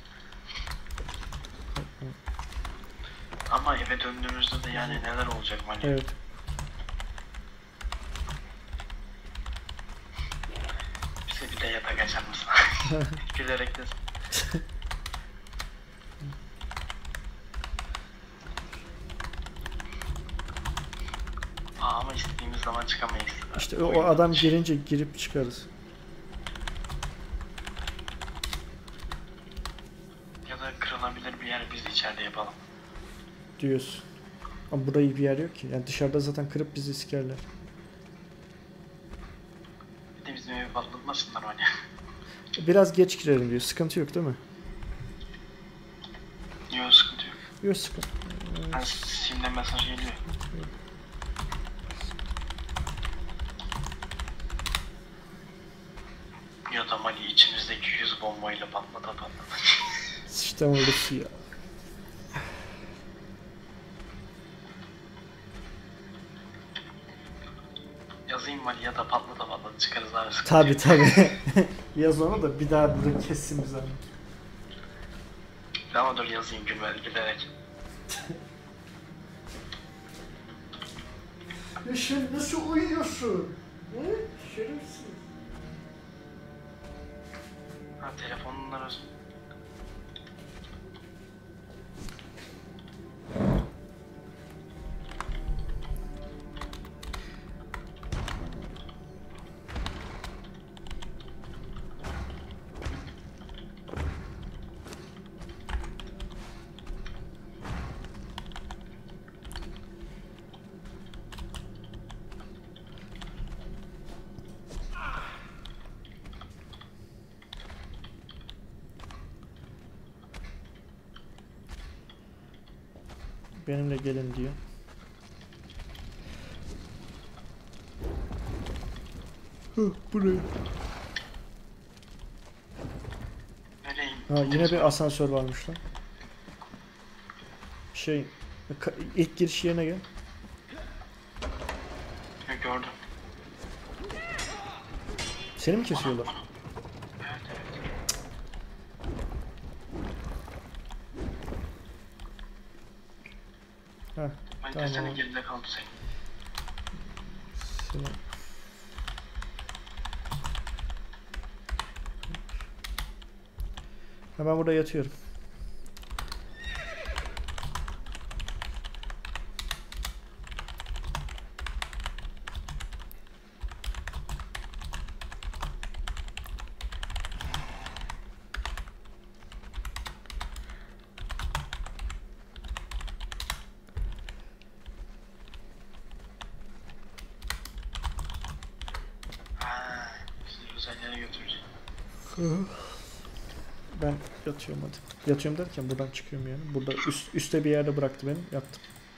Ama eve döndüğümüzde de yani neler olacak Mali? Evet. Bize bir de yatak açar mısın? Gülerek de. Aa, ama istediğimiz zaman çıkamayız. İşte o, o Oyun adam içi. gelince girip çıkarız. Ya da kırılabilir bir yer biz içeride yapalım. Diyorsun. Ama burada iyi bir yer yok ki. Yani dışarıda zaten kırıp bizi sikerler. Bir de bizim evi patlatmasınlar hani. Biraz geç girelim diyor. Sıkıntı yok değil mi? Yok sıkıntı yok. Yok sıkıntı. Ben Steam'den mesaj geliyor. Ya da Mali içimizdeki yüz bombayla patlata patlata. Sistem orası ya. Yazayım Mali ya da patlata patlata çıkarız abi. sıkıntı Tabi yok. tabi. Yaz onu da bir daha burada kessin bizi. Ama dur yazayım güler, gülerek. Ya sen nasıl uyuyorsun? Hı? Şerefsiz. Ha telefonlar olsun. Benimle gelin diyor. Hı, buraya. Nereye? Ha yine bir asansör varmış lan. Şey, ka- ilk giriş yerine gel. Ya, gördüm. Seni mi kesiyorlar? Evet evet. Ha, Mali tamam. desene geride kaldı sen. Seni... Ha, ben burada yatıyorum. Ha, bizi özel yere götürecek. Ben yatıyorum hadi. Yatıyorum derken buradan çıkıyorum yani. Burada üst, üstte bir yerde bıraktı beni. Yattım.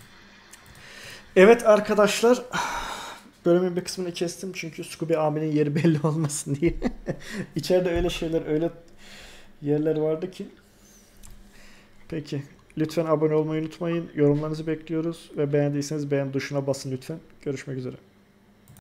Evet arkadaşlar. Bölümün bir kısmını kestim çünkü Scooby abinin yeri belli olmasın diye. İçeride öyle şeyler, öyle yerler vardı ki. Peki. Lütfen abone olmayı unutmayın. Yorumlarınızı bekliyoruz. Ve beğendiyseniz beğen tuşuna basın lütfen. Görüşmek üzere.